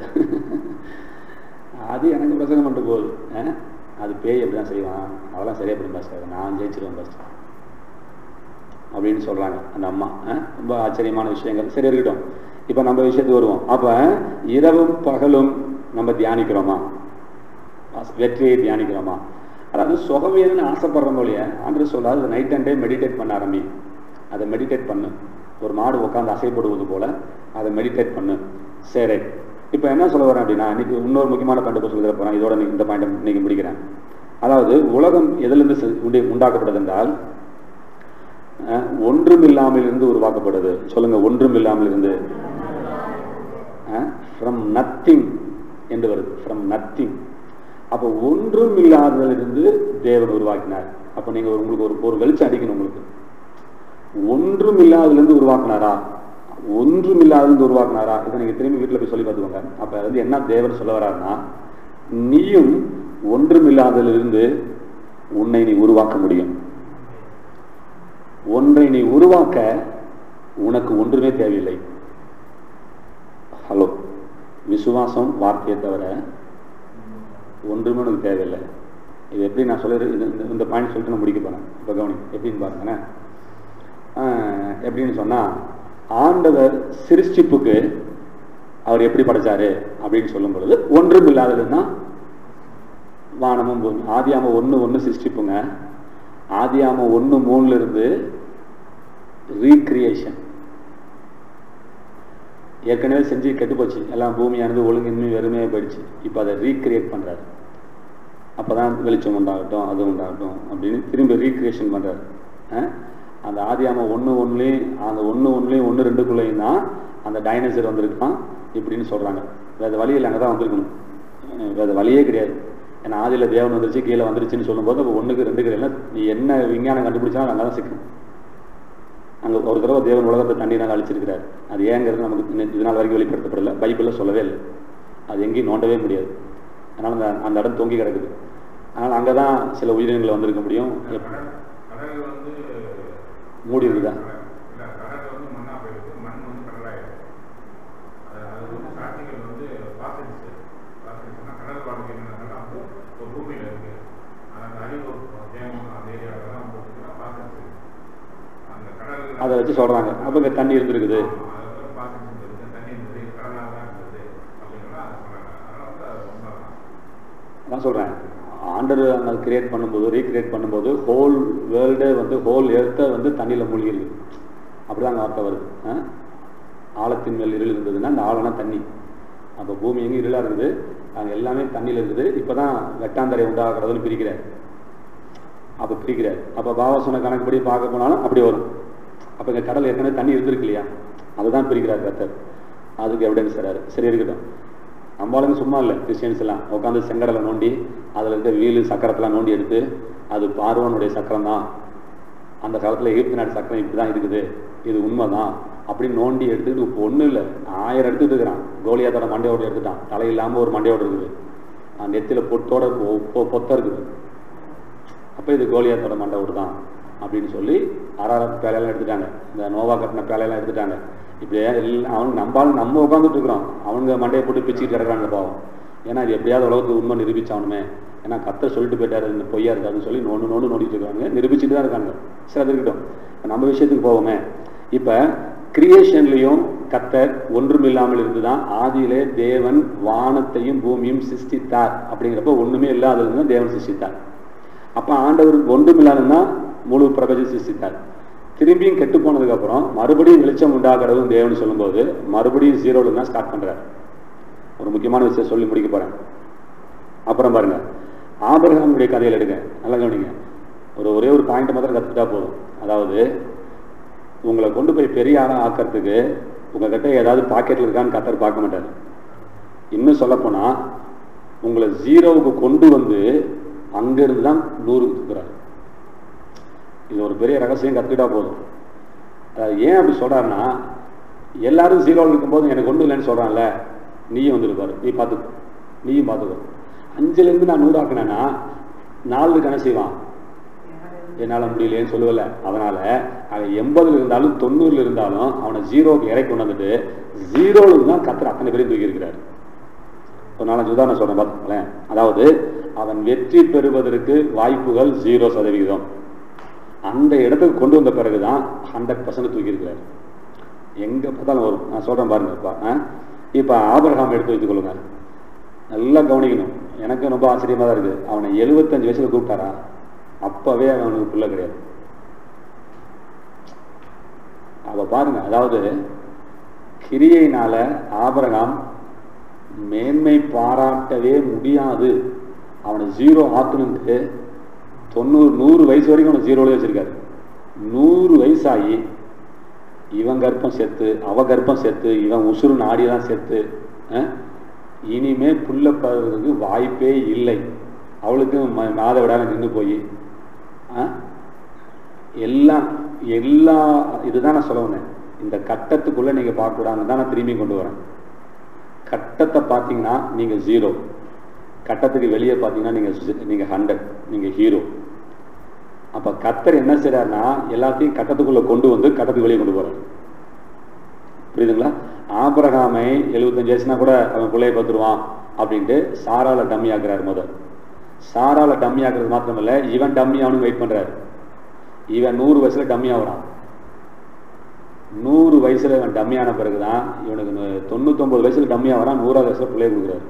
S2: அது எனக்கு பிரசங்கம் பண்ணிட்டு போகுது. அது பேய் எப்படி தான் செய்வான், அதெல்லாம் சரியா போயிடும் பாஸ்டர், நான் ஜெயிச்சிருவேன் பாஸ்டர் அப்படின்னு சொல்றாங்க அந்த அம்மா. ரொம்ப ஆச்சரியமான விஷயங்கள். சரி இருக்கட்டும், இப்ப நம்ம விஷயத்துக்கு வருவோம். அப்ப இரவும் பகலும் நம்ம தியானிக்கிறோமா? வெற்றியை தியானிக்கிறோமா? அதாவது சுகவேன்னு ஆசைப்படுற மொழிய ஆண்டு சொல்லாது, நைட் அண்ட் டே மெடிடேட் பண்ண ஆரம்பி. அதை மெடிடேட் பண்ணு. ஒரு மாடு உட்காந்து அசைப்படுவது போல அதை மெடிடேட் பண்ணு. சரி, இப்போ என்ன சொல்ல வரேன் அப்படின்னா, இன்னைக்கு இன்னொரு முக்கியமான பாயிண்ட் சொல்லிட போறேன். இதோட இந்த பாயிண்ட் இன்னைக்கு முடிக்கிறேன். அதாவது உலகம் எதிலிருந்து உண்டாக்கப்படுது என்றால் ஒன்றும் இல்லாமல் இருந்து உருவாக்கப்படுது. சொல்லுங்க, ஒன்றும் இல்லாமல் இருந்து. ஃப்ரம் நத்திங் என்று வருது, ஃப்ரம் நத்திங். அப்போ ஒன்றும் இல்லாததிலிருந்து தேவன் உருவாக்கினார். அப்போ நீங்க உங்களுக்கு ஒரு ஒரு வெளிச்சம் அடிக்கணும். உங்களுக்கு ஒன்றும் இல்லாததிலிருந்து உருவாக்கினாரா? ஒன்றும் இல்லாதது உருவாக்குனாரா? இதை நீங்க திரும்பி வீட்டில் போய் சொல்லி பார்த்துக்கோங்க. அப்ப வந்து என்ன தேவன் சொல்ல வர்றாருன்னா, நீயும் ஒன்றும் இல்லாததிலிருந்து உன்னை நீ உருவாக்க முடியும். ஒன்றை நீ உருவாக்க உனக்கு ஒன்றுமே தேவையில்லை. ஹலோ, விசுவாசம் வார்த்தையை தவிர ஒன்றுமே உனக்கு தேவையில்லை. இது எப்படி நான் சொல்ல இந்த பாயிண்ட் சொல்லிட்டு நான் முடிக்க போறேன். இப்போ கவனி, எப்படின்னு பாருங்க. எப்படின்னு சொன்னா, ஆண்டவர் சிருஷ்டிப்புக்கு அவர் எப்படி படைச்சாரு அப்படின்னு சொல்லும் பொழுது ஒன்றும் இல்லாததுன்னா வானமும் பூமி. ஆதியாம ஒண்ணு ஒண்ணு சிருஷ்டிப்புங்க. ஆதியாம ஒண்ணு மூணுல இருந்து ரீக்ரியேஷன். ஏற்கனவே செஞ்சு கெட்டு போச்சு எல்லாம், பூமியானது ஒழுங்கின்மை வெறுமையா போயிடுச்சு. இப்ப அதை ரீக்ரியேட் பண்றாரு. அப்பதான் வெளிச்சம் உண்டாகட்டும், அது உண்டாகட்டும் அப்படின்னு திரும்பி ரீக்ரியேஷன் பண்றாரு. அந்த ஆதியாம ஒன்று ஒன்றுலையும் அந்த ஒன்று ஒன்றுலையும் ஒன்று ரெண்டுக்குள்ளேயும் தான் அந்த டைனோசர் வந்திருக்கான் இப்படின்னு சொல்றாங்க. வேற வழியில் அங்கே தான் வந்திருக்கணும், வேற வழியே கிடையாது. ஏன்னா ஆதியில தேவன் வந்துருச்சு, கீழே வந்துருச்சுன்னு சொல்லும்போது அப்போ ஒன்றுக்கு ரெண்டு கிடையாது. நீ என்ன விஞ்ஞானம் கண்டுபிடிச்சாலும் அங்கே தான் சிக்கணும். அங்கே ஒரு தடவை தேவன் உலகத்தை தண்ணீரால் அழிச்சிருக்கிறார். அது ஏங்கிறது நமக்கு இதனால் வரைக்கும் வெளிப்படுத்தப்படலை, பைபிளில் சொல்லவே இல்லை. அது எங்கேயும் நோண்டவே முடியாது. அதனால் அந்த அந்த இடம் தொங்கி கிடக்குது. அதனால் அங்கே தான் சில உயிரினங்கள் வந்திருக்க முடியும். மூடி இருக்குதா? அதை வச்சு சொல்றாங்க. அப்ப இங்க தண்ணி இருந்திருக்குது. நான் சொல்றேன், ஆண்டர் அந்த கிரியேட் பண்ணும்போது ரீக்ரியேட் பண்ணும்போது ஹோல் வேர்ல்டே வந்து ஹோல் எர்த்தை வந்து தண்ணியில் மூழ்கிருக்கு. அப்படிதான் அங்கே வார்த்தை வருது. ஆழத்தின் மேல் இருள் இருந்ததுன்னா அந்த ஆழம்னா தண்ணி. அப்போ பூமி எங்கே இருளாக இருக்குது, அங்கே எல்லாமே தண்ணியில் இருக்குது. இப்போ தான் வெட்டாந்தரை உண்டாகிறதுன்னு பிரிக்கிறார். அப்போ பிரிக்கிறார். அப்போ பாவா சொன்ன கணக்குப்படி பார்க்க போனாலும் அப்படி வரும். அப்போ இங்கே கடல் ஏற்கனவே தண்ணி இருந்திருக்கு இல்லையா, அதுதான் பிரிக்கிறார் கர்த்தர். அதுக்கு எவிடன்ஸ் தராரு. சரி இருக்கட்டும். நம்மளுக்கு சும்மா இல்லை, கிறிஸ்டியன்ஸ் எல்லாம் உட்காந்து செங்கடலை நோண்டி அதில் இருக்க வீலு சக்கரத்தெல்லாம் நோண்டி எடுத்து அது பார்வனுடைய சக்கரம் தான், அந்த காலத்தில் எகிப்து நாட்டு சக்கரம் இப்படி தான் இருக்குது, இது உண்மை தான் அப்படின்னு நோண்டி எடுத்துக்கிட்டு இப்போ ஒன்றும் இல்லை ஆயிரம் எடுத்துகிட்டு இருக்கிறான். கோலியாத்தோட மண்டையோடு எடுத்துட்டான். தலை இல்லாமல் ஒரு மண்டையோடு இருக்குது, நெத்தியில் பொட்டோட பொத்த இருக்குது. அப்போ இது கோலியாத்தோட மண்டையோடு தான் அப்படின்னு சொல்லி ஆறாயிரம் பேலையெல்லாம் எடுத்துட்டாங்க. இந்த நோவா கட்டின பேலையெல்லாம் எடுத்துட்டாங்க. இப்படியே எல்லாம் அவன் நம்பாலும் நம்ம உட்காந்துட்டு இருக்கிறோம், அவங்க மண்டையை போட்டு பிச்சுக்கிட்டு கிடக்குறாங்க பாவம். ஏன்னா இது எப்படியாவது உலகத்துக்கு உண்மை நிரூபிச்சானுமே, ஏன்னா கர்த்தர் சொல்லிட்டு போயிட்டாரு இந்த பொய்யா இருக்காதுன்னு சொல்லி நோண்டு நோண்டு நோண்டிட்டு இருக்காங்க, நிரூபிச்சுட்டு தான் இருக்காங்க. சரி அது இருக்கட்டும், நம்ம விஷயத்துக்கு போவோமே. இப்போ கிரியேஷன்லையும் கர்த்தர் ஒன்றும் இல்லாமல் இருந்துதான் ஆதியிலே தேவன் வானத்தையும் பூமியும் சிருஷ்டித்தார். அப்படிங்கிறப்ப ஒண்ணுமே இல்லாதது தான் தேவன் சிருஷ்டித்தார். அப்போ ஆண்டவருக்கு ஒன்றும் இல்லாதுன்னா முழு பிரபஞ்சம் சிருஷ்டித்தார். திரும்பியும் கெட்டு போனதுக்கு அப்புறம் மறுபடியும் வெளிச்சம் உண்டாகிறதும் தேவன் சொல்லும்போது மறுபடியும் ஜீரோல தான் ஸ்டார்ட் பண்றாரு. ஒரு முக்கியமான விஷயம் சொல்லி முடிக்க போறேன். அப்புறம் பாருங்க, ஆபிரகாமுடைய கதையில் எடுங்க, நல்லா கவனிங்க. ஒரு ஒரே ஒரு பாயிண்ட் மாத்திரம் கத்துக்கிட்டா போதும். அதாவது உங்களை கொண்டு போய் பெரிய ஆளா ஆக்கிறதுக்கு உங்ககிட்ட ஏதாவது பாக்கெட்ல இருக்கான்னு கர்த்தர் பார்க்க மாட்டாரு. இன்னும் சொல்ல போனா உங்களை ஜீரோவுக்கு கொண்டு வந்து அங்கிருந்து தான் நூறுக்கு தூக்குறாரு. இது ஒரு பெரிய ரகசியம் கத்துக்கிட்டா போதும். ஏன் அப்படி சொல்றாருன்னா, எல்லாரும் ஜீரோவில் இருக்கும்போது எனக்கு ஒன்றும் இல்லைன்னு சொல்றான்ல, நீயும் வந்துருப்பாரு, நீ பார்த்துக்கோ, நீயும் பார்த்துக்கோ. அஞ்சுல இருந்து நான் நூறு ஆக்கினேன்னா நாலு கணக்கு செய்வான், என்னால முடியலையேன்னு சொல்லுவல. அதனால அவன் எண்பதுல இருந்தாலும் தொண்ணூறுல இருந்தாலும் அவனை ஜீரோக்கு இறக்கி கொண்டு வந்துட்டு ஜீரோவில் தான் கத்துற அத்தனை பேரையும் தூக்கி இருக்கிறார். ஒரு நாலஞ்சு உதாரணம் சொல்றேன் பார்த்துக்கோங்களேன். அதாவது அவன் வெற்றி பெறுவதற்கு வாய்ப்புகள் ஜீரோ சதவிகிதம். அந்த இடத்துக்கு கொண்டு வந்த பிறகுதான் ஹண்ட்ரட் பர்சன்ட் தூக்கி இருக்கிறார். எங்க பார்த்தாலும் வரும். நான் சொல்றேன் பாருங்கப்பா. இப்ப ஆபிரகாம் எடுத்து வைத்துக் கொள்ளுங்க, நல்லா கவனிக்கணும். எனக்கு ரொம்ப ஆச்சரியமா தான் இருக்கு. அவனை எழுபத்தஞ்சு வயசுல கூப்பிட்டாரா, அப்பவே அவனுக்கு பிள்ளை கிடையாது. அவ பாருங்க, அதாவது கிரியையினால ஆபிரகாம் மேன்மை பாராட்டவே முடியாது. அவனை ஜீரோ ஆக்கணுன்ட்டு தொண்ணூறு நூறு வயசு வரைக்கும் அவனை ஜீரோல வச்சிருக்காரு. நூறு வயசாகி இவன் கர்ப்பம் சேர்த்து அவ கர்ப்பம் சேர்த்து இவன் உசுறு நாடியெல்லாம் சேர்த்து இனிமே புள்ள பறதுக்கு வாய்ப்பே இல்லை. அவளுக்கு மாத விடாம நின்று போய் எல்லாம் எல்லா இதுதான் நான் சொல்ல வந்தேன். இந்த கட்டத்துக்குள்ள நீங்க பார்க்க கூடாதுன்னு தான் நான் திரும்பி கொண்டு வரேன். கட்டத்தை பார்த்தீங்கன்னா நீங்க ஜீரோ, கட்டத்துக்கு வெளியே பார்த்தீங்கன்னா நீங்க நீங்க ஹண்ட்ரட், நீங்க ஹீரோ. அப்ப கர்த்தர் என்ன செய்றாருன்னா எல்லாத்தையும் கட்டத்துக்குள்ள கொண்டு வந்து கட்டத்துக்கு வெளியே கொண்டு போறாரு. புரியுதுங்களா? ஆபிரகாமை எழுபத்தஞ்சு வயசுனா கூட அவன் பிள்ளைய பார்த்துருவான் அப்படின்ட்டு சாரால டம்மி ஆக்குறாரு. முதல் சாரால டம்மி ஆக்குறது மாத்திரமில்ல, இவன் டம்மி அவனுக்கு வெயிட் பண்றாரு. இவன் நூறு வயசுல டம்மி ஆகுறான். நூறு வயசுல இவன் டம்மி ஆன பிறகுதான் இவனுக்கு தொண்ணூத்தி ஒன்பது வயசுல டம்மி ஆகிறான். நூறாவது வயசுல பிள்ளைய கொடுக்குறாரு.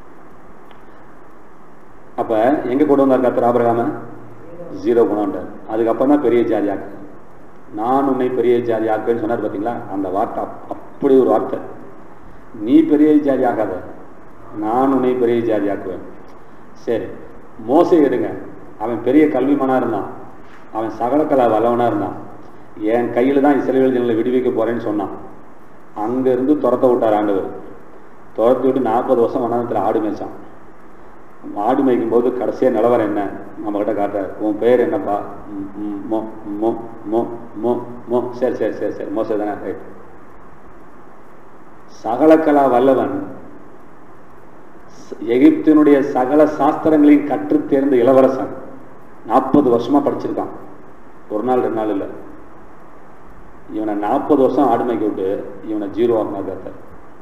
S2: அப்ப எங்க கொண்டு வந்தார் கர்த்தர் ஆபிரகாம? ஜீரோ கொண்டு வந்தார். அதுக்கப்புறம் தான் பெரிய ஜாதி ஆக்கு, நான் உன்னை பெரிய ஜாதி ஆக்குன்னு சொன்னார். பார்த்தீங்களா? அந்த வார்த்தை அப்படி ஒரு வார்த்தை. நீ பெரிய ஜாதி ஆகாத, நான் உன்னை பெரிய ஜாதி ஆக்குவேன். சரி, மோசே எடுங்க. அவன் பெரிய கல்விமானா இருந்தான், அவன் சகலக்கலா வல்லவனா இருந்தான். என் கையில தான் இஸ்ரவேல் ஜனங்களை விடுவிக்க போறேன்னு சொன்னான். அங்கிருந்து துரத்த விட்டார் ஆண்டவர். துரத்தி விட்டு நாற்பது வருஷம் வனாந்தரத்துல ஆடு மேய்ச்சான். ஆடு மேய்க்கும் போது கடைசியா நிலவரம் என்ன நம்ம கிட்ட காட்டுறாரு. உன் பேர் என்னப்பா? மோ மோ மோ மோ மோ சரி சரி சரி சரி மோசே தானே, ரைட். சகலக்கலா வல்லவன் எகிப்தினுடைய சகல சாஸ்திரங்களையும் கற்று தேர்ந்த இளவரசன் நாற்பது வருஷமா படிச்சிருக்கான். ஒரு நாள் ரெண்டு நாள் இல்லை. இவனை நாற்பது வருஷம் ஆடுமைக்கு விட்டு இவனை ஜீரோ ஆக்கினார் கர்த்தர்.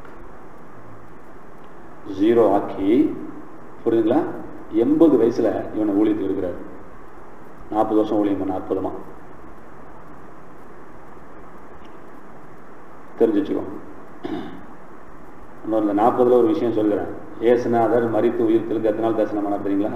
S2: ஜீரோ ஆக்கி, புரியுதுங்களா, எண்பது வயசுல இவனை ஊழியத்துக்கு இருக்கிறார். நாற்பது வருஷம் ஊழியம் பண்ண அற்புதமா தெரிஞ்சு வச்சுக்கோ. இன்னொரு இந்த நாற்பதுல ஒரு விஷயம் சொல்கிறேன். ஏசுநாதர் மரித்து உயிர் தெளிந்து எத்தனை நாள் தரிசனம் பண்ணார் தெரியுங்களா?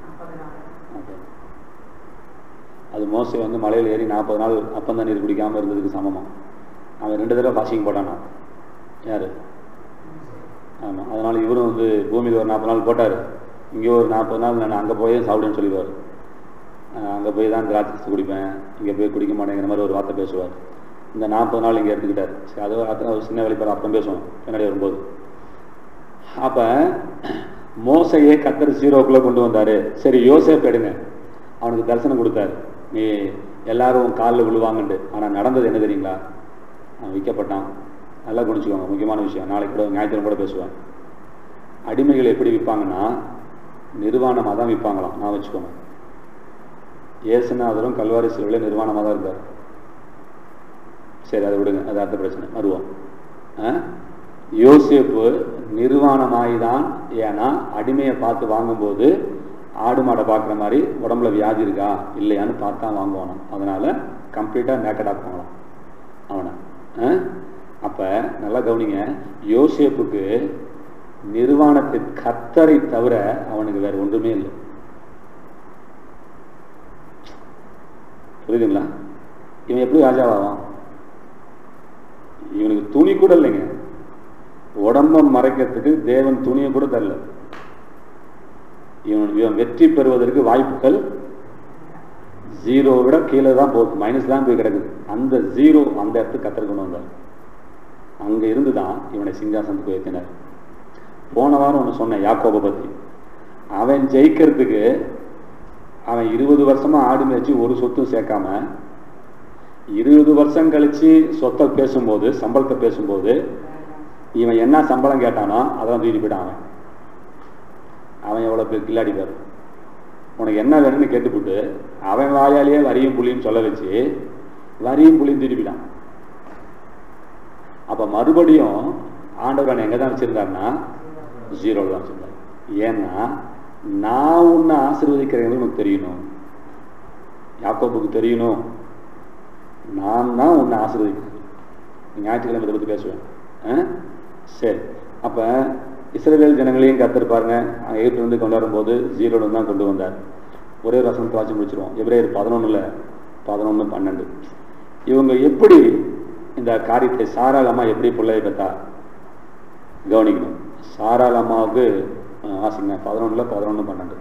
S2: அது மோசே வந்து மலையில் ஏறி நாற்பது நாள் அப்பம் தண்ணீர் குடிக்காமல் இருந்ததுக்கு சமமாக. அவன் ரெண்டு தடவை பாசிங் போட்டானா யாரு? ஆமாம். அதனால இவரும் வந்து பூமியில் ஒரு நாற்பது நாள் போட்டார். இங்கே ஒரு நாற்பது நாள் நான் அங்கே போய் சாப்பிடுன்னு சொல்லிடுவார். அங்கே போய் தான் திராட்சை குடிப்பேன், இங்கே போய் குடிக்க மாட்டேங்கிற மாதிரி ஒரு வார்த்தை பேசுவார். இந்த நாற்பது நாள் இங்கே எடுத்துக்கிட்டார். சரி, அது ஒரு சின்ன வெளிப்பாடு அப்புறம் பேசுவோம் பின்னாடி வரும்போது. அப்போ மோசையே கத்தர் ஜீரோக்குள்ளே கொண்டு வந்தார். சரி, யோசேப் எடுங்க, அவனுக்கு தரிசனம் கொடுத்தாரு, நீ எல்லாரும் காலில் விழுவாங்கண்டு. ஆனால் நடந்தது என்ன தெரியுங்களா? அவன் விற்கப்பட்டான். நல்லா குடிச்சுக்கோங்க, முக்கியமான விஷயம். நாளைக்கு கூட ஞாயிற்றுக்கிழமை கூட பேசுவேன். அடிமைகள் எப்படி விற்பாங்கன்னா நிர்வாணமாக தான் விற்பாங்களாம். நான் வச்சுக்கோங்க, ஏசுநாதரும் கல்வாரி சிலுவையில் நிர்வாணமாக தான் இருந்தார். சரி, அதை விடுங்க, அது அடுத்த பிரச்சனை வருவோம். யோசேப்பு நிர்வாணமாய்தான். ஏன்னா அடிமையை பார்த்து வாங்கும்போது ஆடு மாடை பார்க்குற மாதிரி உடம்புல வியாதி இருக்கா இல்லையான்னு பார்த்தா வாங்குவானோ. அதனால கம்ப்ளீட்டாக நேக்கடாக போகலாம் அவனை. அப்போ நல்லா கவனிங்க, யோசேப்புக்கு நிர்வாணத்தின் கர்த்தரை தவிர அவனுக்கு வேற ஒன்றுமே இல்லை. புரியுதுங்களா? இவன் எப்படி ராஜாவாவான்? இவனுக்கு துணி கூட இல்லைங்க. உடம்ப மறைக்கிறதுக்கு தேவன் துணியை கூட தரல. இவன் இவன் வெற்றி பெறுவதற்கு வாய்ப்புகள் ஜீரோ விட கீழே தான் போகுது, மைனஸ் தான் போய் கிடக்குது. அந்த ஜீரோ அந்த இடத்துக்கு கத்தர் கொண்டு வந்தார். அங்க இருந்து தான் இவனை சிங்காசனத்துக்கு உயர்த்தினார். போன வாரம் ஒன்று சொன்னேன் யாக்கோபை பத்தி. அவன் ஜெயிக்கிறதுக்கு அவன் இருபது வருஷமா ஆடு மேய்ச்சி ஒரு சொத்தும் சேர்க்காம இருபது வருஷம் கழிச்சு சொத்தை பேசும்போது, சம்பளத்தை பேசும்போது, இவன் என்ன சம்பளம் கேட்டானோ அதெல்லாம் தூக்கி போயிட்டான். அவன் அவன் எவ்வளோ பேர் கில்லாடி பாரு. உனக்கு என்ன வேணும்னு கேட்டுவிட்டு அவன் வாயாலேயே வரியும் புள்ளியும் சொல்ல வச்சு வரியும் புள்ளியும் திருப்பிட்டான். அப்ப மறுபடியும் ஆண்டவர் எங்க தான் வச்சிருந்தாருன்னா ஜீரோல தான் வச்சிருந்தார். ஏன்னா நான் உன்னை ஆசீர்வதிக்கிறேன்னு உனக்கு தெரியணும், யாக்கோபுக்கு தெரியணும், நான் தான் உன்னை ஆசீர்வதிக்கிறேன். ஞாயிற்றுக்கிழமை இதை பத்தி பேசுவேன். சரி, அப்ப இஸ்ரவேல் ஜனங்களையும் கர்த்தர் பாருங்க எகிப்து வந்து கொண்டு வரும்போது ஜீரோல தான் கொண்டு வந்தார். ஒரே வசனத்தை வாசி முடிச்சிருவோம். எபிரேயர் பதினொன்னுல பதினொன்னு பன்னெண்டு. இவங்க எப்படி இந்த காரியத்தை சாராள் அம்மா எப்படி பிள்ளையை பெற்றா கவனிக்கணும். சாராள் அம்மாவுக்கு வாசிங்க பதினொன்னுல பதினொன்னு பன்னெண்டு.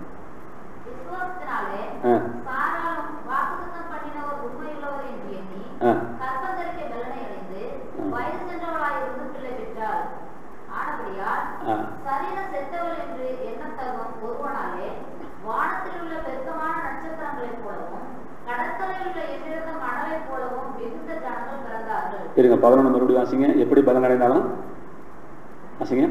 S2: இருங்க, பதினொன்று மறுபடியும் வாசிங்க. எப்படி பலன் அடைந்தாலும் வாசிங்க.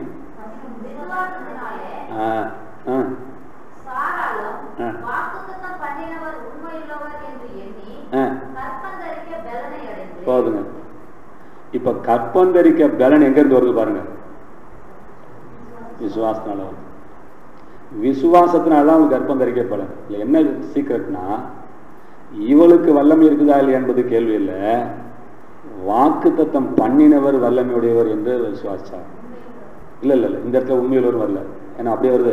S2: போதுங்க. இப்ப கற்பந்தரிக்க பலன் எங்க இருந்து வருது பாருங்க. விசுவாசத்தினால. விசுவாசத்தினால்தான் அவங்களுக்கு கற்பந்தரிக்க பலன். என்ன சீக்கிரட்னா இவளுக்கு வல்லமை இருக்குதா இல்லை என்பது கேள்வி இல்லை. வாக்கு தத்தம் பண்ணினவர் வல்லமையுடையவர் என்று விசுவாசிச்சார். இல்ல இல்ல இல்ல இந்த இடத்துல உண்மையுள்ளவர் வரல. ஏன்னா அப்படியே வருது.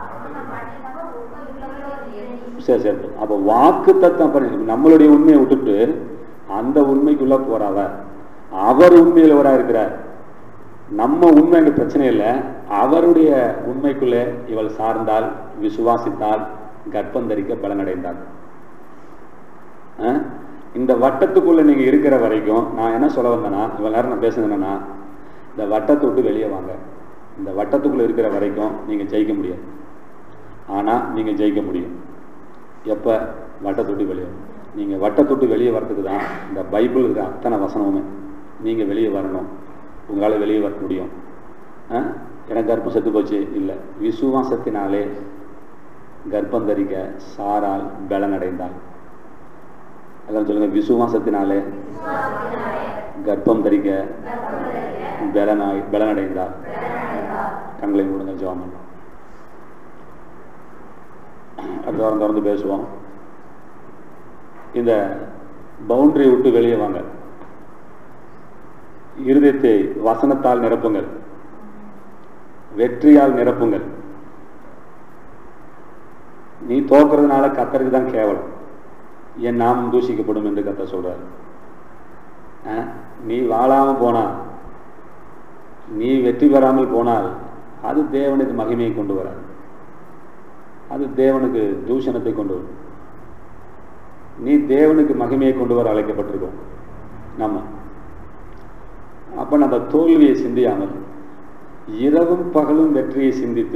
S2: சரி சரி. அப்ப வாக்கு தத்தம் பண்ணி நம்மளுடைய உண்மையை விட்டுட்டு அந்த உண்மைக்குள்ள போறாவ. அவர் உண்மையுள்ளவரா இருக்கிறார். நம்ம உண்மை எங்க பிரச்சனை இல்லை. அவருடைய உண்மைக்குள்ளே இவள் சார்ந்தால், விசுவாசித்தால், கர்ப்பந்தரிக்க பலனடைந்தாள். இந்த வட்டத்துக்குள்ள நீங்க இருக்கிற வரைக்கும் நான் என்ன சொல்ல வந்தேன்னா, இவ்வளவு நேரம் நான் பேசுனது என்னன்னா, இந்த வட்டத்தை விட்டு வெளியே வாங்க. இந்த வட்டத்துக்குள்ள இருக்கிற வரைக்கும் நீங்க ஜெயிக்க முடியாது. ஆனா நீங்க ஜெயிக்க முடியும் எப்ப வட்டத்தை விட்டு வெளியே. நீங்க வட்டத்தை விட்டு வெளியே வர்றதுக்கு தான் இந்த பைபிள் இருக்கிற அத்தனை வசனமுமே. நீங்க வெளியே வரணும், உங்களால வெளியே வர முடியும். எனக்கு கர்ப்பம் செத்து போச்சு இல்லை, விசுவாசத்தினாலே கர்ப்பம் தரிக்க சாரால் பலனடைந்தாள். அதான் சொல்லுங்க, விசுவாசத்தினாலே கர்ப்பம் தரிக்க பலனாய் பலனடைந்தாள். கண்களை மூடுங்க, ஜெபம் பண்ணலாம். அடுத்த வாரம் தொடர்ந்து பேசுவோம். இந்த பவுண்டரி விட்டு வெளியே வாங்க. இருதயத்தை வசனத்தால் நிரப்புங்கள், வெற்றியால் நிரப்புங்கள். நீ தோக்குறதுனால கர்த்தருக்கு தான் கேவலம், என் நாமம் தூஷிக்கப்படும் என்று கர்த்தர் சொல்றாரு. நீ வாழாம போனால், நீ வெற்றி பெறாமல் போனால் அது தேவனுக்கு மகிமையை கொண்டு வராது, அது தேவனுக்கு தூஷணத்தை கொண்டு வரும். நீ தேவனுக்கு மகிமையை கொண்டு வர அழைக்கப்பட்டிருக்கோம் நம்ம. அப்ப நம்ம தோல்வியை சிந்தியாமல் இரவும் பகலும் வெற்றியை சிந்தித்து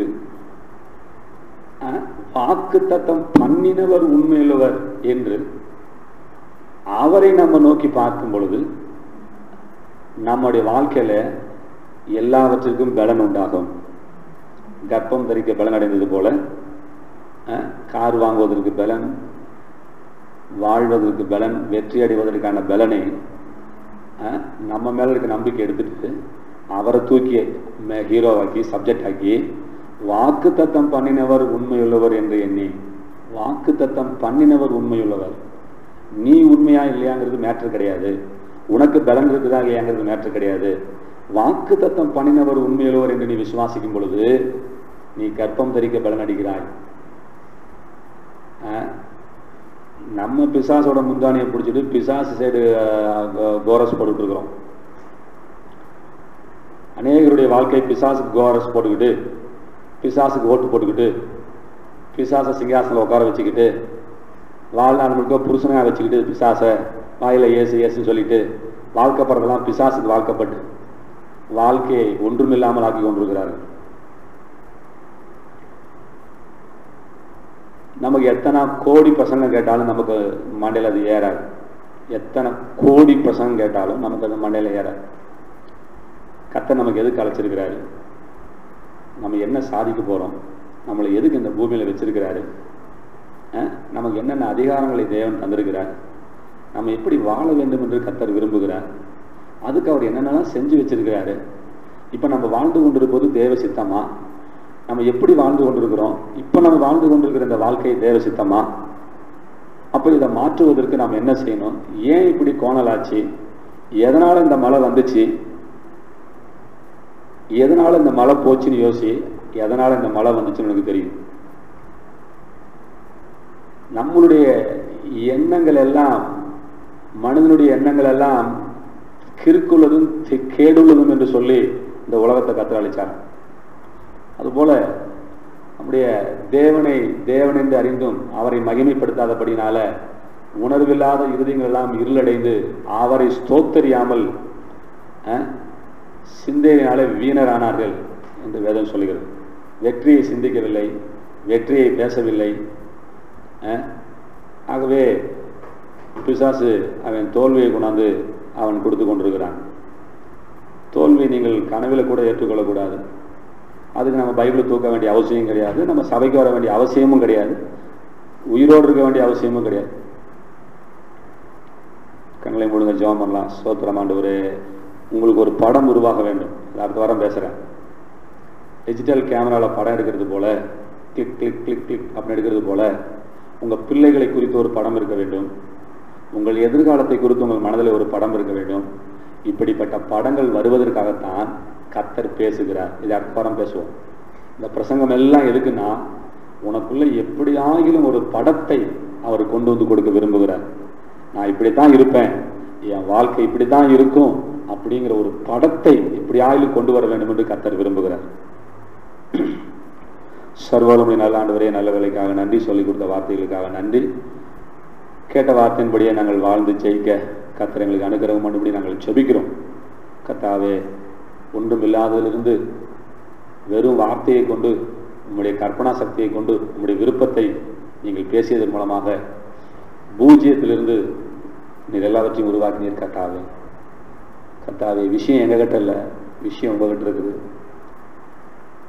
S2: வாக்கு தத்தம் பண்ணினவர் உண்மையுள்ளவர் என்று அவரை நம்ம நோக்கி பார்க்கும் பொழுது நம்முடைய வாழ்க்கையில எல்லாவற்றிற்கும் பலன் உண்டாகும். கர்ப்பம் தரிக்க பலன் அடைந்தது போல கார் வாங்குவதற்கு பலன், வாழ்வதற்கு பலன், வெற்றி அடைவதற்கான பலனை நம்ம மேல இருக்க நம்பிக்கை எடுத்துட்டு அவரை தூக்கி ஹீரோவாக்கி சப்ஜெக்ட் ஆக்கி வாக்கு தத்தம் பண்ணினவர் உண்மையுள்ளவர் என்று எண்ணி, வாக்கு தத்தம் பண்ணினவர் உண்மையுள்ளவர், நீ உண்மையா இல்லையாங்கிறது மேட்ரு கிடையாது, உனக்கு பலன் இருக்குதா இல்லையாங்கிறது மேட்ரு கிடையாது. வாக்கு தத்தம் பண்ணினவர் உண்மையுள்ளவர் என்று நீ விசுவாசிக்கும் பொழுது நீ கர்ப்பம் தரிக்க பலன் அடிக்கிறாய். நம்ம பிசாசோட முந்தானியை பிடிச்சிட்டு பிசாசு சைடு கோரஸ் போட்டுட்டு இருக்கிறோம். அநேகருடைய வாழ்க்கை பிசாசுக்கு கோரஸ் போட்டுக்கிட்டு, பிசாசுக்கு ஓட்டு போட்டுக்கிட்டு, பிசாசை சிங்காசனில் உட்கார வச்சுக்கிட்டு, வாழ்நாள் முழுக்க புருஷனாக வச்சுக்கிட்டு பிசாசை வாயில ஏசு ஏசுன்னு சொல்லிட்டு வாழ்க்கைப்படுறதெல்லாம் பிசாசுக்கு வாழ்க்கப்பட்டு வாழ்க்கையை ஒன்றுமில்லாமல் ஆக்கி கொண்டிருக்கிறார்கள். நமக்கு எத்தனை கோடி பிரசங்கம் கேட்டாலும் நமக்கு மண்டையில் அது ஏறாது. எத்தனை கோடி பிரசங்கம் கேட்டாலும் நமக்கு அது மண்டையில் ஏறாது. கர்த்தர் நமக்கு எதுக்கு அழைச்சிருக்கிறாரு, நம்ம என்ன சாதிக்க போறோம், நம்மளை எதுக்கு இந்த பூமியில வச்சிருக்கிறாரு, நமக்கு என்னென்ன அதிகாரங்களை தேவன் தந்திருக்கிறார், நம்ம எப்படி வாழ வேண்டும் என்று கர்த்தர் விரும்புகிறார், அதுக்கு அவர் என்னென்னலாம் செஞ்சு வச்சிருக்கிறாரு. இப்ப நம்ம வாழ்ந்து கொண்டிருப்பது தேவ சித்தமா, நம்ம எப்படி வாழ்ந்து கொண்டிருக்கிறோம், இப்ப நம்ம வாழ்ந்து கொண்டிருக்கிற இந்த வாழ்க்கை தேவ சித்தமா, அப்ப இதை மாற்றுவதற்கு நாம் என்ன செய்யணும், ஏன் இப்படி கோணலாச்சு, எதனால இந்த மழை வந்துச்சு, எதனால இந்த மழை போச்சுன்னு யோசி, எதனால இந்த மழை வந்துச்சுன்னு எனக்கு தெரியும். நம்மளுடைய எண்ணங்கள் எல்லாம், மனிதனுடைய எண்ணங்கள் எல்லாம் கிறுக்குள்ளதும் கேடுள்ளதும் என்று சொல்லி இந்த உலகத்தை கத்தளிச்சார். அதுபோல நம்முடைய தேவனை தேவன் என்று அறிந்தும் அவரை மகிமைப்படுத்தாதபடினால உணர்வில்லாத இருதயங்கள் எல்லாம் இருளடைந்து அவரை ஸ்தோத்தரியாமல் சிந்தையினாலே வீணரானார்கள் என்று வேதம் சொல்கிறது. வெற்றியை சிந்திக்கவில்லை, வெற்றியை பேசவில்லை. ஆகவே பிசாசு அவன் தோல்வியை கொண்டாந்து அவன் கொடுத்து கொண்டிருக்கிறான். தோல்வியை நீங்கள் கனவில் கூட ஏற்றுக்கொள்ளக்கூடாது. அதுக்கு நம்ம பைபிளை தூக்க வேண்டிய அவசியம் கிடையாது, நம்ம சபைக்கு வர வேண்டிய அவசியமும் கிடையாது, உயிரோடு இருக்க வேண்டிய அவசியமும் கிடையாது. கண்களை மூடுங்க, ஜெபம் பண்ணலாம். ஸ்தோத்திரம் ஆண்டவரே, உங்களுக்கு ஒரு படம் உருவாக வேண்டும். அடுத்த வாரம் பேசுகிறேன். டிஜிட்டல் கேமராவில் படம் எடுக்கிறது போல, கிளிக் கிளிக் கிளிக் கிளிக் அப்படின்னு எடுக்கிறது போல உங்கள் பிள்ளைகளை குறித்து ஒரு படம் இருக்க வேண்டும். உங்கள் எதிர்காலத்தை குறித்து உங்கள் மனதில் ஒரு படம் இருக்க வேண்டும். இப்படிப்பட்ட படங்கள் வருவதற்காகத்தான் கர்த்தர் பேசுகிறார். இது அடுத்த வாரம் பேசுவோம். இந்த பிரசங்கம் எல்லாம் எதுக்குன்னா, உனக்குள்ள எப்படியாகிலும் ஒரு படத்தை அவர் கொண்டு வந்து கொடுக்க விரும்புகிறார். நான் இப்படித்தான் இருப்பேன், என் வாழ்க்கை இப்படித்தான் இருக்கும் அப்படிங்கிற ஒரு படத்தை எப்படியாகிலும் கொண்டு வர வேண்டும் என்று கர்த்தர் விரும்புகிறார். சர்வவல்லமை நல்ல ஆண்டவரே, நல்ல வேலைக்காக நன்றி, சொல்லிக் கொடுத்த வார்த்தைகளுக்காக நன்றி. கேட்ட வார்த்தையின்படியே நாங்கள் வாழ்ந்து ஜெயிக்க கர்த்தர் எங்களுக்கு அனுகிரகம் பண்ணும்படி நாங்கள் செபிக்கிறோம். கர்த்தாவே, ஒன்றும் இல்லாததிலிருந்து வெறும் வார்த்தையை கொண்டு, உங்களுடைய கற்பனா சக்தியை கொண்டு, உங்களுடைய விருப்பத்தை நீங்கள் பேசியதன் மூலமாக பூஜ்ஜியத்திலிருந்து நீர் எல்லாவற்றையும் உருவாக்கினீர். கர்த்தாவே, கர்த்தாவே, விஷயம் எங்ககிட்ட இல்லை, விஷயம் உங்ககிட்ட இருக்குது.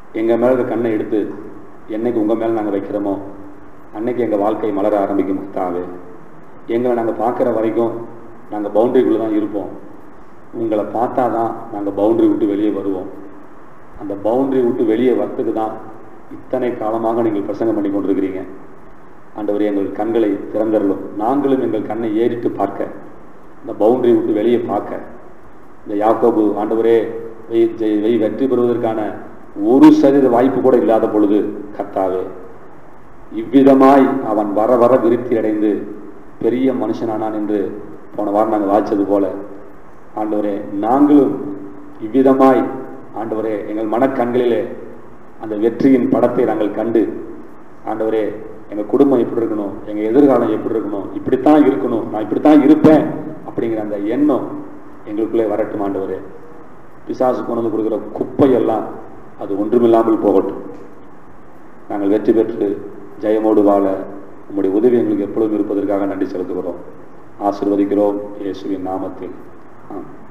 S2: எங்கள் மேலே இருக்க கண்ணை எடுத்து என்னைக்கு உங்கள் மேலே நாங்கள் வைக்கிறோமோ அன்னைக்கு எங்கள் வாழ்க்கை மலர ஆரம்பிக்கும் கர்த்தாவே. எங்களை நாங்கள் பார்க்குற வரைக்கும் நாங்கள் பவுண்டரிக்குள்ளே தான் இருப்போம். உங்களை பார்த்தா தான் நாங்கள் பவுண்டரி விட்டு வெளியே வருவோம். அந்த பவுண்டரி விட்டு வெளியே வரத்துக்கு தான் இத்தனை காலமாக நீங்கள் பிரசங்கம் பண்ணி கொண்டிருக்கிறீங்க. ஆண்டவரே, எங்கள் கண்களை திறந்தரலும், நாங்களும் எங்கள் கண்ணை ஏறிட்டு பார்க்க, இந்த பவுண்டரி விட்டு வெளியே பார்க்க, இந்த யாக்கோபு ஆண்டவரே வெய் வெற்றி பெறுவதற்கான ஒரு சதவீத வாய்ப்பு கூட இல்லாத பொழுது கர்த்தாவே, இவ்விதமாய் அவன் வர வர விருத்தி அடைந்து பெரிய மனுஷனானான் என்று போன வாரம் நாங்கள் வாய்ச்சது போல ஆண்டவரே, நாங்களும் இவ்விதமாய் ஆண்டவரே எங்கள் மனக்கண்களிலே அந்த வெற்றியின் படத்தை நாங்கள் கண்டு ஆண்டவரே, எங்கள் குடும்பம் எப்படி இருக்கணும், எங்கள் எதிர்காலம் எப்படி இருக்கணும், இப்படித்தான் இருக்கணும், நான் இப்படித்தான் இருப்பேன் அப்படிங்கிற அந்த எண்ணம் எங்களுக்குள்ளே வரட்டும். ஆண்டவரே, பிசாசு கொண்டு வந்து கொடுக்குற குப்பையெல்லாம் அது ஒன்றுமில்லாமல் போகட்டும். நாங்கள் வெற்றி பெற்று ஜெயமோடு வாழ உங்களுடைய உதவி எங்களுக்கு எப்பொழுதும் இருப்பதற்காக நன்றி செலுத்துகிறோம். ஆசீர்வதிக்கிறோம் இயேசுவின் நாமத்தில். ஆ